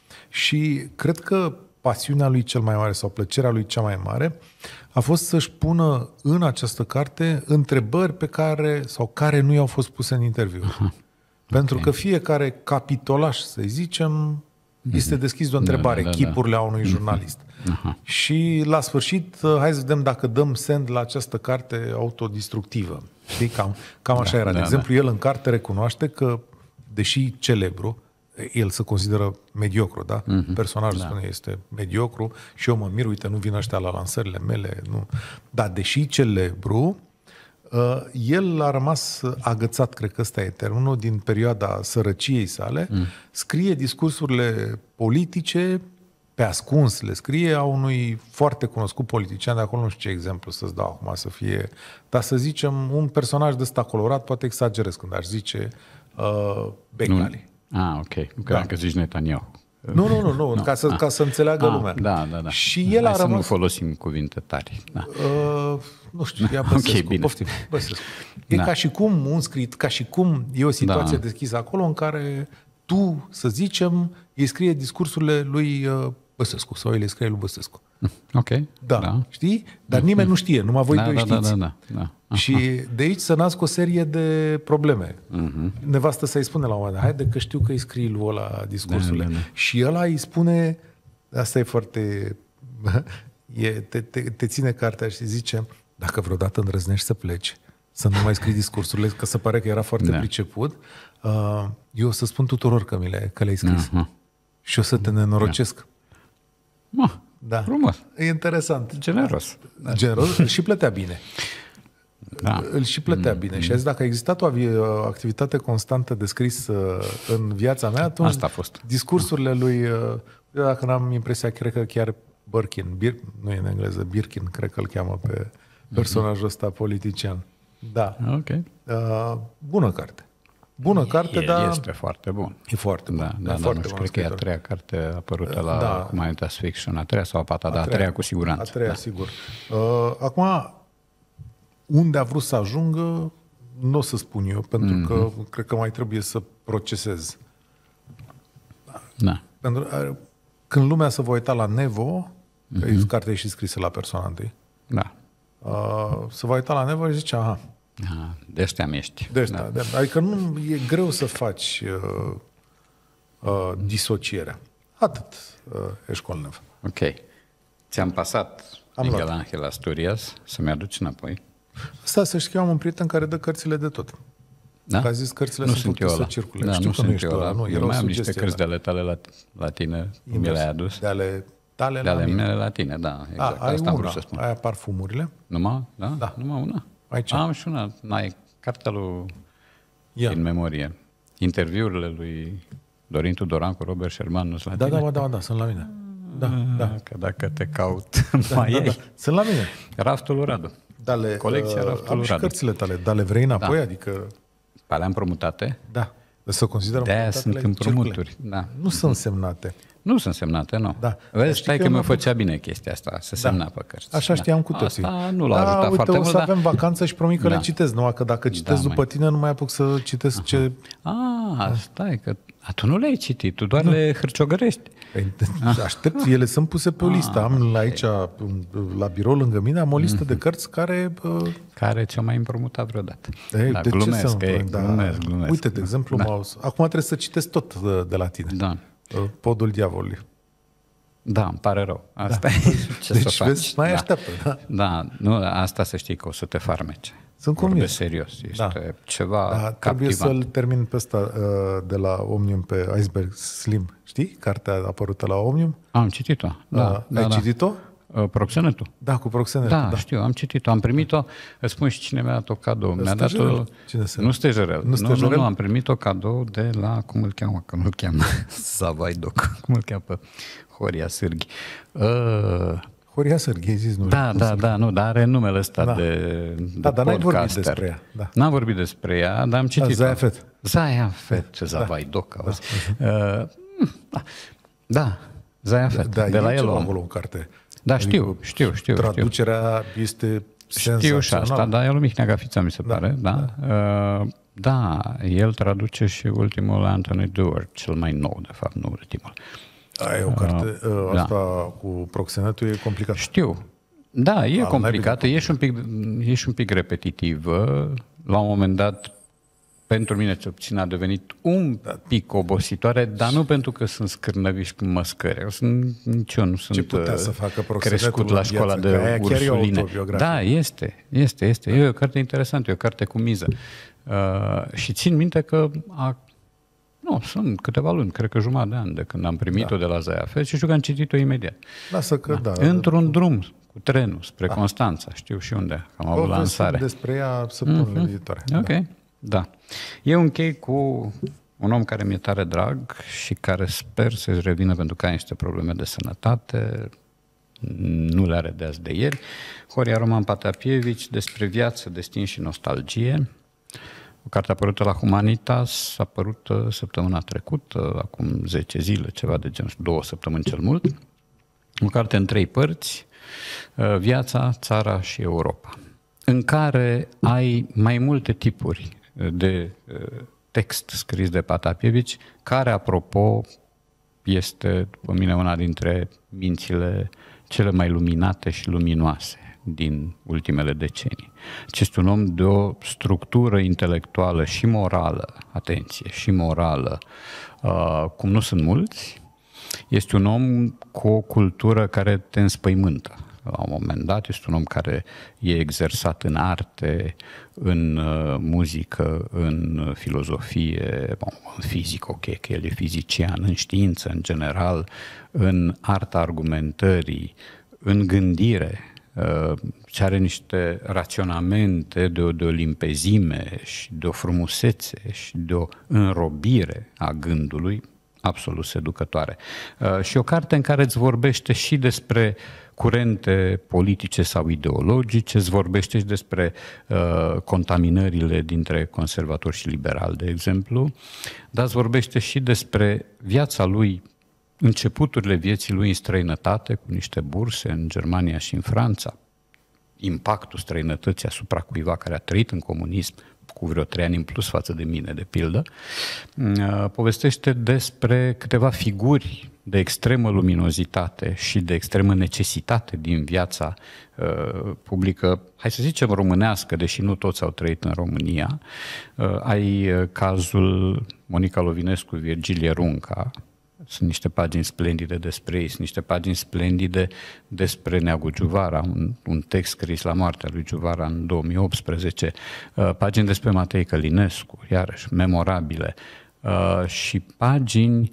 și cred că pasiunea lui cel mai mare sau plăcerea lui cea mai mare a fost să-și pună în această carte întrebări pe care, sau care nu i-au fost puse în interviu. Aha. Pentru okay. că fiecare capitolaș, să zicem, este deschis de o întrebare, da, da, da, chipurile a unui jurnalist. Aha. Și la sfârșit, hai să vedem dacă dăm send la această carte autodistructivă. Știi? Cam, cam așa da, era. De da, exemplu, da. El în carte recunoaște că, deși celebru, el se consideră mediocru, da? Mm-hmm. Personajul da. spune este mediocru și eu mă mir, uite, nu vin ăștia la lansările mele. Nu. Dar deși celebru, uh, el a rămas agățat, cred că ăsta e termenul, din perioada sărăciei sale, mm. scrie discursurile politice, pe ascuns le scrie, a unui foarte cunoscut politician, de acolo nu știu ce exemplu să-ți dau acum să fie, dar să zicem, un personaj de ăsta colorat, poate exagerez când aș zice uh, Becali. Ah, ok. Nu da. Că zici Netanyahu. Nu, nu, nu, nu. no. ca, să, ah. ca să înțeleagă ah, lumea. Da, da, da. Și el Hai a rămas... rămas... să nu folosim cuvinte tari. Da. Uh, nu știu, ia Băsescu. Okay, Poftim, Băsescu. E da. ca și cum un scrit, ca și cum e o situație da. deschisă acolo în care tu, să zicem, îi scrie discursurile lui uh, Băsescu sau el îi scrie lui Băsescu. Ok. Da, da. Știi? Dar nimeni nu știe, numai voi da, doi da, știți. Da, da, da, da. Și de aici să nasc o serie de probleme. Uh-huh. Nevastă să-i spune la un moment dat, haide că știu că îi scrii lui ăla discursurile. Da, da, da. Și ăla îi spune, asta e foarte... E, te, te, te ține cartea și zice, dacă vreodată îndrăznești să pleci, să nu mai scrii discursurile, că se pare că era foarte da. priceput, uh, eu o să spun tuturor că, mi le, că le-ai scris. Uh-huh. Și o să te nenorocesc. Da. Da. Frumos. E interesant. Generos. Da. Generos. Îl și plătea bine. Da. Îl și plătea mm. bine. Și a zis, dacă a existat o activitate constantă de scris în viața mea, atunci asta a fost. Discursurile lui, eu dacă n-am impresia, cred că chiar Birkin, Bir, nu e în engleză, Birkin, cred că îl cheamă pe personajul ăsta politician. Da. Ok. Uh, bună carte. Bună carte, El dar... este foarte bun. E foarte bun. Da, da, e da, foarte nu știu, bun cred că e a treia carte apărută la da. Humanitas Fiction, a treia sau a patra, dar a treia cu siguranță. A treia, da. sigur. Uh, acum, unde a vrut să ajungă, nu o să spun eu, pentru mm-hmm. că cred că mai trebuie să procesez. Da. Pentru, uh, când lumea se va uita la Nevo, mm-hmm. că e cartea e și scrisă la persoana întâi, da. uh, se va uita la Nevo și zice, aha, aha, de ăștia mi-ești. De ăștia, da. de, adică nu e greu să faci uh, uh, disocierea. Atât, uh, Eșcolnev. Ok. Ți-am pasat Am Miguel Ángel Asturias, să-mi aduci înapoi. Asta să știu, am un prieten care dă cărțile de tot. Da? Că a zis cărțile nu sunt sunt eu să ăla. circule. Da, știu nu că nu sunt ești eu ăla. Nu, eu mai am niște cărți de ale tale la, la tine, mi le-ai adus. De ale tale de la ale mine. mele la tine, da. Exact. A, ai asta am una, vrut să spun. aia parfumurile. Numai? Da? Da. Numai una. Aici. Am și una. N-ai cartea lui Ia. Din memorie. Interviurile lui Dorin Tudoran cu Robert Sherman nu sunt la da, tine? Da, da, da, da, sunt la mine. Da, da. Că dacă te caut, da, mai da, ei. da. Sunt la mine. Raftul lui Radu. Dale, Colecția uh, Raftul am lui și Radu. cărțile tale, dar le vrei înapoi? Da. Adică... Pe alea împrumutate? Da. Să considerăm de-aia sunt împrumuturi. Da. Nu sunt semnate. Nu sunt semnate, nu. Da. Vezi, stai că, că mi-a făcea bine chestia asta, să da. semna pe cărți. Așa știam cu toții. Asta nu l-a da, ajutat uite, foarte o mult. să dar... avem vacanță și promit că da. le citesc. Numai că dacă citesc da, după mai. tine, nu mai apuc să citesc Aha. ce... Ah, stai că... A, tu nu le-ai citit, tu doar nu. le hârciogărești. Aștept, ele sunt puse pe o listă. Am aici, la birou lângă mine, am o listă mm-hmm. de cărți care... Care ți-o mai împrumutat vreodată. Ei, da, de glumesc, ce că da. glumesc, glumesc. Uite, de exemplu, da. acum trebuie să citesc tot de la tine. Da. Podul diavolului. Da, îmi pare rău. Asta da. e ce deci, să faci. Vezi, mai da. așteaptă. Da. da, nu, asta să știi că o să te farmece. Sunt convins. serios, este da. ceva da, captivant. Trebuie să-l termin pe ăsta de la Omnium pe Iceberg Slim. Știi? Cartea apărută la Omnium. Am citit-o. Da, da, da, ai da. citit-o? Proxenetul? Da, cu proxenetul. Da, da, știu, am citit-o, am primit-o, îți spun și cine mi-a dat-o cadou. Mi-a dat-o... Cine se... Nu Stejerel. Nu, nu, nu, nu, am primit-o cadou de la, cum îl cheamă, că nu-l cheamă, Zavaidoc, cum îl cheamă, Horia Sârghi. Uh... Horia Sârghi, ai zis, nu Da, da, da, nu, dar are numele ăsta da. de, de Da, dar n-ai vorbit podcaster. despre ea. Da. N-am vorbit despre ea, dar am citit-o. Da, Zayafet. Zayafet, ce Zavaidoc. Da. Uh, da, da, Zayafet, Da, de la e el. ceva acolo în carte. Da, știu, știu, știu. Traducerea știu. este Știu și senzațională. asta, da, e lui Mihnea Gafița, mi se Da, pare, da. Da. Uh, da, el traduce și ultimul Anthony Doerr, cel mai nou, de fapt, nu ultimul. Aia e o carte, uh, da. asta cu proxenetul e complicat. Știu. Da, e Al complicată, e și, un pic, e și un pic repetitivă. La un moment dat, pentru mine cel puțin a devenit un da. pic obositoare, dar nu pentru că sunt scârnăviși cu măscări. Eu sunt, nici eu nu sunt Ce putea să facă crescut la școala de ursuline. Da, este, este, este. E o carte interesantă, e o carte cu miză. Uh, și țin minte că a, nu, sunt câteva luni, cred că jumătate de an de când am primit-o da. de la Zayafet și știu că am citit-o imediat. Lasă că da. da. Într-un drum cu trenul spre da. Constanța, știu și unde, am avut lansare. Despre ea săptămâna mm-hmm. viitoare. Ok, da. da. Eu închei cu un om care mi-e tare drag și care sper să-și revină pentru că are niște probleme de sănătate, nu le are de azi de ieri. Horia Roman Patapievici, despre viață, destin și nostalgie. O carte apărută la Humanitas, apărută săptămâna trecută, acum zece zile, ceva de genul, două săptămâni cel mult. O carte în trei părți, Viața, Țara și Europa, în care ai mai multe tipuri de text scris de Patapievici, care, apropo, este, după mine, una dintre mințile cele mai luminate și luminoase din ultimele decenii. Este un om de o structură intelectuală și morală, atenție, și morală, uh, cum nu sunt mulți. Este un om cu o cultură care te înspăimântă. La un moment dat este un om care e exersat în arte, în uh, muzică, în filozofie, bon, în fizică, ok, că el e fizician, în știință în general, în arta argumentării, în gândire, și are niște raționamente de o, de o limpezime și de o frumusețe și de o înrobire a gândului absolut seducătoare. Și o carte în care îți vorbește și despre curente politice sau ideologice, îți vorbește și despre uh, contaminările dintre conservatori și liberali, de exemplu, dar îți vorbește și despre viața lui, începuturile vieții lui în străinătate, cu niște burse în Germania și în Franța, impactul străinătății asupra cuiva care a trăit în comunism cu vreo trei ani în plus față de mine, de pildă, povestește despre câteva figuri de extremă luminozitate și de extremă necesitate din viața uh, publică, hai să zicem românească, deși nu toți au trăit în România. Uh, ai cazul Monica Lovinescu, Virgilie Runca. Sunt niște pagini splendide despre ei, sunt niște pagini splendide despre Neagu Giuvara, un, un text scris la moartea lui Giuvara în două mii optsprezece, uh, pagini despre Matei Călinescu, iarăși, memorabile, uh, și pagini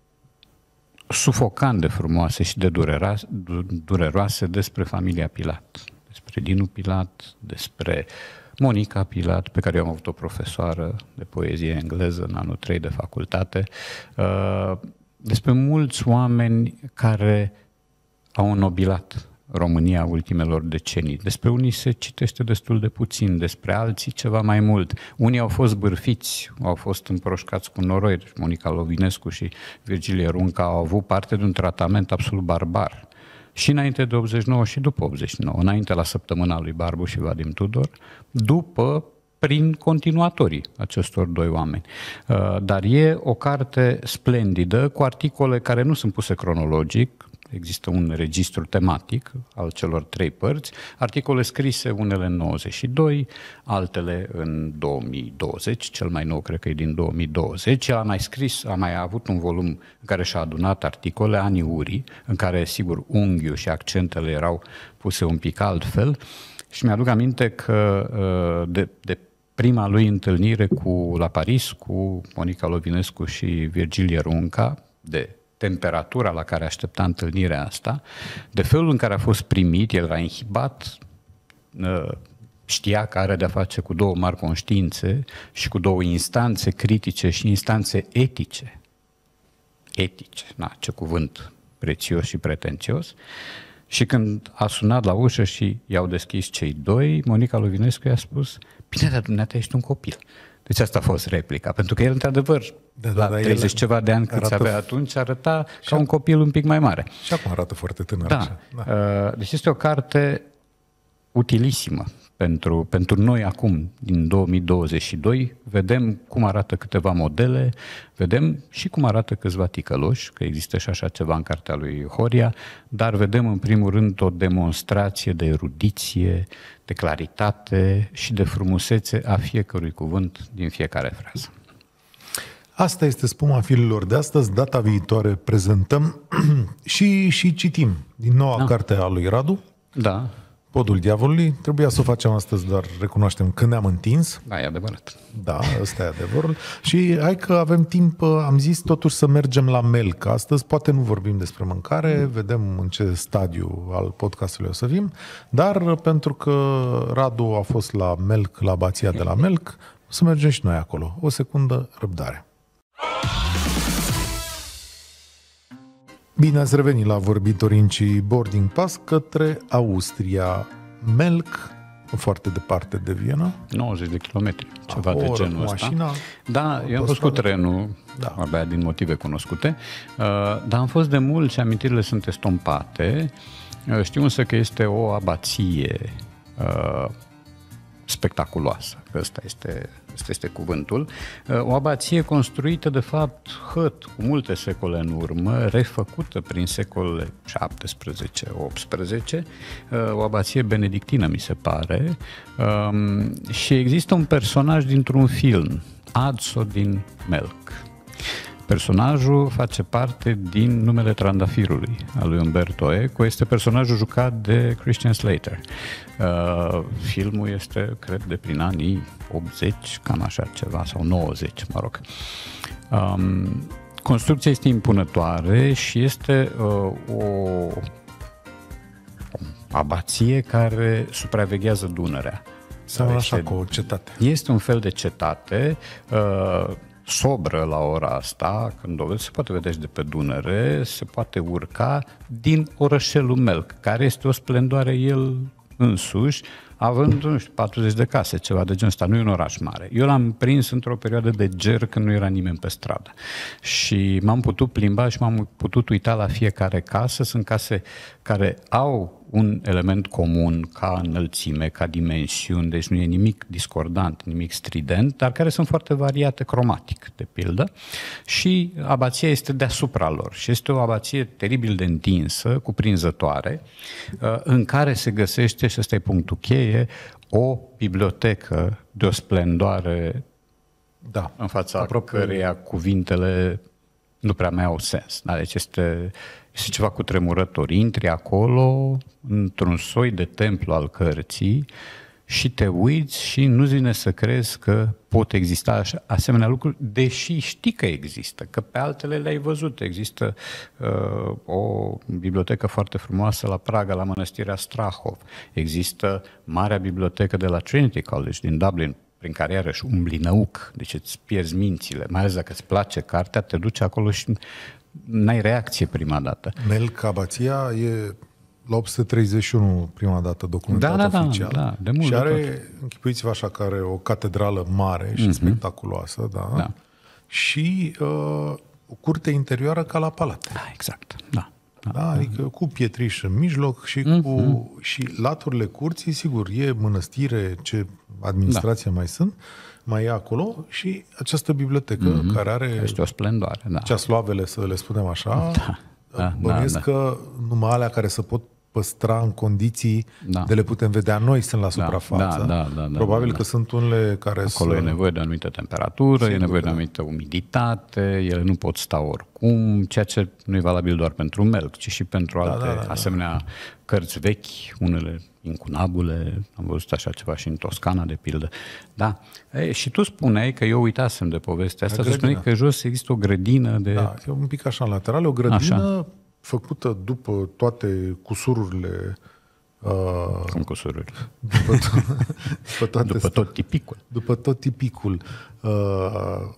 sufocant de frumoase și de dureroase, dureroase despre familia Pilat, despre Dinu Pilat, despre Monica Pilat, pe care eu am avut o profesoară de poezie engleză în anul trei de facultate, uh, despre mulți oameni care au înnobilat România ultimelor decenii. Despre unii se citește destul de puțin, despre alții ceva mai mult. Unii au fost bârfiți, au fost împroșcați cu noroi. Monica Lovinescu și Virgilie Runca au avut parte de un tratament absolut barbar. Și înainte de optzeci și nouă și după optzeci și nouă, înainte la săptămâna lui Barbu și Vadim Tudor, după prin continuatorii acestor doi oameni. Dar e o carte splendidă, cu articole care nu sunt puse cronologic, există un registru tematic al celor trei părți, articole scrise unele în nouăzeci și doi, altele în două mii douăzeci, cel mai nou cred că e din două mii douăzeci. El a mai scris, a mai avut un volum în care și-a adunat articole, Anii Urii, în care, sigur, unghiul și accentele erau puse un pic altfel. Și mi-aduc aminte că de, de prima lui întâlnire cu, la Paris cu Monica Lovinescu și Virgilie Runca, de temperatura la care aștepta întâlnirea asta, de felul în care a fost primit, el era inhibat, știa că are de-a face cu două mari conștiințe și cu două instanțe critice și instanțe etice. Etice, na, ce cuvânt prețios și pretențios. Și când a sunat la ușă și i-au deschis cei doi, Monica Lovinescu i-a spus: bine, dar dumneata ești un copil. Deci asta a fost replica, pentru că el, într-ador, da, da, la da, treizeci ceva de ani cât avea atunci, arăta ca un copil un pic mai mare. Și acum arată foarte tânăr. Da. Da. Deci este o carte utilisimă pentru, pentru noi acum, din două mii douăzeci și doi. Vedem cum arată câteva modele, vedem și cum arată câțiva ticăloși, că există și așa ceva în cartea lui Horia, dar vedem în primul rând o demonstrație de erudiție, de claritate și de frumusețe a fiecărui cuvânt din fiecare frază. Asta este Spuma Fililor de astăzi. Data viitoare prezentăm și, și citim din noua da. carte a lui Radu. Da. Podul Diavolului. Trebuia să o facem astăzi, dar recunoaștem că ne-am întins. Da, e adevărat. Da, ăsta e adevărul. Și hai că avem timp, am zis totuși să mergem la Melc astăzi. Poate nu vorbim despre mâncare, mm. vedem în ce stadiu al podcastului o să fim, dar pentru că Radu a fost la Melc, la abația de la Melc, o să mergem și noi acolo. O secundă, răbdare. Bine ați revenit la Vorbitorincii Boarding Pass către Austria. Melc, foarte departe de Viena. nouăzeci de kilometri, ceva de genul ăsta. Mașina, da, eu am fost cu trenul, da. abia din motive cunoscute, dar am fost de mult și amintirile sunt estompate. Știu însă că este o abație spectaculoasă, că ăsta este, ăsta este cuvântul. O abație construită, de fapt, hăt, cu multe secole în urmă, refăcută prin secolele șaptesprezece optsprezece, o abație benedictină, mi se pare, și există un personaj dintr-un film, Adso din Melc. Personajul face parte din Numele Trandafirului, al lui Umberto Eco. Este personajul jucat de Christian Slater. Uh, filmul este, cred, de prin anii optzeci, cam așa ceva, sau nouăzeci, mă rog. Um, construcția este impunătoare și este uh, o, o abație care supraveghează Dunărea. Sau așa cu o cetate. Este un fel de cetate uh, sobră la ora asta, când o vezi, se poate vedea și de pe Dunăre, se poate urca din orășelul Melc, care este o splendoare el însuși, având, nu știu, patruzeci de case, ceva de genul ăsta, nu e un oraș mare. Eu l-am prins într-o perioadă de ger când nu era nimeni pe stradă și m-am putut plimba și m-am putut uita la fiecare casă. Sunt case care au un element comun ca înălțime, ca dimensiuni, deci nu e nimic discordant, nimic strident, dar care sunt foarte variate cromatic, de pildă, și abația este deasupra lor și este o abație teribil de întinsă, cuprinzătoare, în care se găsește, și ăsta e punctul cheie, o bibliotecă de o splendoare, da, în fața aproape căreia cuvintele nu prea mai au sens. Da? Deci este, este ceva cutremurător. Intri acolo, într-un soi de templu al cărții, și te uiți și nu-ți vine să crezi că pot exista asemenea lucruri, deși știi că există, că pe altele le-ai văzut. Există uh, o bibliotecă foarte frumoasă la Praga, la Mănăstirea Strahov. Există Marea Bibliotecă de la Trinity College din Dublin, prin care iarăși umbli năuc, deci îți pierzi mințile, mai ales dacă îți place cartea, te duci acolo și n-ai reacție prima dată. Melc, abația, e la opt sute treizeci și unu prima dată documentată da, da, oficial. Da, da, de mult și de are, tot. închipuiți-vă așa, că are o catedrală mare și mm-hmm. spectaculoasă, da? Da. Și uh, o curte interioară ca la palat. Da, exact, da. Da, da, adică cu pietriș în mijloc și mm-hmm. cu și laturile curții, sigur, e mănăstire, ce administrație da. mai sunt, mai e acolo și această bibliotecă mm-hmm. care are este o splendoare, da. ceasloavele, să le spunem așa, da. Da, bănuiesc da, că numai alea care se pot păstra în condiții da. de le putem vedea noi sunt la suprafață. Da, da, da, da, Probabil da, da. că sunt unele care acolo să... e nevoie de o anumită temperatură, sigur, e nevoie de o anumită umiditate, ele nu pot sta oricum, ceea ce nu e valabil doar pentru Melc, ci și pentru alte da, da, da, asemenea cărți vechi, unele incunabule, am văzut așa ceva și în Toscana, de pildă. Da. E, și tu spuneai că eu uitasem de povestea asta, tu spuneai că jos există o grădină de... Da, e un pic așa în lateral, o grădină așa, făcută după toate cusururile. Uh, Cum cusururile? După, to- după, toate după tot tipicul. După tot tipicul uh,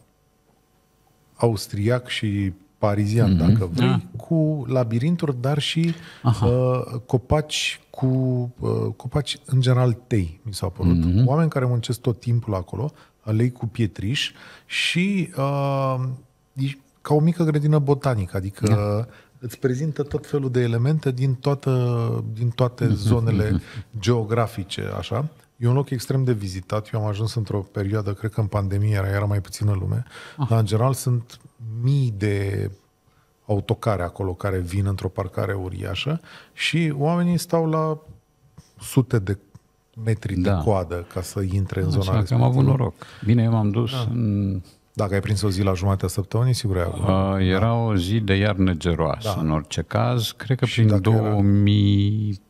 austriac și parizian, mm-hmm. dacă vrei, ah. cu labirinturi, dar și uh, copaci cu uh, copaci în general tei, mi s-au părut. Mm-hmm. Oameni care muncesc tot timpul acolo, alei cu pietriș și uh, e ca o mică grădină botanică, adică da. îți prezintă tot felul de elemente din, toată, din toate zonele geografice, așa. E un loc extrem de vizitat. Eu am ajuns într-o perioadă, cred că în pandemie era, era mai puțină lume, ah. dar în general sunt mii de autocare acolo care vin într-o parcare uriașă și oamenii stau la sute de metri da. de coadă ca să intre în zona respectivă. respectivă. Am avut noroc. Bine, eu m-am dus da. în... Dacă ai prins o zi la jumatea săptămânii, sigur ai avut. Uh, era da. o zi de iarnă geroasă, da. în orice caz. Cred că și prin două mii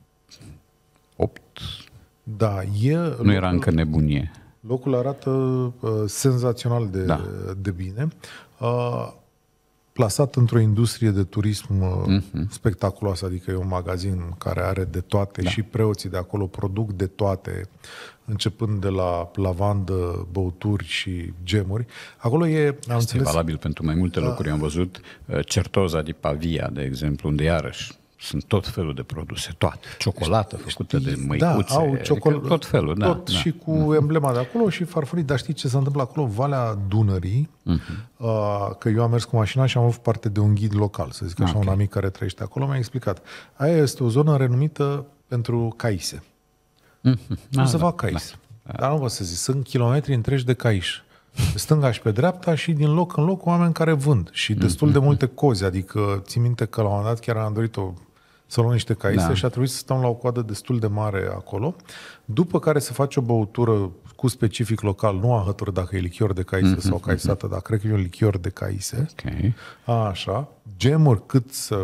opt... Da, e... Nu locul, era încă nebunie. Locul arată uh, senzațional de, da. de bine. Uh, plasat într-o industrie de turism uh, uh-huh. spectaculoasă, adică e un magazin care are de toate da. și preoții de acolo produc de toate, începând de la lavandă, băuturi și gemuri. Acolo e... Am Este valabil pentru mai multe locuri. Da. Am văzut uh, Certosa di Pavia, de exemplu, unde iarăși sunt tot felul de produse, toate. Ciocolată făcută știi, de măicuțe, da, au ciocol- adică tot felul. Da, tot da. și cu emblema de acolo și farfurii. Dar știi ce se întâmplă acolo? Valea Dunării, uh-huh. uh, că eu am mers cu mașina și am avut parte de un ghid local, să zic așa, okay. un amic care trăiește acolo, mi-a explicat. Aia este o zonă renumită pentru caise. Uh-huh. Nu se fac caise. Da. Dar nu vă să zic, sunt kilometri întregi de caiș. Pe stânga și pe dreapta și din loc în loc oameni care vând. Și destul de multe cozi. Adică țin minte că la un moment dat chiar am dorit-o să luăm niște caise da. și a trebuit să stăm la o coadă destul de mare acolo, după care se face o băutură cu specific local, nu am hături dacă e lichior de caise mm-hmm, sau caisată, mm-hmm. dar cred că e un lichior de caise. Okay. Așa, gemuri cât, să,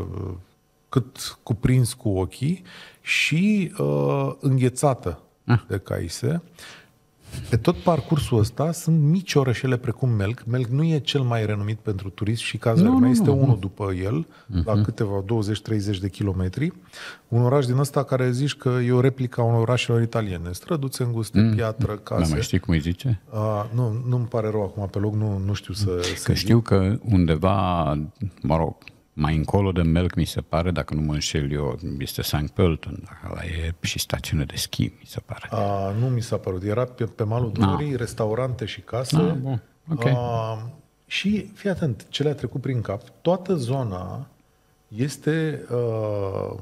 cât cuprins cu ochii și uh, înghețată ah. de caise. Pe tot parcursul ăsta sunt mici orășele precum Melk. Melk nu e cel mai renumit pentru turism și Cazărmea este nu, unul nu. după el, uh-huh. la câteva douăzeci treizeci de kilometri. Un oraș din ăsta care zici că e o replică a unor orașelor italiene. Străduțe înguste, mm. piatră, case. Dar mai știi cum îi zice? Uh, nu, nu-mi pare rău acum pe loc, nu, nu știu să... Că să știu zic. Că undeva, mă rog, mai încolo de Melk, mi se pare, dacă nu mă înșel eu, este Sankt Pölten, ăla e și stațiune de schi, mi se pare. A, nu mi s-a părut. Era pe, pe malul Dunării, ah. restaurante și case. Ah, bun. Okay. A, și, fii atent, ce le-a trecut prin cap, toată zona este uh,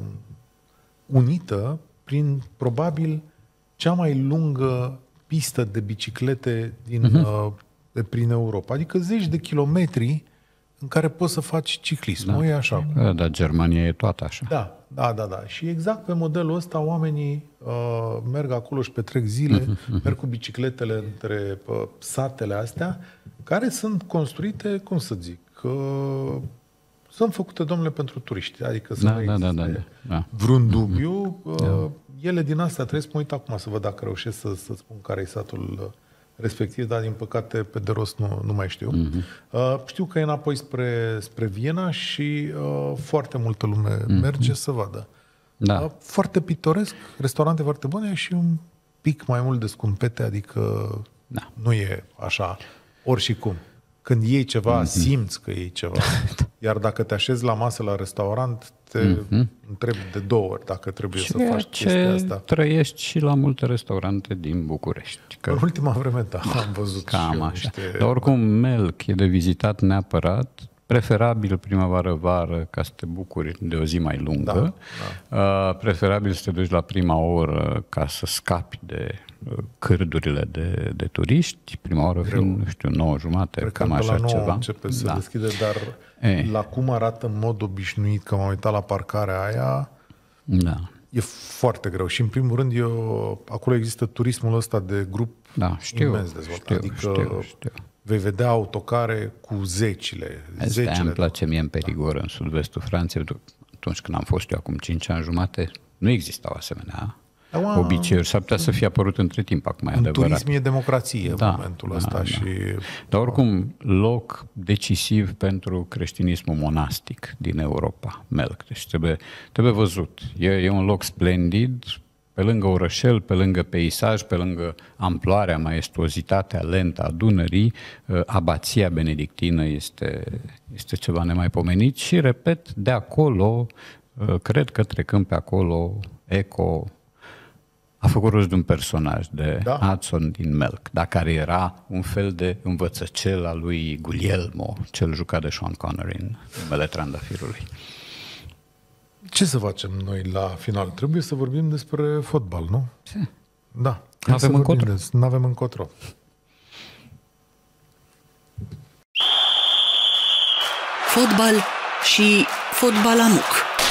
unită prin, probabil, cea mai lungă pistă de biciclete din, uh-huh. uh, de prin Europa. Adică zeci de kilometri în care poți să faci ciclism. Da. Nu e așa? Da, dar Germania e toată așa. Da, da, da, da. Și exact pe modelul ăsta oamenii uh, merg acolo și petrec zile, uh-huh, uh-huh. merg cu bicicletele între uh, satele astea, care sunt construite, cum să zic, uh, sunt făcute, domnule, pentru turiști. Adică să da, nu da, existe da, da, da. vreun dubiu. Uh, da. Ele din astea trebuie să mă uit acum să văd dacă reușesc să, să spun care e satul uh, respectiv, dar din păcate pe de rost nu, nu mai știu. Mm-hmm. Uh, știu că e înapoi spre, spre Viena și uh, foarte multă lume mm-hmm. merge să vadă. Da. Uh, foarte pitoresc, restaurante foarte bune și un pic mai mult de scumpete, adică da. nu e așa ori și cum. Când iei ceva, mm-hmm. simți că iei ceva. Iar dacă te așezi la masă la restaurant, te mm-hmm. întrebi de două ori dacă trebuie Ceea să faci chestia asta. Trăiești și la multe restaurante din București. Că în ultima vreme, da, am văzut cam și eu așa. niște... Dar oricum, Melk e de vizitat neapărat, preferabil primăvară-vară ca să te bucuri de o zi mai lungă, da, da. Uh, preferabil să te duci la prima oră ca să scapi de uh, cârdurile de, de turiști, prima oră fiind, nu știu, nouă jumate, cam așa la ceva. Începe să da. deschide, dar Ei. la cum arată în mod obișnuit, că m-am uitat la parcarea aia, da. e foarte greu. Și în primul rând, eu, acolo există turismul ăsta de grup da, știu, imens dezvoltat. Știu, adică știu, știu. vei vedea autocare cu zecile. zecile îmi place mie în Perigord, în sud-vestul Franței. Atunci când am fost eu acum cinci ani jumate, nu existau asemenea. Wow. obiceiuri. S-ar putea să fie apărut între timp, acum e În adevărat. turism e democrație Da, în momentul da, ăsta. da. Și... Dar oricum, loc decisiv pentru creștinismul monastic din Europa, Melk. Deci trebuie, trebuie văzut. E, e un loc splendid, pe lângă orășel, pe lângă peisaj, pe lângă amploarea, maestuozitatea lentă a Dunării, abația benedictină este, este ceva nemaipomenit și, repet, de acolo, cred că trecând pe acolo, Eco a făcut rost de un personaj, de Da. Hudson din Melk, dar care era un fel de învățăcel al lui Guglielmo, cel jucat de Sean Connery în Numele Trandafirului. Ce să facem noi la final? Trebuie să vorbim despre fotbal, nu? Ce? Da. N-avem încotro. Nu avem încotro. Fotbal și fotbalamuc.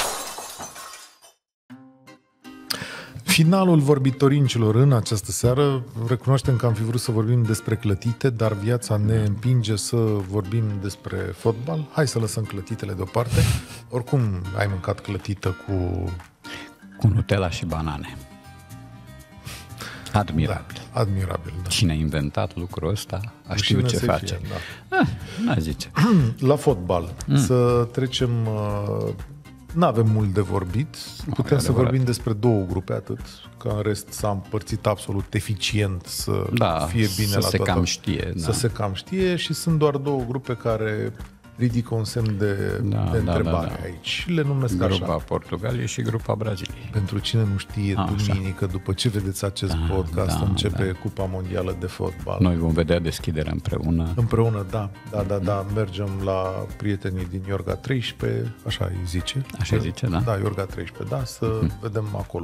Finalul vorbitorincilor în această seară, recunoaștem că am fi vrut să vorbim despre clătite, dar viața ne împinge să vorbim despre fotbal. Hai să lăsăm clătitele deoparte. Oricum ai mâncat clătită cu... Cu Nutella și banane. Admirabil. Da, admirabil, da. Cine a inventat lucrul ăsta a știut ce să face. fie, da. Ah, n-a zice. La fotbal, mm. să trecem... Nu avem mult de vorbit, putem să vorbim despre două grupe atât, că în rest s-a împărțit absolut eficient să da, fie bine să la se toată, cam știe. să da. se cam știe și sunt doar două grupe care ridică un semn de, Da, de da, întrebare da, da. aici. Le numesc Grupa așa. Portugaliei și grupa Braziliei. Pentru cine nu știe, A, duminică, după ce vedeți acest Da, podcast, da, începe da. Cupa Mondială de Fotbal. Noi vom vedea deschiderea împreună. Împreună, da, da, da, da, mergem la prietenii din Iorga treisprezece, așa îi zice. Așa îi zice, da? Da, Iorga treisprezece, da, să hmm. vedem acolo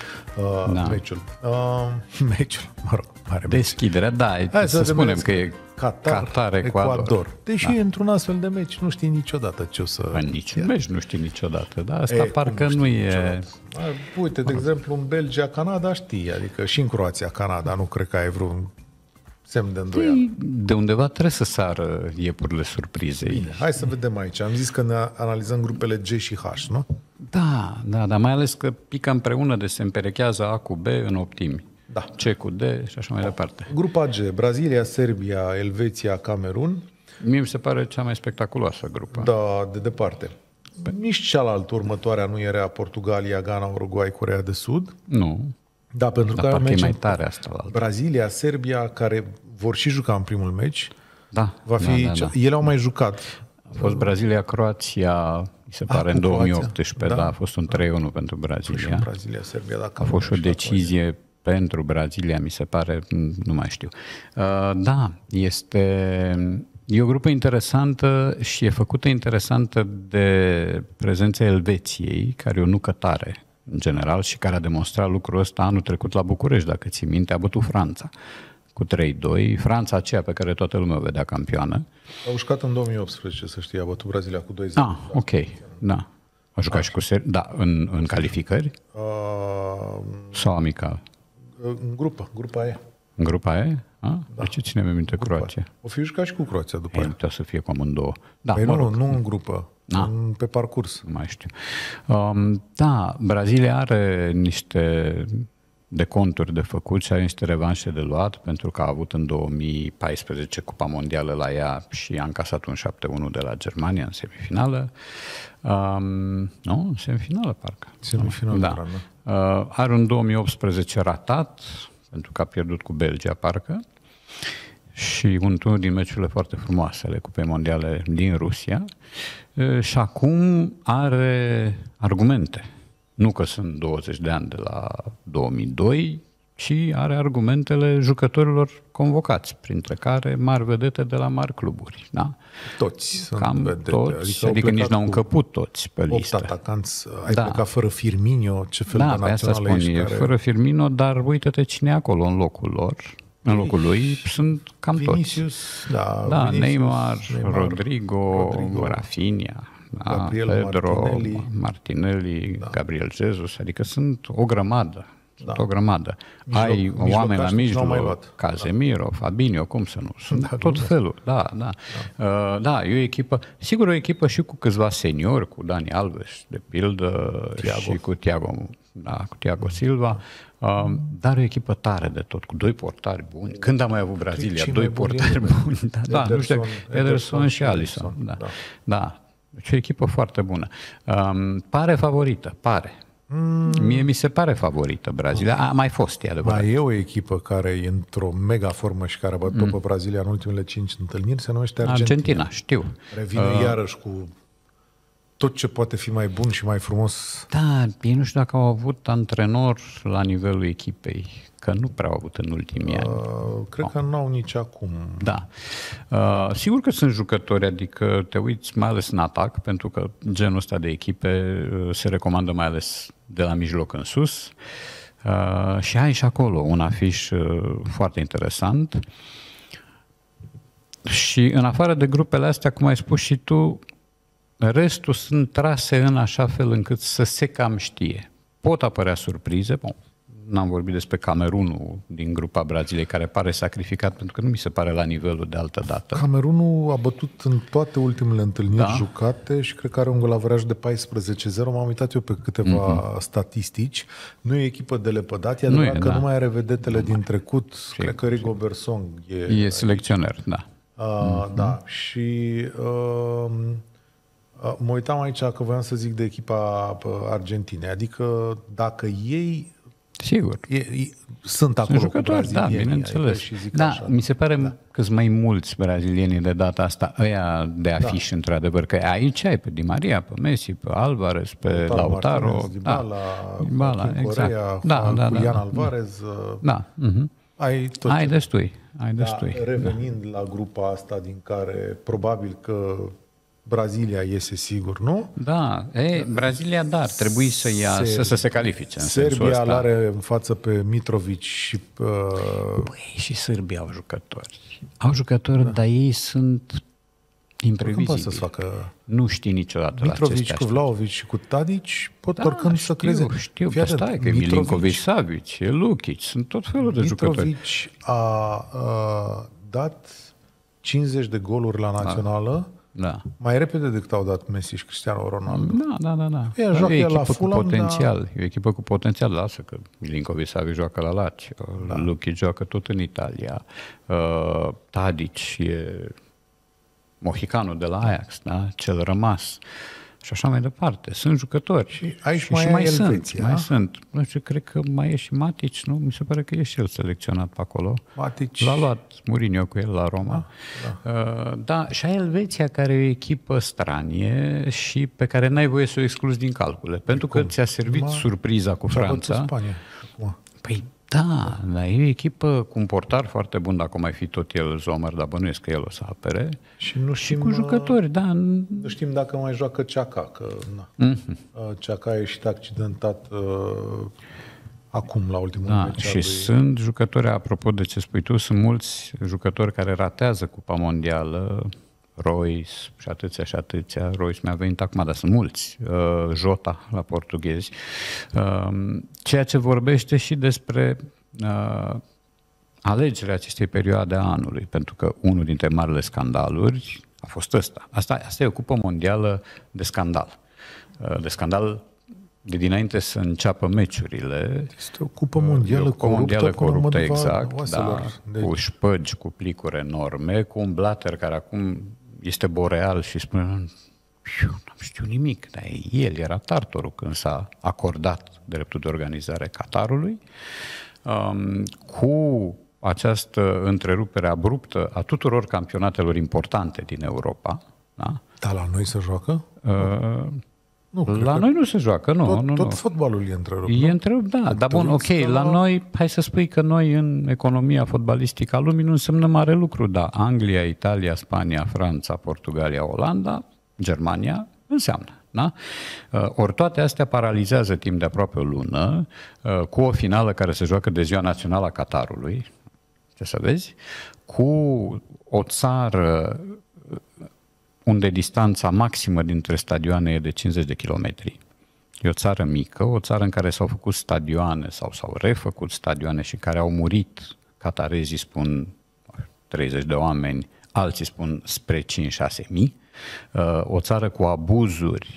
uh, Da. meciul. Uh, meciul, mă rog, mare meci. Deschiderea, da, Hai să, să să spunem vedem că e Qatar, Qatar, Ecuador. Ecuador. Deși Da. într-un astfel de meci nu știi niciodată ce o să... În niciun meci nu știi niciodată, dar asta E, parcă cum nu știi e... niciodată? Uite, de exemplu, în Belgia-Canada știi, adică și în Croația-Canada nu cred că ai vreun semn de îndoială. De undeva trebuie să sară iepurile surprizei. Bine, hai să vedem aici. Am zis că ne analizăm grupele G și H, nu? Da, da, dar mai ales că pică împreună de se împerechează A cu B în optimi. Da. C cu D și așa mai departe. Grupa G, Brazilia, Serbia, Elveția, Camerun. Mie mi se pare cea mai spectaculoasă grupă. Da, de departe. Nici cealaltă următoarea nu era Portugalia, Ghana, Uruguay, Coreea de Sud. Nu, Da, pentru dar că parcă e meci mai în tare asta la altă. Brazilia, Serbia, care vor și juca în primul meci. Da, Va fi, da, da, da. Ele au mai jucat. A fost Brazilia-Croația, mi se pare, cu în două mii Croația? optsprezece, Da. da, a fost un trei unu pentru Și Brazilia. în Brazilia, Serbia, dacă A fost și o decizie pentru Brazilia, mi se pare, nu mai știu. Uh, da, este... E o grupă interesantă și e făcută interesantă de prezența Elveției, care e o nucă tare, în general, și care a demonstrat lucrul ăsta anul trecut la București, dacă ții minte, a bătut Franța cu trei doi. Franța aceea pe care toată lumea o vedea campioană. Au jucat în două mii optsprezece, să știi, a bătut Brazilia cu doi zero. Ah, ok, da. A jucat și cu Ser- da, în, în calificări Uh, sau amical? în grupă, grupa E. În grupa E? A? Da. De ce ținem minte Grupa Croația? E. O fi jucat și cu Croația după Ei, aia. putea să fie cu amândouă. Da, Păi mă nu, rog, nu în grupă, Da. în, pe parcurs. nu mai știu. Um, da, Brazilia are niște deconturi de făcut și are niște revanșe de luat, pentru că a avut în două mii paisprezece Cupa Mondială la ea și a încasat un șapte unu de la Germania în semifinală. Um, nu, în semifinală parcă. Semifinală, Da. era, Uh, are un două mii optsprezece ratat, pentru că a pierdut cu Belgia, parcă, și unul din meciurile foarte frumoase ale Cupei Mondiale din Rusia. Uh, și acum are argumente. Nu că sunt douăzeci de ani de la două mii doi, ci are argumentele jucătorilor convocați, printre care mari vedete de la mari cluburi. Da? Toți sunt Cam vedete. toți, Adică, au adică nici plecat n-au cu încăput toți pe opt listă. atacanți. Ai Da. plecat fără Firmino, ce fel Da, de pe asta națională spun, ești e care... fără Firmino, dar uite-te cine e acolo în locul lor. În locul lui sunt cam toți. Vinicius, da, Da, Vinicius, Neymar, Neymar, Rodrigo, Rodrigo, Rafinha, da, Gabriel Pedro, Martinelli. Martinelli, da. Gabriel Jesus, adică sunt o grămadă. Sunt Da. o grămadă. Mijloc- Ai mijlocași oameni la nici n-au mai mijloc, luat. Casemiro, Fabinho, cum să nu? Sunt Da, tot glumesc. felul. Da, da. Da. Uh, da, e o echipă, sigur o echipă și cu câțiva seniori, cu Dani Alves, de pildă, Thiago. și cu Thiago da, cu Thiago Silva, uh, dar o echipă tare de tot, cu doi portari buni. Când a mai avut Brazilia? Cei Doi portari buni. Da, da, nu știu, Ederson, Ederson și Alisson. Da, da. da. Deci o echipă foarte bună. Um, pare favorită, pare. Mm. Mie mi se pare favorită Brazilia. A mai fost, e adevărat. Mai e o echipă care e într-o mega formă și care a bătut mm. pe Brazilia în ultimele cinci întâlniri, se numește Argentina. Argentina, știu. Revine uh. iarăși cu tot ce poate fi mai bun și mai frumos. Da, ei nu știu dacă au avut antrenor la nivelul echipei, că nu prea au avut în ultimii uh, ani. Cred oh. că nu au nici acum. Da. Uh, sigur că sunt jucători, adică te uiți mai ales în atac, pentru că genul ăsta de echipe uh, se recomandă mai ales de la mijloc în sus. Uh, și ai și acolo un afiș uh, foarte interesant. Și în afară de grupele astea, cum ai spus și tu, restul sunt trase în așa fel încât să se cam știe. Pot apărea surprize. Bun, n-am vorbit despre Camerunul din grupa Braziliei, care pare sacrificat, pentru că nu mi se pare la nivelul de altă dată. Camerunul a bătut în toate ultimele întâlniri da. jucate și cred că are un golavraj de paisprezece zero. M-am uitat eu pe câteva mm-hmm. statistici. Nu e echipă de lepădat, e adevărat că da. nu mai are vedetele nu din mai. trecut. Sigur. Cred că Rigobert Song e... E selecționer, da. Uh, mm-hmm. Da, și... Uh, mă uitam aici că voiam să zic de echipa Argentinei, adică dacă ei sigur e, e, sunt acolo sunt cu brazilienii, da, bineînțeles. Și zic da, așa, mi se pare da. că sunt mai mulți brazilienii de data asta, ăia de afiș da. într-adevăr, că aici ai pe Di Maria, pe Messi, pe Alvarez, pe Lautaro, Lautaro Martinez, Dybala, da. Dybala, exact. Corea, da, cu da, Ian da, Alvarez, da. Uh-huh. ai tot ai ce... destui, ai destui. Da, revenind da. la grupa asta din care probabil că Brazilia iese sigur, nu? Da, e, Brazilia, da, ar trebui să ia, Ser- să, să se califice în Serbia îl are în față pe Mitrovic și... Uh... Băi, și Serbia au jucători. Au jucători, da. dar ei sunt imprevizibili. Să facă... Nu știi niciodată Mitrovic la cu Vlahovic și cu Tadic pot da, oricând știu, să creze. Știu, știu, stai, că Milinkovic, Savic, e Lukic, sunt tot felul de Mitrovic jucători. Mitrovic a, a dat cincizeci de goluri la națională, da. mai repede decât au dat Messi și Cristiano Ronaldo. Da, da, da. da. Ea joacă e la Fulham, cu potențial. Da. E o echipă cu potențial, lasă că Milinkovic Savic joacă la Lazio, da. Lukic joacă tot în Italia, uh, Tadic e mohicanul de la Ajax, da? Cel rămas. Și așa mai departe. Sunt jucători. Și aici și mai, și mai Elveția, sunt. Mai sunt. Nu știu, cred că mai e și Matic, nu? Mi se pare că e și el selecționat pe acolo. Matic. L-a luat Mourinho cu el la Roma. Da, da. Uh, da, și ai Elveția, care e o echipă stranie și pe care n-ai voie să o excluzi din calcule. De pentru cum? Că ți-a servit Ma... surpriza cu Franța. Spania. Acum. Păi da, dar e o echipă cu un portar foarte bun, dacă mai fi tot el Zomer, dar bănuiesc că el o să apere. Și, nu știm, și cu jucători, da. Nu știm dacă mai joacă Ceaca, că na. Mm-hmm. Ceaca a ieșit accidentat uh, acum la ultimul da, meci. Și lui... sunt jucători, apropo de ce spui tu, sunt mulți jucători care ratează Cupa Mondială, Royce și atâția și atâția. Royce mi-a venit acum, dar sunt mulți. Uh, Jota la portughezi. Uh, ceea ce vorbește și despre uh, alegerea acestei perioade a anului, pentru că unul dintre marile scandaluri a fost ăsta. Asta, asta e o cupă mondială de scandal. Uh, de scandal de dinainte să înceapă meciurile. Este o cupă mondială, o cupă mondială coruptă, coruptă exact, da, de... cu șpăgi, cu plicuri enorme, cu un Blatter care acum este boreal și spune nu știu nimic, dar el era tartorul când s-a acordat dreptul de organizare Qatarului, um, cu această întrerupere abruptă a tuturor campionatelor importante din Europa. Da, da la noi se joacă? Uh, Nu, la noi nu se joacă, nu. Tot, nu, tot nu. fotbalul e întrerupt. E întrerupt, da. Dar bun, ok, la noi, hai să spui că noi în economia fotbalistică a lumii nu însemnă mare lucru, da. Anglia, Italia, Spania, Franța, Portugalia, Olanda, Germania, înseamnă. Da? Ori toate astea paralizează timp de aproape o lună, cu o finală care se joacă de ziua națională a Qatarului, ce să vezi, cu o țară unde distanța maximă dintre stadioane e de cincizeci de kilometri. E o țară mică, o țară în care s-au făcut stadioane sau s-au refăcut stadioane și care au murit, catarezii spun treizeci de oameni, alții spun spre cinci șase mii. O țară cu abuzuri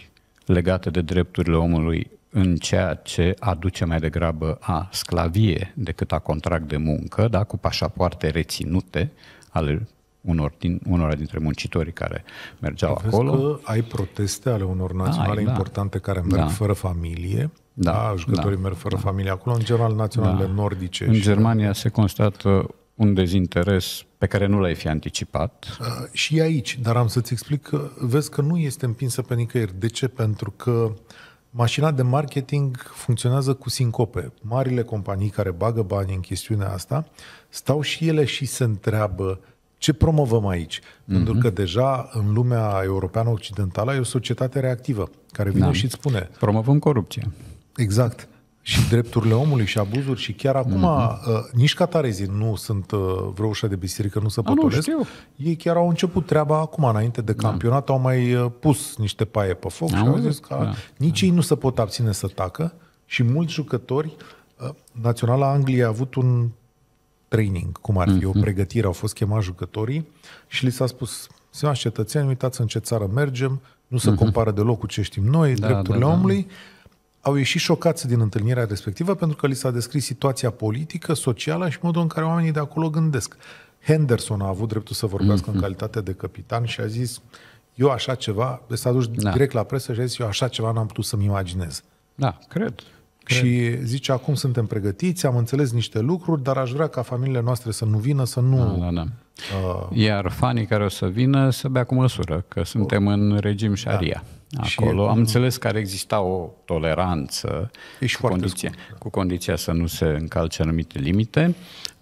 legate de drepturile omului în ceea ce aduce mai degrabă a sclavie decât a contract de muncă, da, cu pașapoarte reținute ale unor din, unora dintre muncitorii care mergeau Vezi acolo. că ai proteste ale unor naționale ai, da. importante care merg Da. fără familie. Da, Da, jucătorii da, merg fără da. familie acolo, în general naționale Da. nordice. În și- Germania se constată un dezinteres pe care nu l-ai fi anticipat. Uh, și aici, dar am să-ți explic că vezi că nu este împinsă pe nicăieri. De ce? Pentru că mașina de marketing funcționează cu sincope. Marile companii care bagă bani în chestiunea asta stau și ele și se întreabă ce promovăm aici. Mm-hmm. Pentru că deja în lumea europeană occidentală e o societate reactivă care vine Da. și îți spune Promovăm corupție. exact. Și drepturile omului și abuzuri și chiar acum mm-hmm. uh, nici catarezii nu sunt uh, vreo ușă de biserică, nu se A, nu, potolesc. știu. Ei chiar au început treaba acum, înainte de campionat, au mai uh, pus niște paie pe foc Am și au văzut, zis că da. nici ei nu se pot abține să tacă și mulți jucători, uh, Naționala Angliei a avut un training, cum ar fi, mm-hmm. o pregătire, au fost chemați jucătorii și li s-a spus, stimați cetățeni, uitați în ce țară mergem, nu se mm-hmm. compară deloc cu ce știm noi, Da, drepturile da, da. omului. Au ieșit șocați din întâlnirea respectivă pentru că li s-a descris situația politică, socială și modul în care oamenii de acolo gândesc. Henderson a avut dreptul să vorbească mm-hmm. în calitate de capitan și a zis, eu așa ceva, s-a dus Da. direct la presă și a zis, eu așa ceva n-am putut să-mi imaginez. Da, cred. Cred. Și zice, acum suntem pregătiți, am înțeles niște lucruri, dar aș vrea ca familiile noastre să nu vină, să nu... Da, da, da. Uh, Iar fanii care o să vină să bea cu măsură, că suntem în regim șaria. Da. Și Acolo e- am înțeles că ar exista o toleranță E și cu foarte condiția, scurt, da. cu condiția să nu se încalce anumite limite.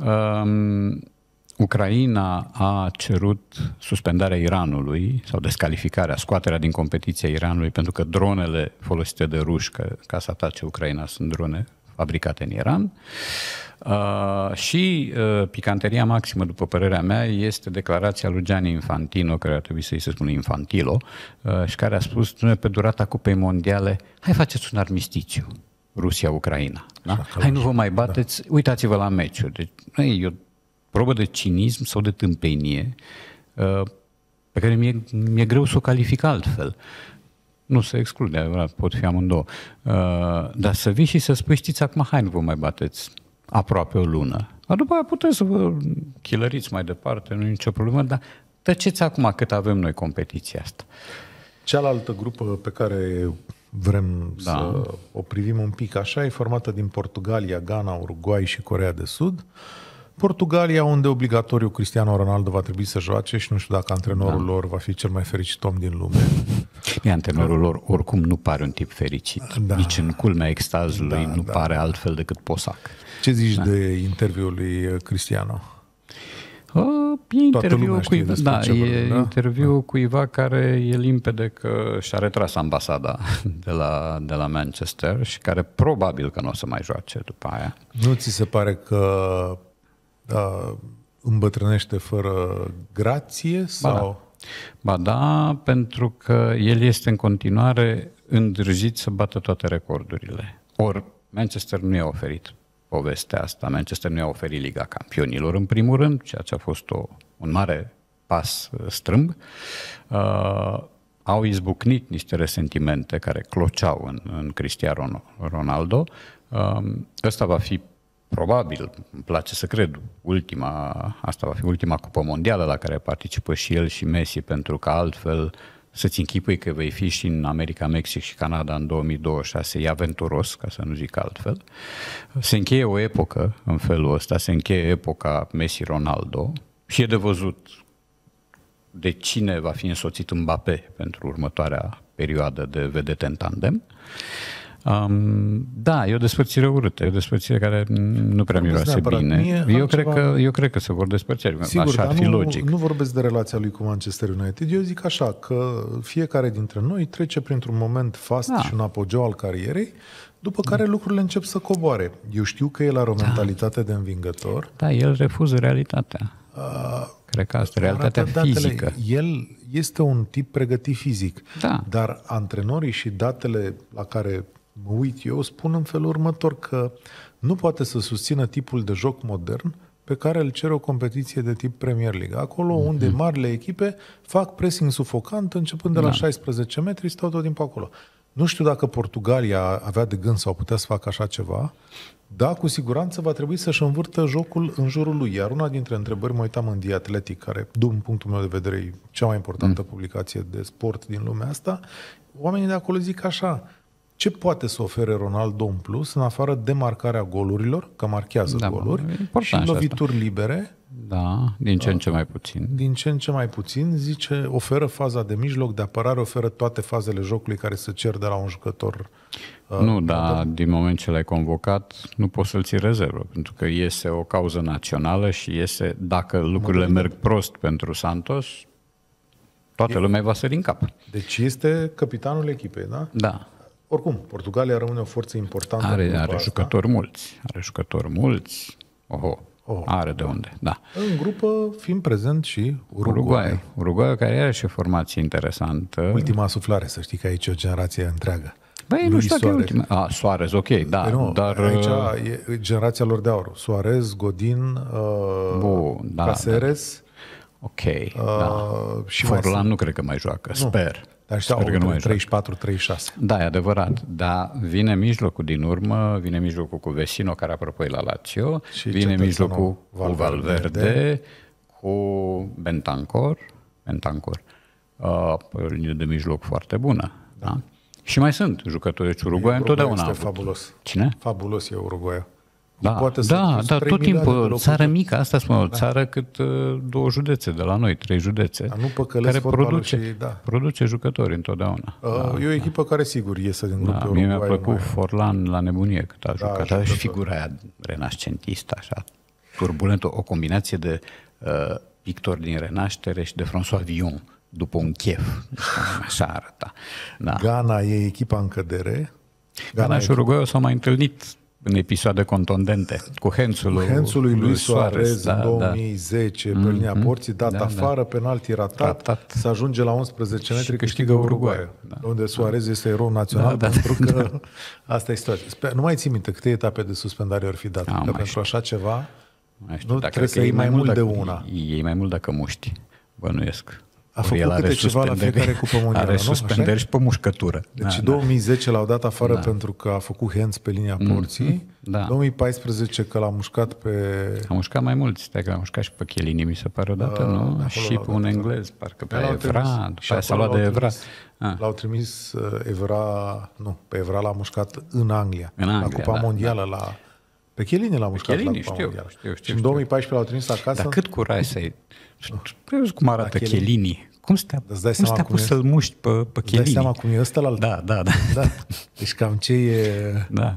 Um, Ucraina a cerut suspendarea Iranului sau descalificarea, scoaterea din competiția Iranului pentru că dronele folosite de ruși ca, ca să atace Ucraina sunt drone fabricate în Iran. Uh, și uh, picanteria maximă, după părerea mea, este declarația lui Gianni Infantino, care ar trebui să-i se spună Infantilo, uh, și care a spus, "Dom'le, pe durata Cupei Mondiale, hai faceți un armistițiu, Rusia-Ucraina. Da? Hai, nu vă mai bateți, da. Uitați-vă la meciuri." Deci, e o probă de cinism sau de tâmpenie uh, pe care mi-e, mi-e greu să o calific altfel. Nu se exclude, adevărat, pot fi amândouă. Uh, dar să vii și să spui, știți, acum, hai, nu vă mai bateți aproape o lună. Dar după aia puteți să vă chilăriți mai departe, nu e nicio problemă, dar tăceți acum cât avem noi competiția asta. Cealaltă grupă pe care vrem Da. să o privim un pic așa e formată din Portugalia, Ghana, Uruguay și Coreea de Sud. Portugalia, unde obligatoriu Cristiano Ronaldo va trebui să joace și nu știu dacă antrenorul da. lor va fi cel mai fericit om din lume. E, antrenorul lor oricum nu pare un tip fericit. Da. Nici în culmea extazului Da, nu da. pare altfel decât posac. Ce zici da. de interviul lui Cristiano? Uh, e interviu lumea știe cuiva, despre da, ce e vorbim, da? interviu da. cuiva care e limpede că și-a retras ambasada de la, de la Manchester și care probabil că nu o să mai joace după aia. Nu ți se pare că da, îmbătrânește fără grație? Sau... Ba da. Ba da, pentru că el este în continuare îndrăjit să bată toate recordurile. Ori Manchester nu i-a oferit povestea asta. Manchester nu i-a oferit Liga Campionilor, în primul rând, ceea ce a fost o, un mare pas strâmb. Uh, au izbucnit niște resentimente care cloceau în, în Cristiano Ronaldo. Uh, ăsta va fi probabil, îmi place să cred, ultima, asta va fi ultima cupă mondială la care participă și el și Messi, pentru că altfel să-ți închipui că vei fi și în America, Mexic și Canada în două mii douăzeci și șase, e aventuros, ca să nu zic altfel. Se încheie o epocă în felul ăsta, se încheie epoca Messi-Ronaldo și e de văzut de cine va fi însoțit Mbappé pentru următoarea perioadă de vedete în tandem. Um, da, e o despărțire urâtă, e o despărțire care nu prea miroase bine. Mie eu, altceva... cred că, eu cred că se vor despărți, Sigur, așa ar fi nu, logic. Nu vorbesc de relația lui cu Manchester United. Eu zic așa, că fiecare dintre noi trece printr-un moment fast Da. și un apogeu al carierei, după care lucrurile încep să coboare. Eu știu că el are o mentalitate de învingător. Da, el refuză realitatea. Uh, Cred că asta, realitatea arată datele. fizică. El este un tip pregătit fizic, Da. dar antrenorii și datele la care mă uit eu spun în felul următor că nu poate să susțină tipul de joc modern pe care îl cere o competiție de tip Premier League. Acolo mm-hmm. unde marile echipe fac pressing sufocant începând de la Da. șaisprezece metri, stau tot timpul acolo. Nu știu dacă Portugalia avea de gând sau putea să facă așa ceva, dar cu siguranță va trebui să-și învârtă jocul în jurul lui. Iar una dintre întrebări, mă uitam în The Athletic, care, din punctul meu de vedere, e cea mai importantă mm. publicație de sport din lumea asta, oamenii de acolo zic așa: ce poate să ofere Ronaldo în plus, în afară de marcarea golurilor, că marchează da, goluri, și lovituri asta. libere? Da, din ce în ce mai puțin. Din ce în ce mai puțin, zice, oferă faza de mijloc, de apărare, oferă toate fazele jocului care se cer de la un jucător. Nu, uh, dar din moment ce l-ai convocat, nu poți să-l ții rezervă, pentru că iese o cauză națională și iese, dacă lucrurile merg prost pentru Santos, toată e... lumea va sări în cap. Deci este capitanul echipei, da? Da. Oricum, Portugalia rămâne o forță importantă. Are, are jucători mulți. Are jucători mulți. Oho. Oh, are de unde, da. În grupă, fiind prezent și Uruguay. Uruguay, Uruguay care are și o formație interesantă. Ultima suflare, să știi că aici e o generație întreagă. Băi, nu știu dacă e ultima. Ah, Suarez, ok, da. Păi nu, dar... aici e generația lor de aur. Suarez, Godin, uh, Bun, da, Caceres. Da. Ok, uh, da. Și Forlan nu cred că mai joacă, nu. sper. Dar știu, sper că nu mai treizeci și patru treizeci și șase. Da, e adevărat. Dar vine mijlocul din urmă, vine mijlocul cu Vecino, care apropo e la Lazio, și vine mijlocul cu Valverde, cu Bentancur, Bentancur, uh, pe o linie de mijloc foarte bună. Da. Da? Și mai sunt jucători de Uruguay întotdeauna. Este fabulos. Cine? Fabulos e Uruguay. Da, poate da, da tot timpul, țară mică, asta spun, o da. țară cât uh, două județe de la noi, trei județe, dar nu care produce, și, da. produce jucători întotdeauna. Uh, da, e o echipă da. care sigur iese din grupul da, Uruguay. Mie mi-a plăcut mai... Forlan la nebunie cât a da, jucat, da, și figura aia renascentistă, așa, turbulentă, o combinație de uh, pictor din Renaștere și de François Villon, după un chef, așa arăta. Da. Ghana e echipa în cădere. Ghana, Ghana și Uruguay s-au mai întâlnit în episoade contondente, cu Hensul lui, lui Luis Suarez în da, două mii zece, da. pe linia mm-hmm. porții, dat da, afară, da. penalti ratat, ratat, se ajunge la unsprezece metri, câștigă Uruguay, Uruguay da. unde Suarez da. este erou național, da, da, pentru că da. asta e situația. Sper, nu mai ții minte câte etape de suspendare ori fi dat, da, că pentru știu. așa ceva știu, nu trebuie să iei mai mult de una. Iei mai mult dacă muști, bănuiesc. A făcut câte ceva la fiecare cupă mondială, are nu? suspendări și pe mușcătură. Deci da, două mii zece da. l-au dat afară da. pentru că a făcut hands pe linia porții. Mm-hmm. Da. două mii paisprezece că l-a mușcat pe... A mușcat mai mult, stai că l-a mușcat și pe Chiellini, mi se pare odată, uh, nu? Și pe un englez, parcă pe Evra, după aia s-a luat de Evra. Ah. L-au trimis uh, Evra, nu, pe Evra l-a mușcat în Anglia, în Anglia la Cupa da, Mondială, da. la... Pe Chiellini l-a mușcat Chiellini, la Cupa știu, Mondială. Știu, știu, și în două mii paisprezece l-au trimis acasă. Dar cât curaj să-i... Vezi cum arată Chiellini? Cum stă cum pus să-l muști pe, pe Chiellini? Îți dai seama cum e ăsta la Da, da, da, da. Deci cam ce e... Da.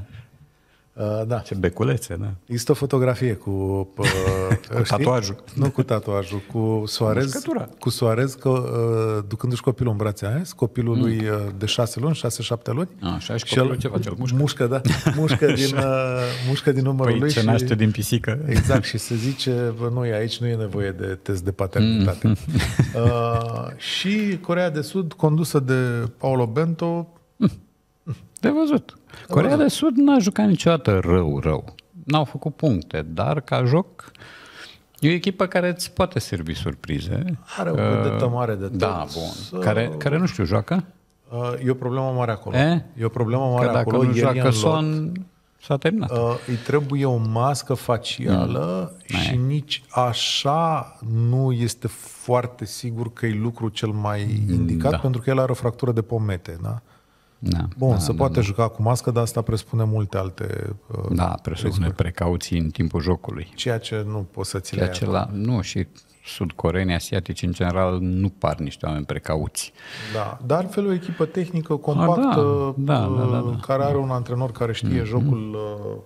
Uh, da. Ce beculețe, da. Există o fotografie cu... Uh, cu tatuajul. Nu cu tatuajul, cu Suarez, cu Suarez că, uh, ducându-și copilul în brațe aia, copilul mm. lui uh, de șase luni, șase-șapte luni. A, așa și copilul ce face? Mușcă? Mușcă, da. Mușcă din, uh, mușcă din numărul păi lui. ce și, naște din pisică. Exact, și se zice, bă, nu, aici nu e nevoie de test de paternitate. Mm. Uh, și Coreea de Sud, condusă de Paulo Bento... Mm. De văzut. Coreea de Sud n-a jucat niciodată rău, rău. N-au făcut puncte, dar ca joc e o echipă care îți poate servi surprize. Are o vedetă mare de tot. Da, bun. Care, care nu știu, joacă? E o problemă mare acolo. E, e o problemă mare că dacă acolo. Nu joacă Son, s-a terminat. Îi trebuie o mască facială mm. și nici așa nu este foarte sigur că e lucru cel mai indicat, da. pentru că el are o fractură de pomete, da? Da, Bun, da, se da, poate da. juca cu mască, dar asta presupune multe alte... Uh, da, presupune precauții în timpul jocului. Ceea ce nu poți să ți le Ceea ce la, Nu, și sud-coreenii, asiatici, în general, nu par niște oameni precauți. Da, dar altfel o echipă tehnică, compactă, da, da, da, da, da, care da. are un antrenor care știe mm-hmm. jocul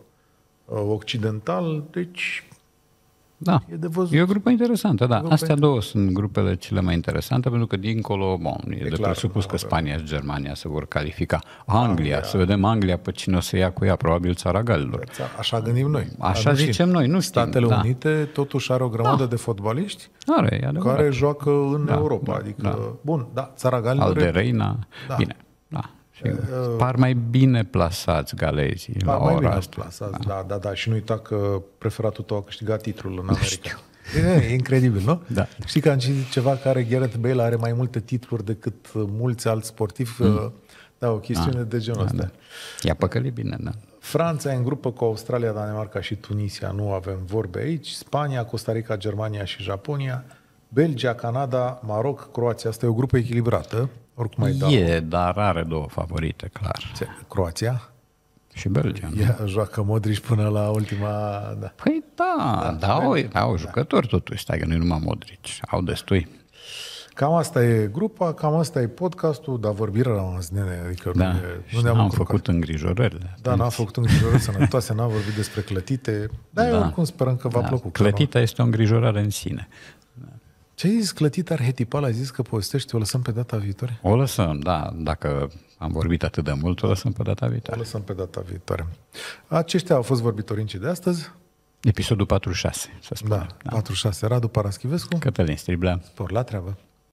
uh, occidental, deci... Da, e, de văzut. E o grupă interesantă, da. Grupă Astea două sunt grupele cele mai interesante, pentru că dincolo, bon, e, e de clar, presupus că da, Spania și Germania se vor califica. Anglia, Anglia, să vedem Anglia pe cine o să ia cu ea, probabil țara Galilor. Așa gândim noi. Așa zicem noi, nu știm. Statele da. Unite totuși are o grămadă da. de fotbaliști are, care joacă în da, Europa. da, adică, da. bun, da, țara Galilor... Aldereina, da. bine, da. Uh, par mai bine plasați galezii par la mai ora bine asta. Plasați, da. da, da, da. Și nu uita că preferatul tău a câștigat titlul în America. E, e incredibil, nu? Da. Știi că am citit ceva care Gareth Bale are mai multe titluri decât mulți alți sportivi. Mm. Da, o chestiune de genul ăsta. Da, da. I-a păcălit bine, da. Franța e în grupă cu Australia, Danemarca și Tunisia, nu avem vorbe aici. Spania, Costa Rica, Germania și Japonia. Belgia, Canada, Maroc, Croația. Asta e o grupă echilibrată. Oricum ai dau. E, dar are două favorite, clar. Croația? Și Belgia. Ea joacă Modric până la ultima... Da. Păi da, da, da, au, au jucători da. Totuși, stai că nu numai Modric, au destui. Cam asta e grupa, cam asta e podcastul, dar vorbirea rămas, nene, adică da. nu, e, nu ne-am am făcut îngrijorările. Da, n-am făcut îngrijorări sănătoase, n-am vorbit despre clătite, dar da. eu oricum sperăm că v-a da. plăcut. Clătita este o îngrijorare în sine. Ce ai zis, clătita arhetipală, ai zis că povestești, o lăsăm pe data viitoare? O lăsăm, da, dacă am vorbit atât de mult, o lăsăm pe data viitoare. O lăsăm pe data viitoare. Aceștia au fost vorbitorinții de astăzi. Episodul patruzeci și șase, să spunem. Da, da. patruzeci și șase, Radu Paraschivescu. Cătălin Striblea. Por la treabă.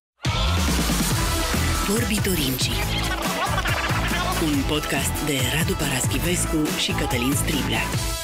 Vorbitorinții. Un podcast de Radu Paraschivescu și Cătălin Striblea.